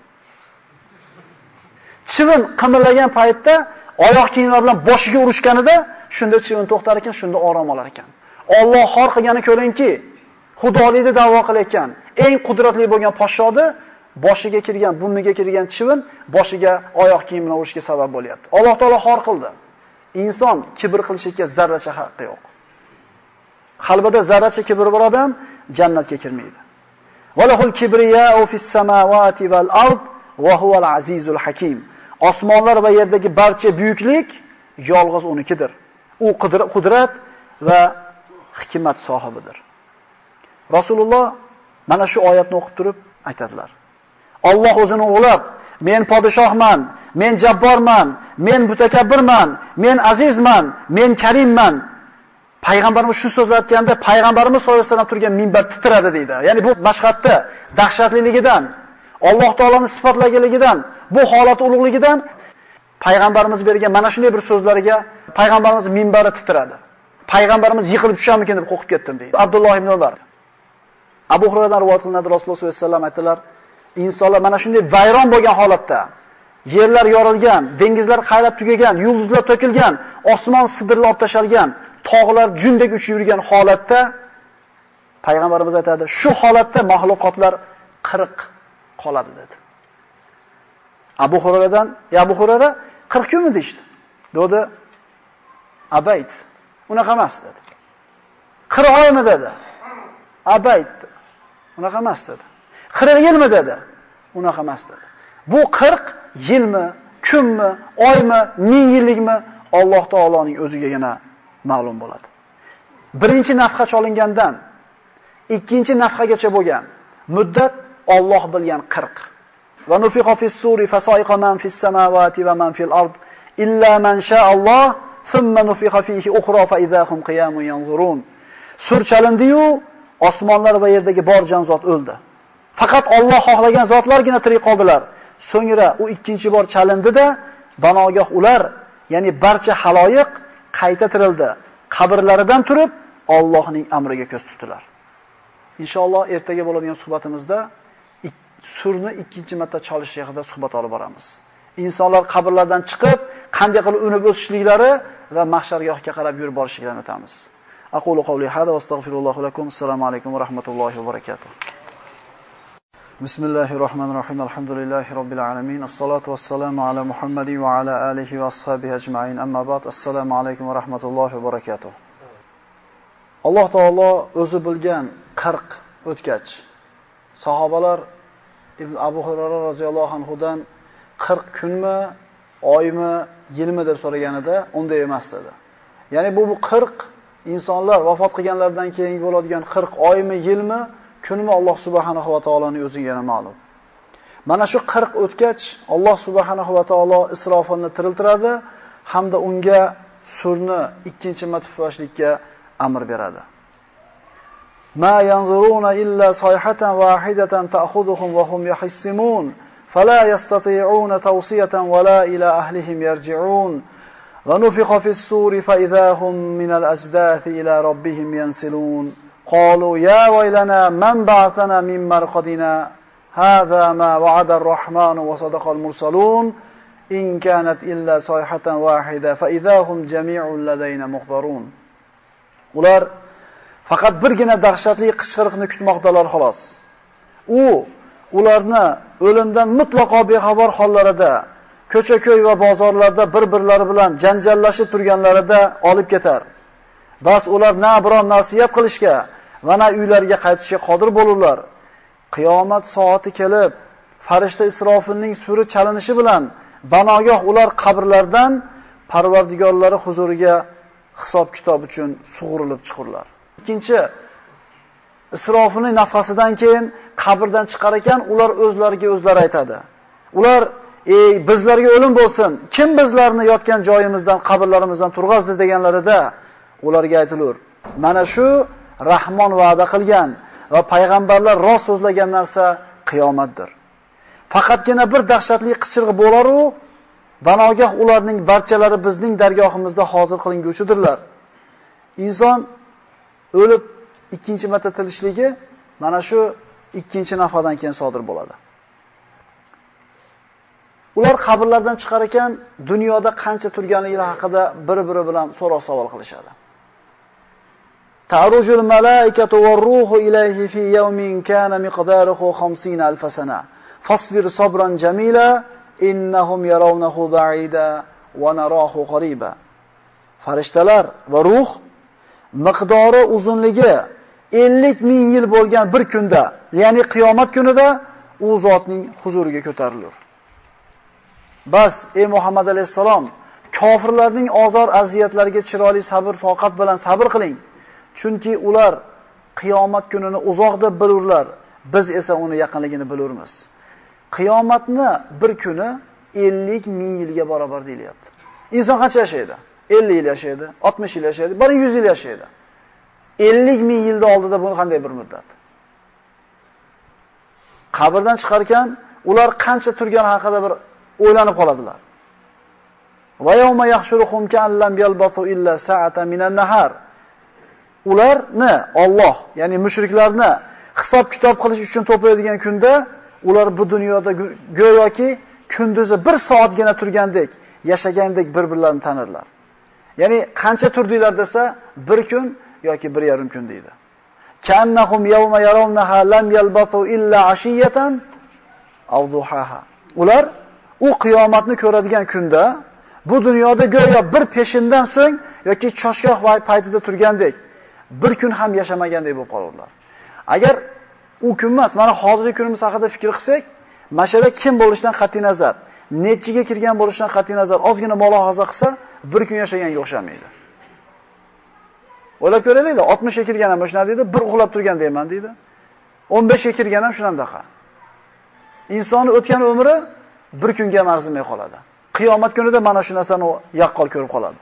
Chivin qimirlagan paytda oyoq kiyimlar bilan boshiga urishganida shunda chivin to'xtar ekan, shunda orom olar ekan. Alloh xor qilgani ko'ringki, xudolikni da'vo qilayotgan eng qudratli bo'lgan podshoni boshiga kirgan, burniga kirgan chivin boshiga oyoq kiyim bilan urishga sabab bo'lyapti. Alloh taolo xor qildi. Inson kibr qilishga zarracha haqqi yo'q. Qalbida zarracha kibr bor odam jannatga kirmaydi. Valahul kibriya'u fis samawati val ard va huval azizul hakim. Osmonlar va yerdagi barcha buyuklik yolg'iz unikidir. U qudrat va hikmat sohibidir. Rasululloh mana shu oyatni o'qib turib aytadilar. Alloh o'zini ulab, men podshohman, men jabborman, men mutakabbirman, men azizman, men karimman. Payg'ambarimiz shu so'zni aytganda payg'ambarimiz sollallohu alayhi vasallam turgan minbar titradi deydi. Ya'ni bu mashhadda dahshatliligidan, Alloh taolaning sifatlaganligidan, bu holat ulug'ligidan payg'ambarimiz bergan mana shunday bir so'zlariga payg'ambarimiz minbari titradi. Payg'ambarimiz yiqilib tusharmikin deb qo'rqib ketdim deydi. Abdulloh ibn Umar. Abu Hurayradan rivoyat qilinadi, Rasululloh sollallohu alayhi vasallam aytdilar, insonlar mana shunday vayron bo'lgan holatda, yerlar yorilgan, dengizlar qayrab tugagan, yulduzlar to'kilgan, osmon sidirlab olib tashalgan, tog'lar jundek uchib yurgan holatda payg'ambarimiz aytadi, shu holatda mahluqotlar 40 qoladi dedi. Abu Hurayradan, Abu Hurayra 40 kunmi deydi. Dedi, abayt. Unaqa emas dedi. 40 oymi dedi. Abayt. Unaqa emas dedi. 40 yilmi dedi. Unaqa emas dedi. Bu 40 yilmi, kunmi, oymi, 1000 yillikmi Alloh taoloning o'zigagina ma'lum bo'ladi. Birinchi nafqa cholingandan ikkinchi nafqagacha bo'lgan muddat Alloh bilgan 40. Va nufiqa fis-suri fasaiqa man fis-samawati va man fil-ard illa man sha'alloh thumma nufiqa fihi ukhra fa idahum qiyamun yanzurun. Sur chalindi-yu, osmonlar va yerdagi bor jonzot o'ldi. Faqat Alloh xohlagan zotlargina tirik qoldilar. So'ngra u ikkinchi bor chalindi-da, banogoh ular, ya'ni barcha haloyiq qayta tirildi. Qabrlaridan turib Allohning amriga ko'z tutdilar. Inshaalloh ertaga bo'ladigan suhbatimizda surni ikkinchi marta chalish haqida suhbat olib boramiz. Insonlar qabrlardan chiqib, qanday qilib unib o'sishliklari va mahshargohga qarab yurib borishlarini o'tamiz. Aqulu qawli hada va astagfirulloh lakum. Assalomu alaykum va rahmatullohi va barakatuh. Bismillahirrohmanirrohim. Alhamdulillahi robbil alamin. Assalatu wassalamu ala Muhammadin va ala alihi va ashabihi ajma'in. Amma ba'd. Assalomu alaykum va rahmatullohi va barakatuh. Alloh taolo o'zi bilgan 40 o'tgach sahobalar Ibn Abu Hurayra roziyallohu anhudan 40 kunmi, oymi, yilmi deb so'raganida unday emas dedi. Ya'ni bu 40 insonlar vafot qilganlardan keyin bo'ladigan 40 oymi, yilmi, kunmi Alloh subhanahu va taoloning o'ziga ma'lum. Mana shu 40 o'tgach Alloh subhanahu va taolo Isrofilni tiriltiradi hamda unga surni ikkinchi marta puflashlikka amr beradi. Ma yanzuruna illa sayhatan wahidatan ta'khuduhum wa hum yahissimun fala yastati'una tawsiyatan wala ila ahlihim yarji'un wa nufiqa fis-suri fa idahum min al-ajdathi ila rabbihim yansilun qalu ya waylana man ba'athana min marqadina hadha ma wa'ada ar-rahmanu wa sadaqa al-mursalun in kanat illa sayhatan wahida fa idahum jami'un ladayna muhdarun. Ular faqat birgina dahshatli qichqiriqni kutmoqdalar xolos. Ularni o'limdan mutlaqo bexabar hollarida, ko'cha-ko'y va bozorlarda bir-birlari bilan janjallashib turganlarida olib ketar. Bas ular na biron nasihat qilishga va na uylariga qaytishga qodir bo'lurlar. Qiyomat soati kelib, farishta Isrofilning suri chalinishi bilan banogoh ular qabrlardan Parvardigorlari huzuriga hisob-kitob uchun sug'urilib chiqurlar. Ikkinchi Isrofilning nafqasidan keyin qabrdan chiqar ekan, ular o'zlariga o'zlari aytadi. Ular "Ey, bizlarga o'lim bo'lsin. Kim bizlarni yotgan joyimizdan, qabrlarimizdan turg'azdi?" deganlarida ularga aytilur: "Mana shu Rahmon va'da qilgan va payg'ambarlar rost so'zlagan narsa qiyomatdir. Faqatgina bir dahshatli qichirg'i bo'lar-u, banogoh ularning barchalari bizning dargohimizda hozir qilinguchidirlar." Inson o'lib ikkinchi marta tirishligi mana shu ikkinchi nafhadan keyin sodir bo'ladi. Ular qabrlardan chiqar ekan, dunyoda qancha turganligi haqida bir-biri bilan so'roq savol qilishadi. Ta'rujul malaikatu war-ruhu ilayhi fi yawmin kana miqdaruhu 50,000 sana. Fasbir sabran jamila innahum yarawnahu ba'ida wa narahu qariba. Farishtalar va ruh miqdori uzunligi 50,000 yil bo'lgan bir kunda, ya'ni qiyomat kunida u zotning huzuriga ko'tarilur. Bas, ey Muhammad alayhisalom, kofirlarning ozor aziyatlariga chiroyli sabr, toqat bilan sabr qiling. Chunki ular qiyomat kunini uzoq deb bilurlar, biz esa uni yaqinligini bilurmiz. Qiyomatni bir kuni 50,000 yilga barobar deyilyapti. Inson qancha yashaydi? 50 yil yashaydi, 60 yil yashaydi, 100 yil yashaydi. 50,000 yilda oldida bu qanday bir muddat? Qabrdan chiqarkan ular qancha turgani haqida bir o'ylanib qoladilar. Va yawma yahshuruhum ka'an lam yalbathu illa sa'atan minan nahar. Ularni Alloh, ya'ni mushriklarni hisob-kitob qilish uchun to'playdigan kunda ular bu dunyoda go'yoki kunduzi 1 soatgina turgandek, yashagandek bir-birlarini tanirlar. Ya'ni qancha turdinglar desa, 1 kun yoki 1,5 kun deydi. Ka'annahum yawma yarawnaha lam yalbathu illa ashiyatan aw duhaha. Ular u qiyomatni ko'radigan kunda bu dunyoda go'yo bir peshindan so'ng yoki choshgoh paytida turgandek, 1 kun ham yashamagandek bo'lib qolurlar. Agar u kun emas, mana hozirgi kunimiz haqida fikr qilsak, mashara kim bo'lishidan qat'iy nazar, nechiga kirgan bo'lishidan qat'iy nazar ozgina mulohaza qilsa, 1 kun yashaganga o'xshamaydi. O'ylab ko'raylik-da, 60 ga kirgan ham shuna deydi, bir uxlab turgan deyman deydi. 15 ga kirgan ham shunandaqa. Insonning o'tgan umri 1 kunga ham arzimay qoladi. Qiyomat kunida mana shu narsani yaqqol ko'rib qoladi.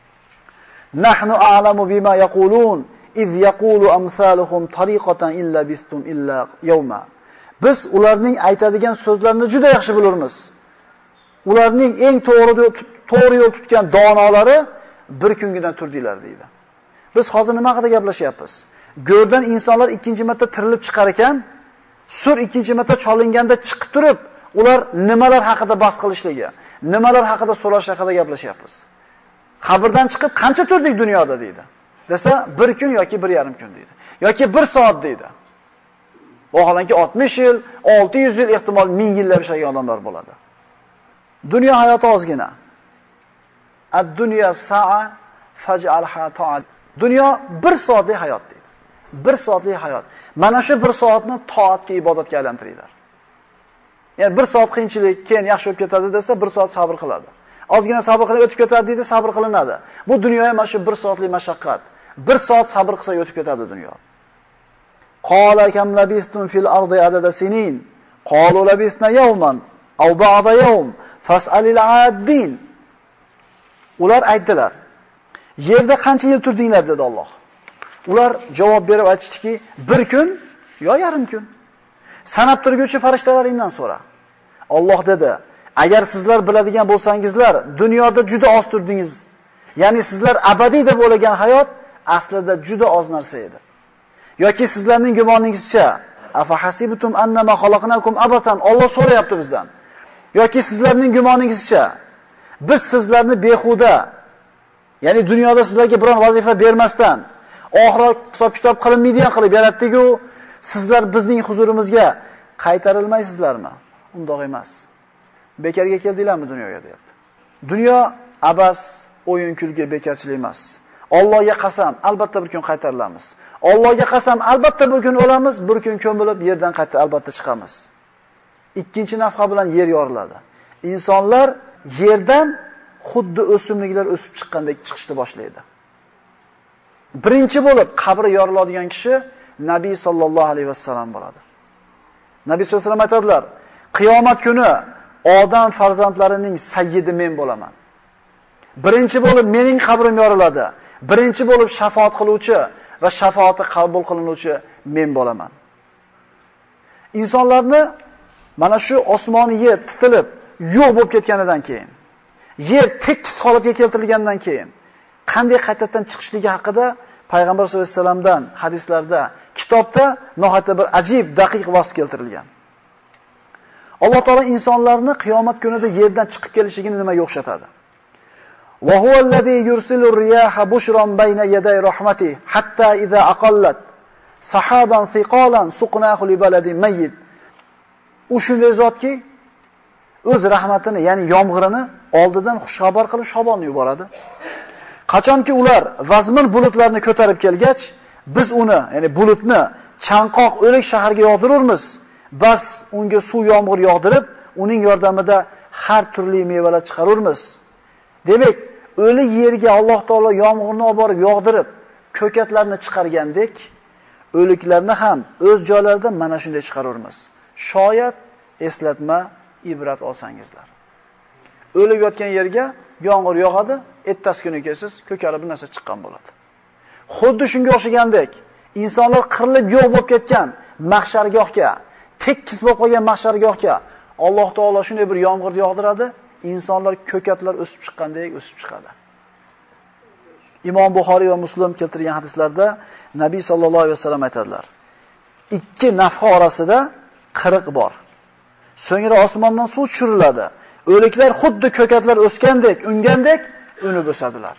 Nahnu a'lamu bima yaqulun iz yaqulu amsaluhum tariqatan illa bistum illa yawma. Biz ularning aytadigan so'zlarini juda yaxshi bilamiz. Ularning eng to'g'ri yo'l tutgan donolari 1 kungidan turdinglar deydi. Biz hozir nima haqida gaplashyapmiz? Go'rdan insonlar ikkinchi marta tirilib chiqar ekan, sur ikkinchi marta cholinganda chiqib turib, ular nimalar haqida bahs qilishligi, nimalar haqida so'rash haqida gaplashyapmiz. Qabrdan chiqib qancha turdik dunyoda deydi. Desa 1 kun yoki 1,5 kun deydi. Yoki 1 soat deydi. Vaholanki 60 yil, 600 yil, ehtimol 1000 yillab yashagan odamlar bo'ladi. Dunyo hayoti ozgina. Ad-dunya sa'a faj'alha ta'at. Dunyo 1 soatlik hayot deydi. 1 soatlik hayot. Mana shu 1 soatni toatga, ibodatga aylantiringlar. Ya'ni 1 soat qiyinchilik, keyin yaxshi o'tib ketadi desa, 1 soat sabr qiladi. Ozgina sabr qilib o'tib ketadi deydi, sabr qilinadi. Bu dunyo ham mana shu 1 soatlik mashaqqat. 1 soat sabr qilsa o'tib ketadi dunyo. Qala kam labistum fil ardi adada sinin. Qalu labisna yawman aw ba'da yawm fas'alil 'addin. Ular aytdilar: "Yerda qancha yil turdinglar?" dedi Alloh. Ular javob berib aytishdiki, 1 kun yo yarim kun. Sanab turguvchi farishtalaringdan so'ra. Alloh dedi: "Agar sizlar biladigan bo'lsangizlar, dunyoda juda oz turdingiz. Ya'ni sizlar abadiy deb o'ylagan hayot aslida juda oz narsa edi. Yoki sizlarning gumoningizcha, afa hasibtum annama xalaqnakum abatan." Alloh so'rayapti bizdan. Yoki sizlarning gumoningizcha, biz sizlarni behuda, ya'ni dunyoda sizlarga biron vazifa bermasdan, oxirat hisob-kitob qilinmaydigan qilib yaratdik-ku, sizlar bizning huzurimizga qaytarilmaysizlarmi? Undoq emas. Bekarga keldinglarmi dunyoga deyapti. Dunyo abas, o'yin kulgi, bekarchilik emas. Allohga qasam, albatta bir kun qaytarilamiz. Allohga qasam, albatta bir kun o'lamiz, bir kun ko'milib yerdan qayta albatta chiqamiz. Ikkinchi nafqa bilan yer yoriladi. Insonlar yerdan xuddi o'simliklar o'sib chiqqandek chiqishni boshlaydi. Birinchi bo'lib qabri yoriladigan kishi Nabiy sallallohu alayhi vasallam bo'ladi. Nabiy sallallohu alayhi vasallam aytadilar: "Qiyomat kuni odam farzandlarining sayyidi men bo'laman. Birinchi bo'lib mening qabrim yoriladi. Birinchi bo'lib shafaat qiluvchi va shafaati qabul qilinuvchi men bo'laman. Insonlarni mana shu osmoni yer titilib yo'q bo'lib ketganidan keyin, yer tekis holatga keltirilgandan keyin qanday qaytadan chiqishligi haqida Payg'ambar sollallohu alayhi vasallamdan hadislarda, kitobda nihoyatda bir ajib, daqiq vasf keltirilgan. Alloh taolo insonlarni qiyomat kunida yerdan chiqib kelishligini nimaga o'xshatadi? Va huvallazi yursilu riyaha bushran bayna yaday rahmati hatta idza aqallat sahaban thiqalan suqnahu li baladin mayyit. U shunday zotki, o'z rahmatini, ya'ni yomg'irini oldidan xushxabar qilib shabonni yuboradi. Qachonki ular vazmin bulutlarni ko'tarib kelgach, biz uni, ya'ni bulutni chanqoq o'lik shaharga yog'diramiz. Bas unga suv yomg'ir yog'dirib, uning yordamida har turli mevalar chiqaramiz. Demak, o'lik yerga Alloh taolo yomg'irni olib borib yog'dirib, ko'katlarni chiqargandek, o'liklarni ham o'z joylarida mana shunday chiqaramiz. Shoyat eslatma, ibrat olsangizlar. O'lib yotgan yerga yomg'ir yog'adi, ertasi kuni kelsiz, ko'karib bir narsa chiqqan bo'ladi. Xuddi shunga o'xshagandek, insonlar qirilib yo'q bo'lib ketgan mahshargohga, tekis bo'lib qolgan mahshargohga Alloh taolo shunday bir yomg'ir yog'diradi, insonlar ko'katlar o'sib chiqqandek o'sib chiqadi. Imom Buxoriy va Muslim keltirgan hadislarda Nabiy sallallohu alayhi vasallam aytadilar: ikki nafxa orasida qiriq bor. So'ngra osmondan suv tushiriladi. O'liklar xuddi ko'katlar o'sgandek, ungandek unib o'sadilar.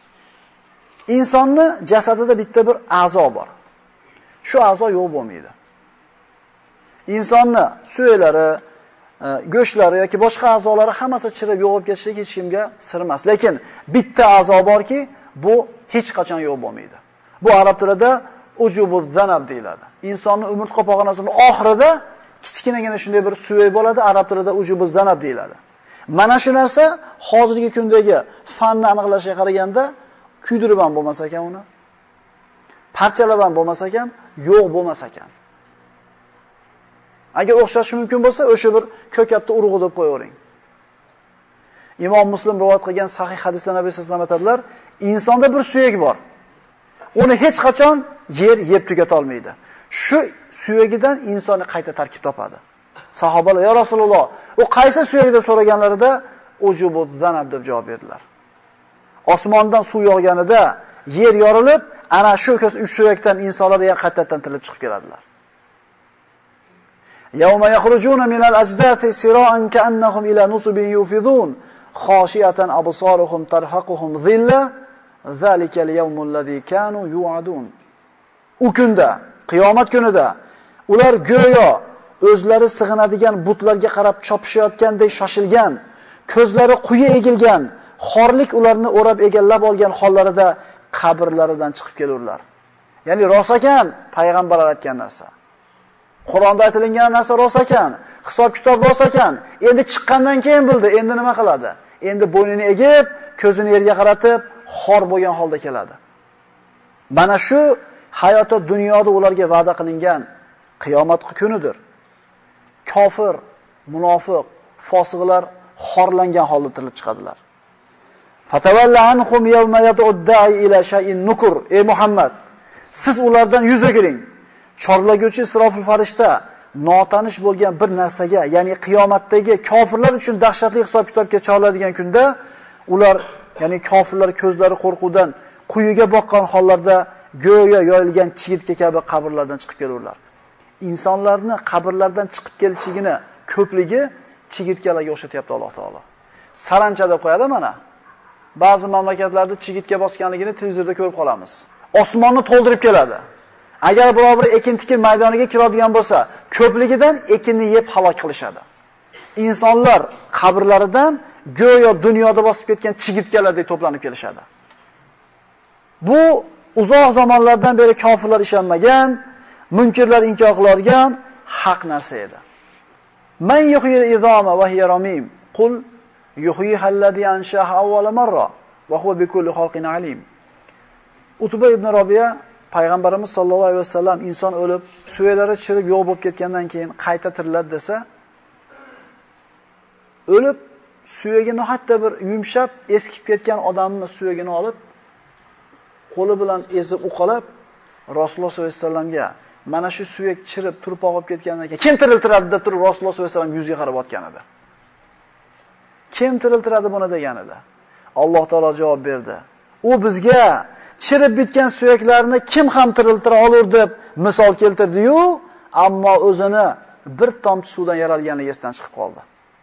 Insonni jasadida bitta bir a'zo bor. Shu a'zo yo'q bo'lmaydi. Insonni suyaklari, go'shtlari yoki boshqa a'zolari hammasi chirib yo'q bo'lib ketishligi hech kimga sir emas. Lekin bitta a'zo borki, bu hech qachon yo'q bo'lmaydi. Bu arab tilida ujubuz zanab deyiladi. Insonning umurtqa pog'onasining oxirida kichkinagina shunday bir suyak bo'ladi, arab tilida ujubuz zanab deyiladi. Mana shu narsa hozirgi kundagi fanni aniqlashga qaraganda kuydirib ham bo'lmas ekan uni. Parchalab ham bo'lmas ekan, yo'q bo'lmas ekan. Agar o'xshashi mumkin bo'lsa, o'sha bir ko'katni urug'i deb qo'yavering. Imom Muslim rivoyat qilgan sahih hadisda Nabiy sollallohu alayhi vasallam aytadilar, insonda bir suyak bor. Uni hech qachon yer yeb tugata olmaydi. Shu suyagidan insonni qayta tarkib topadi. Sahobalar: "Ya Rasululloh, u qaysi suyak?" deb so'raganlarida ujubuz zanab deb javob berdilar. Osmondan suv yog'ganida yer yorilib, ana shu suyakdan insonlar yana qaytadan tirilib chiqib keladilar. Yawma yakhrujuna minal ajdati sira'an ka'annahum ila nusbin yufidun khashiyatan absaruhum tarhaquhum dhilla zalikal yawmul ladzi kanu yu'adun. U kunda, qiyomat kunida ular go'yo o'zlari sig'inadigan butlarga qarab chopishayotgandek shoshilgan, ko'zlari quyi egilgan, xorlik ularni o'rab egallab olgan hollarida qabrlaridan chiqib kelurlar. Ya'ni rost ekan payg'ambarlar aytgan narsa. Qur'onda aytilgan narsa rost ekan, hisob-kitob rost ekan. Endi chiqqandan keyin bildi, endi nima qiladi? Endi bo'ynini egib, ko'zini yerga qaratib, xor bo'lgan holda keladi. Mana shu hayotda dunyoda ularga va'da qilingan qiyomat kunidir. Kofir, munofiq, fosiqlar xorlangan holda tirilib chiqadilar. Fatawalla anhum yawma yad'u-da'i ila shay'in nukur. Ey Muhammad, siz ulardan yuz o'giring. Chorlaguvchi Isrofil farishta notanish bo'lgan bir narsaga, ya'ni qiyomatdagi kofirlar uchun dahshatli hisob-kitobga chorladigan kunda ular, ya'ni kofirlar ko'zlari qo'rquvdan quyiga boqqan hollarda go'yo yoyilgan chigitga kabi qabrlardan chiqib kelurlar. Insonlarni qabrlardan chiqib kelishigini ko'pligi chigitkalarga o'xshatyapti Alloh taolo. Sarancha deb qo'yadi mana. Ba'zi mamlakatlarda chigitga bosganligini televizorda ko'rib qolamiz. Osmonni to'ldirib keladi. Agar biror bir ekin-tikin maydoniga kiradigan bo'lsa, ko'pligidan ekinni yeb halok qilishadi. Insonlar qabrlaridan go'yo dunyoda bosib ketgan chigitkalardek to'planib kelishadi. Bu uzoq zamonlardan beri kofirlar ishonmagan, munkirlar inkor qiladigan haq narsa edi. Man yuhyil izama va hiya ramim. Qul yuhyiha allazi anshaha awwala marra va huwa bikulli xalqin alim. Utba ibn Robiya Payg'ambarimiz sollallohu alayhi vasallam inson o'lib, suyaklari chirib yo'q bo'lib ketgandan keyin qayta tiriladi desa, o'lib, suyagini hatto bir yumshab, eskib ketgan odamning suyagini olib, qo'li bilan ezib uqalab, Rasululloh sollallohu alayhi vasallamga mana shu suyak chirib, turpoq olib ketgandan keyin kim tiriltiradi deb turib Rasululloh sollallohu alayhi vasallam yuziga qarab otgan edi. Kim tiriltiradi buni deganida. Alloh taolo javob berdi. U bizga chirib bitgan suyaklarni kim ham tiriltira olur deb misol keltirdi-yu, ammo o'zini bir tomchi suvdan yaralganligi esdan chiqib qoldi.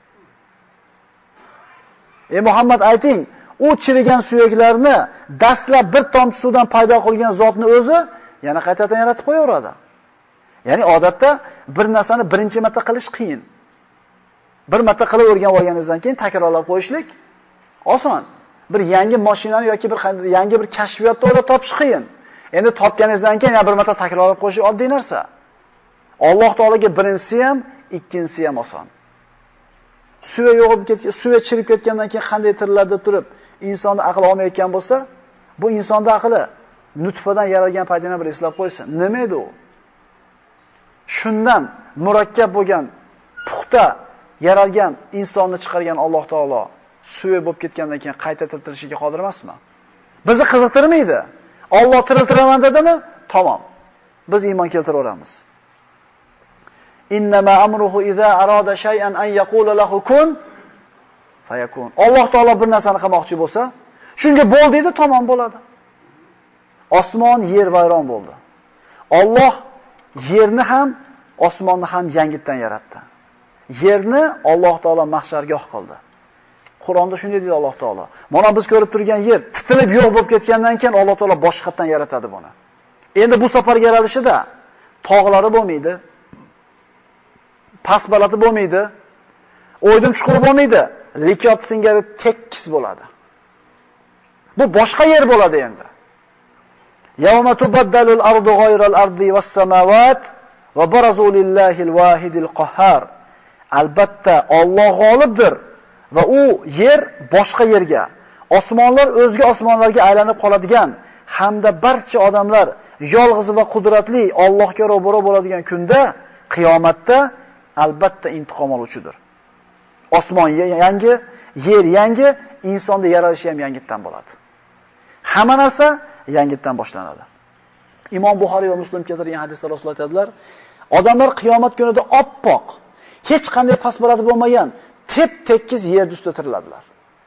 Ey Muhammad ayting, u chirigan suyaklarni dastlab bir tomchi suvdan paydo qilgan zotni o'zi yana qaytadan yaratib qo'yaveradi. Ya'ni odatda bir narsani birinchi marta qilish qiyin. Bir marta qilib o'rganib olganingizdan keyin takrorlab qo'yishlik oson. Bir yangi mashinani yoki bir yangi bir kashfiyotni o'ylab topish qiyin. Endi topganingizdan keyin yana bir marta takrorlab qo'yish oddiy narsa. Alloh taolaga birinchisi ham, ikkinchisi ham oson. Suya yo'g'ib ketgan, suya chirib ketgandan keyin qanday tiriladi turib, insonni aqli olmayotgan bo'lsa, bu insonning aqli nutfadan yaralgan paytini bir eslab qo'ysin. Nima edi u? Shundan murakkab bo'lgan, puxta yaralgan insonni chiqargan Alloh taolo suya bo'lib ketgandan keyin qayta tiriltirishiga qodir emasmi? Bizni qiziqtirmaydi. Alloh tiriltiraman dedimi? Tamom. Biz iymon keltiraveramiz. Innama amruhu iza arada shay'an an yaqula lahu kun fayakun. Alloh taolo bir narsani qilmoqchi bo'lsa, shunga bo'l deydi, tamom bo'ladi. Osmon, yer vayron bo'ldi. Alloh yerni ham, osmonni ham yangitdan yaratdi. Yerni Alloh taolo mahshargoh qildi. Qur'onda shunday deydi Alloh taolo. Mana biz ko'rib turgan yer titilib yo'q bo'lib ketgandan keyin Alloh taolo boshqatdan yaratadi buni. Endi bu safar yaralishida tog'lari bo'lmaydi. Past balati bo'lmaydi. O'ydim chuqur bo'lmaydi. Likop singari tekis bo'ladi. Bu boshqa yer bo'ladi endi. Yawma tubaddalul ardu ghayral ardi was samawat va barazu lillahil wahidil qahhar. Albatta Alloh g'olibdir va u yer boshqa yerga, osmonlar o'zga osmonlarga aylanib qoladigan hamda barcha odamlar yolg'iz va qudratli Allohga ro'baro bo'ladigan kunda, qiyomatda albatta intiqom oluvchidir. Osmon yangi, yer yangi, insonda yaralishi ham yangitdan bo'ladi. Hamma narsa yangitdan boshlanadi. Imom Buxoriy va Muslim keltirgan hadisda Rasululloh aytadilar, odamlar qiyomat kunida oppoq, hech qanday pasbalati bo'lmagan tep-tekis yer ustida tiriladilar.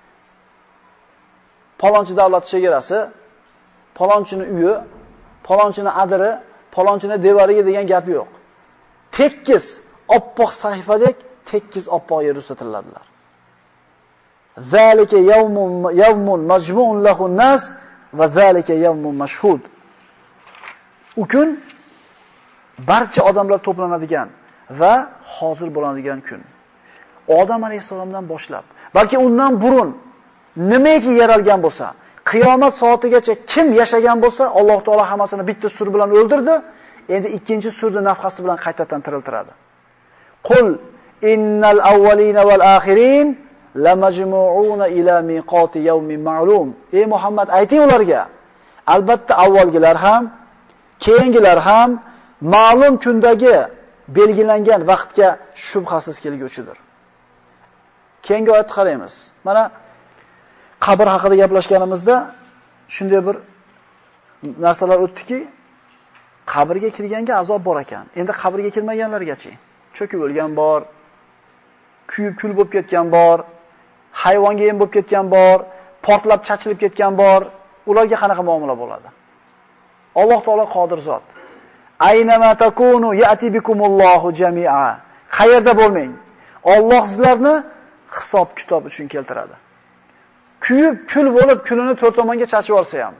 Palonchi davlat chegarasi, palonchining uyi, palonchining adiri, palonchining devoriga degan gap yo'q. Tekis oppoq sahifadek tekis oppoq yer ustida tiriladilar. Zalika yawmun majmu'un lahu nas va zalika yawmun mashhud. U kun barcha odamlar to'planadigan va hozir bo'ladigan kun. Odam alayhisalomdan boshlab, balki undan burun nimaiki yaralgan bo'lsa, qiyomat soatigacha kim yashagan bo'lsa, Alloh taolo hammasini bitta sur bilan o'ldirdi. Endi ikkinchi surni nafxasi bilan qaytadan tiriltiradi. Qul innal awwalina wal akhirin lamajmu'una ila miqati yawmin ma'lum. Ey Muhammad, ayting ularga, albatta avvalgilar ham, keyingilar ham ma'lum kundagi belgilangan vaqtga shubhasiz kelguchidir. Keyingi oyatni qaraymiz. Mana qabr haqida gaplashganimizda shunday bir narsalar o'tdiki, qabrga kirganga azob bor ekan. Endi qabrga kirmaganlargachi? Cho'kib o'lgan bor, kuyib kul bo'lib ketgan bor, hayvonga yem bo'lib ketgan bor, portlab chachilib ketgan bor. Ularga qanaqa muomala bo'ladi? Alloh taolo qodir zot. Aynama takunu ya'ti bikumullohu jami'a. Qayerda bo'lmang, Alloh sizlarni hisob kitob uchun keltiradi. Kuyib kul bo'lib kulini to'rt tomonga chachib olsa ham,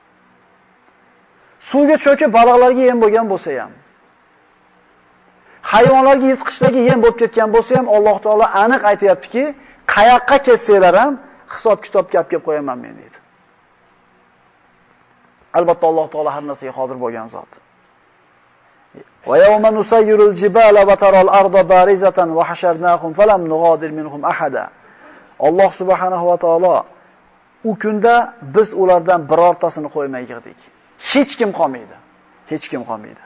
suvga cho'kib baliqlarga yem bo'lgan bo'lsa ham, hayvonlarga yirtqichlariga yem bo'lib ketgan bo'lsa ham, Alloh taolo aniq aytayaptiki, qayoqqa ketsanglar ham hisob kitob gap kelib qo'yaman men deydi. Albatta Alloh taolo har narsaga qodir bo'lgan zot. Va yawma nusayyirul jibala va taral arda barizatan va hasharnahum falam nughadir minhum ahada. Alloh subhanahu va taolo u kunda biz ulardan birortasini qo'ymay yig'dik. Hech kim qolmaydi. Hech kim qolmaydi.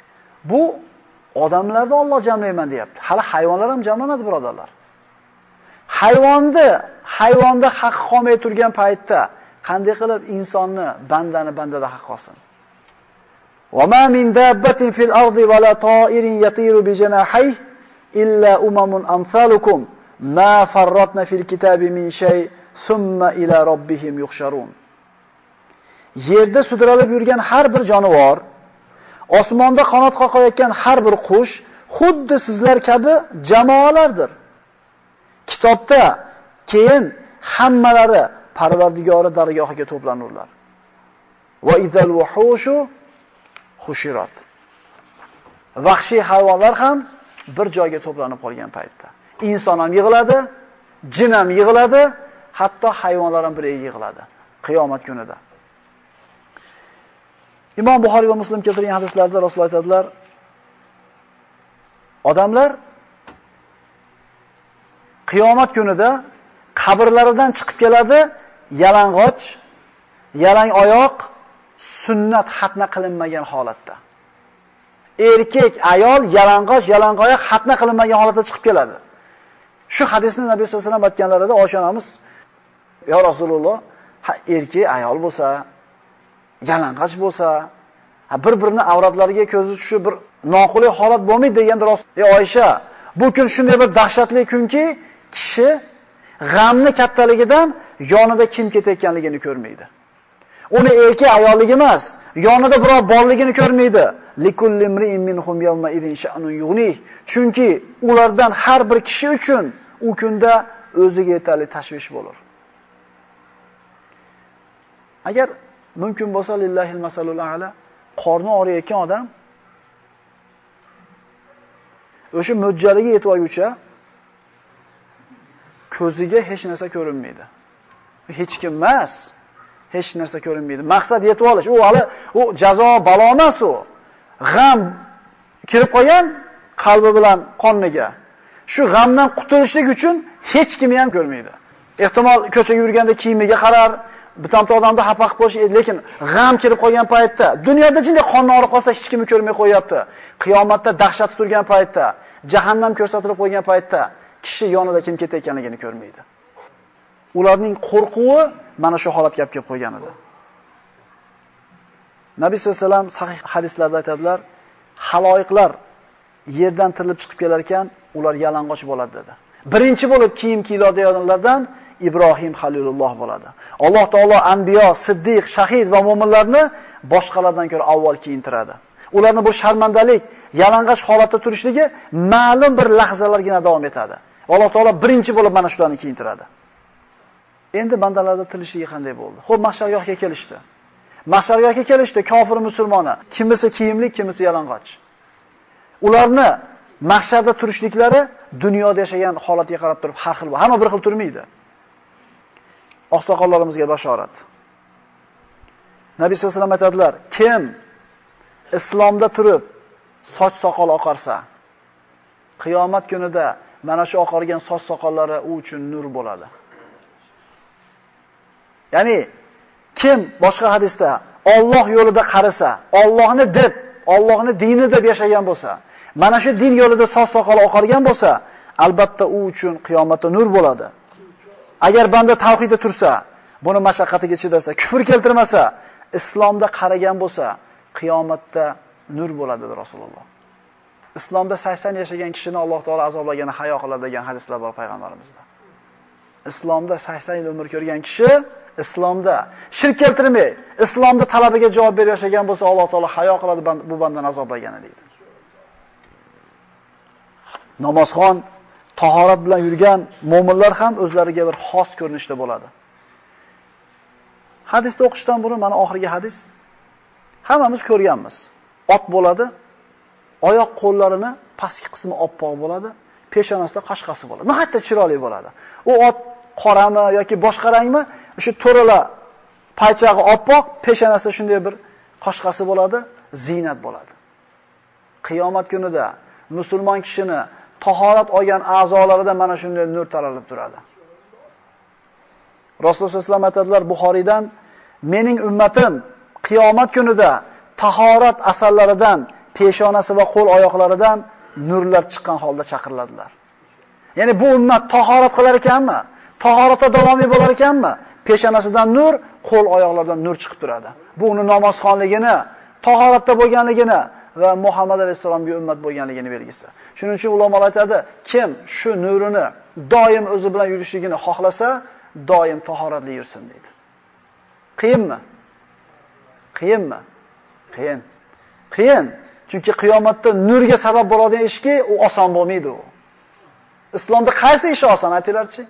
Bu odamlarni Alloh jamlayman deyapti. Hali hayvonlar ham jamlanadi, birodarlar. hayvonda haq qolmay turgan paytda qanday qilib insonni bandada haq qolsin? Wa ma min dabbatin fil ardi wa la ta'irin yatiru bi janahihi illa umamun amsalukum ma farratna fil kitabi min shay thumma ila robbihim yuhsharun. Yerda sudralib yurgan har bir jonivor, osmonda qanot qoqayotgan har bir qush xuddi sizlar kabi jamoalardir. Kitobda keyin hammalari Parvardigori dargohiga to'planurlar. Va idal wuhushu hushirat. Vahshiy hayvonlar ham bir joyga to'planib qolgan paytda inson ham yig'iladi, jin ham yig'iladi, hatto hayvonlar ham birga yig'iladi qiyomat kunida. Imom Buxoriy va Muslim keltirgan hadislarda Rasululloh aytadilar, odamlar qiyomat kunida qabrlaridan chiqib keladi, yalang'och, yalang oyoq, sunnat xatna qilinmagan holatda. Erkak, ayol yalang'och, yalang oyoq xatna qilinmagan holatda chiqib keladi. Shu hadisni Nabiy sollallohu alayhi vasallam aytganlarida Oysha onamiz, "Ya Rasululloh, erkak, ayol bo'lsa, yalang'och bo'lsa, bir-birini avratlariga ko'zi tushib bir noqulay holat bo'lmaydi" deganda Rasululloh, Oysha, bu kun shunday bir dahshatli kunki, kishi g'amni kattaligidan yonida kim ketayotganligini ko'rmaydi. Uni erkak ayolligi emas, yonida birov borligini ko'rmaydi. Likulli imri'in minhum yawma idin sha'nun yughnih. Chunki ulardan har bir kishi uchun u kunda o'ziga yetarli tashvish bo'lur. Agar mumkin bo'lsa lillahil masalul a'la, qorni og'riyotgan odam o'sha mo'jjaliga yetib olguncha ko'ziga hech narsa ko'rinmaydi. Hech kim emas, hech narsa ko'rinmaydi. Maqsad yetib olish. U jazo, balo emas u. G'am kirib qolgan qalbi bilan qoniga. Shu g'amdan qutulishlik uchun hech kimni ham ko'rmaydi. Ehtimol ko'chaga yurganda kiyimiga qarar, bitamta odamda xafa qilib qo'yish, lekin g'am kirib qolgan paytda, dunyoda jinday qonni og'rib qolsa hech kimni ko'rmay qo'yapti. Qiyomatda dahshat turgan paytda, jahannam ko'rsatilib qo'ygan paytda kishi yonida kim ketayotganligini ko'rmaydi. Ularning qo'rquvi mana shu holatga olib kelib qo'ygan edi. Nabiy sollallohu alayhi vasallam sahih hadislarda aytadilar, haloyiqlar yerdan tirilib chiqib kelar ekan, ular yalang'och bo'ladi dedi. Birinchi bo'lib kiyim kiyiladiganlardan Ibrohim Halilulloh bo'ladi. Alloh taolo anbiyo, siddiq, shahid va mu'minlarni boshqalardan ko'ra avval kiyintiradi. Ularni bu sharmandalik, yalang'och holatda turishligi ma'lum bir lahzalargina davom etadi. Alloh taolo birinchi bo'lib mana shularni kiyintiradi. Endi bandalarda tilishligi qanday bo'ldi? Xo'p, mahshargohga kelishdi. Mahshargohga kelishdi kofir musulmoni, kimisi kiyimli, kimisi yalang'och. Ularni mahsharda turishliklari dunyoda yashagan holatga qarab turib har xil, hamma bir xil turmaydi. Oqsoqollarimizga bashorat. Nabiy sollallohu alayhi vasallam aytadilar, kim islomda turib soch soqol oqarsa, qiyomat kunida mana shu oqargan soch soqollari u uchun nur bo'ladi. Ya'ni kim boshqa hadisda Alloh yo'lida qarisa, Allohni deb, Allohni dini deb yashagan bo'lsa, mana shu din yo'lida soch soqol oqargan bo'lsa, albatta u uchun qiyomatda nur bo'ladi. Agar banda tavhidda tursa, buni mashaqqatiga chidasa, kufr keltirmasa, islomda qaragan bo'lsa, qiyomatda nur bo'ladi dedi Rasululloh. Islomda 80 yashagan kishini Alloh taolo azoblagani hayo qiladi degan hadislar bor payg'ambarimizda. Islomda 80 yil umr ko'rgan kishi islomda shirk keltirmay, islomda talabiga javob berib yashagan bo'lsa, Alloh taolo hayo qiladi bu bandani azoblagani deydi. Namozxon, tahorat bilan yurgan mu'minlar ham o'zlariga bir xos ko'rinishda bo'ladi. Hadisda o'qishdan burun mana oxirgi hadis hammamiz ko'rganmiz. Ot bo'ladi, oyoq qo'llarini pastki qismi oppoq bo'ladi, peshonasida qashqasi bo'ladi. Nihoyatda chiroyli bo'ladi. U ot qorami yoki boshqa rangmi, o'sha to'rala paychog'i oppoq, peshonasida shunday bir qashqasi bo'ladi, ziynat bo'ladi. Qiyomat kunida musulmon kishini tahorat olgan a'zolarida mana shunday nur taralib turadi. Rasululloh sollallohu alayhi vasallam aytadilar Buxoriydan, mening ummatim qiyomat kunida tahorat asarlaridan, peshonasi va qo'l oyoqlaridan nurlar chiqqan holda chaqiriladilar. Ya'ni bu ummat tahorat qilar ekanmi? Tahoratda davomiy bo'lar ekanmi? Peshonasidan nur, qo'l oyoqlardan nur chiqib turadi. Bu uni namozxonligini, tahoratda bo'lganligini va Muhammad alayhisolamga ummat bo'lganligini belgisi. Shuning uchun ulamolar aytadi, kim shu nurini doim o'zi bilan yurishligini xohlasa, doim tahoratli yursin deydi. Qiyinmi? Qiyinmi? Qiyin. Qiyin. Chunki qiyomatda nurga sabab bo'ladigan ishki, u oson bo'lmaydi u. Islomda qaysi ish oson aytinglarchi?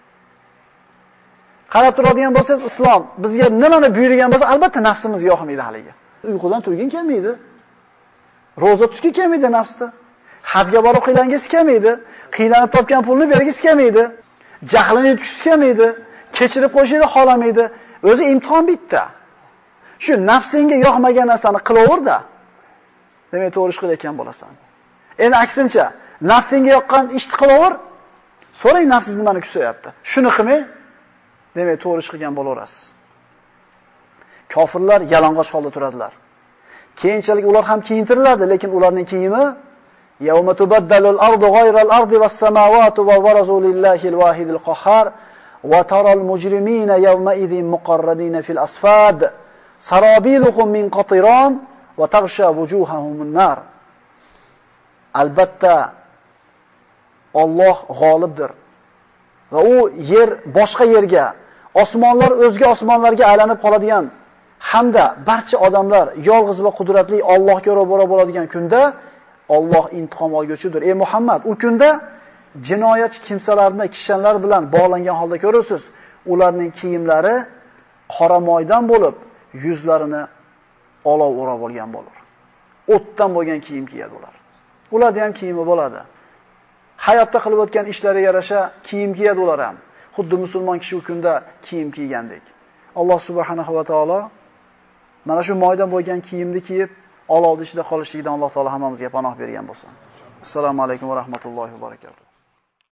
Qarab turadigan bo'lsangiz, islom bizga nimani buyurgan bo'lsa, albatta nafsimizga yoqmaydi haliga. Uyqudan turgin kelmaydi. Roza tutki kelmaydi nafsda. Hajga borib qiylangiz kelmaydi. Qiylanib topgan pulni bergis kelmaydi. Jahlini yutkish kelmaydi. Kechirib qo'yishni xolamaydi. O'zi imtihon bitta. Shu nafsingga yoqmagan narsani qilaver-da. Demak, to'g'ri ish qilayotgan bo'lasan. Endi aksincha, nafsingga yoqqan ishni qilaver. So'rang nafsingiz nimani kutayapti. Shuni qilmay, demak, to'g'ri ish qilgan bo'laverasiz. Kofirlar yalang'och holda turadilar. Keyinchalik ular ham kiyintiriladi, lekin ularning kiyimi yawma tubaddalul ardu ghayral ardi was samawati wa barazu lillahil wahidil qahhar wa taral mujrimina yawma idhin muqarranina fil asfad sarabiluhum min qatiran wa taghsha wujuhahumun nar. Albatta Alloh g'olibdir. Va u yer boshqa yerga, osmonlar o'zga osmonlarga aylanib qoladigan hamda barcha odamlar yolg'iz va qudratli Allohga ro'baro bo'ladigan kunda Alloh intiqom olguchidir. Ey Muhammad, u kunda jinoyatchi kimsalarni kishanlar bilan bog'langan holda ko'rasiz. Ularning kiyimlari qora moydan bo'lib, yuzlarini olov o'rab olgan bo'lar. O'tdan bo'lgan kiyim kiyadi ular. Ularda ham kiyimi bo'ladi. Hayotda qilib o'tgan ishlariga yarasha kiyim kiyadi ular ham. Xuddi musulmon kishi u kunda kiyim kiygandek. Alloh subhanahu va taolo mana shu moydan bo'lgan kiyimni kiyib, olovni ichida qolishligidan Alloh taolo hammamizga panoh bergan bo'lsin. Assalomu alaykum va rahmatullohi va barakatuh.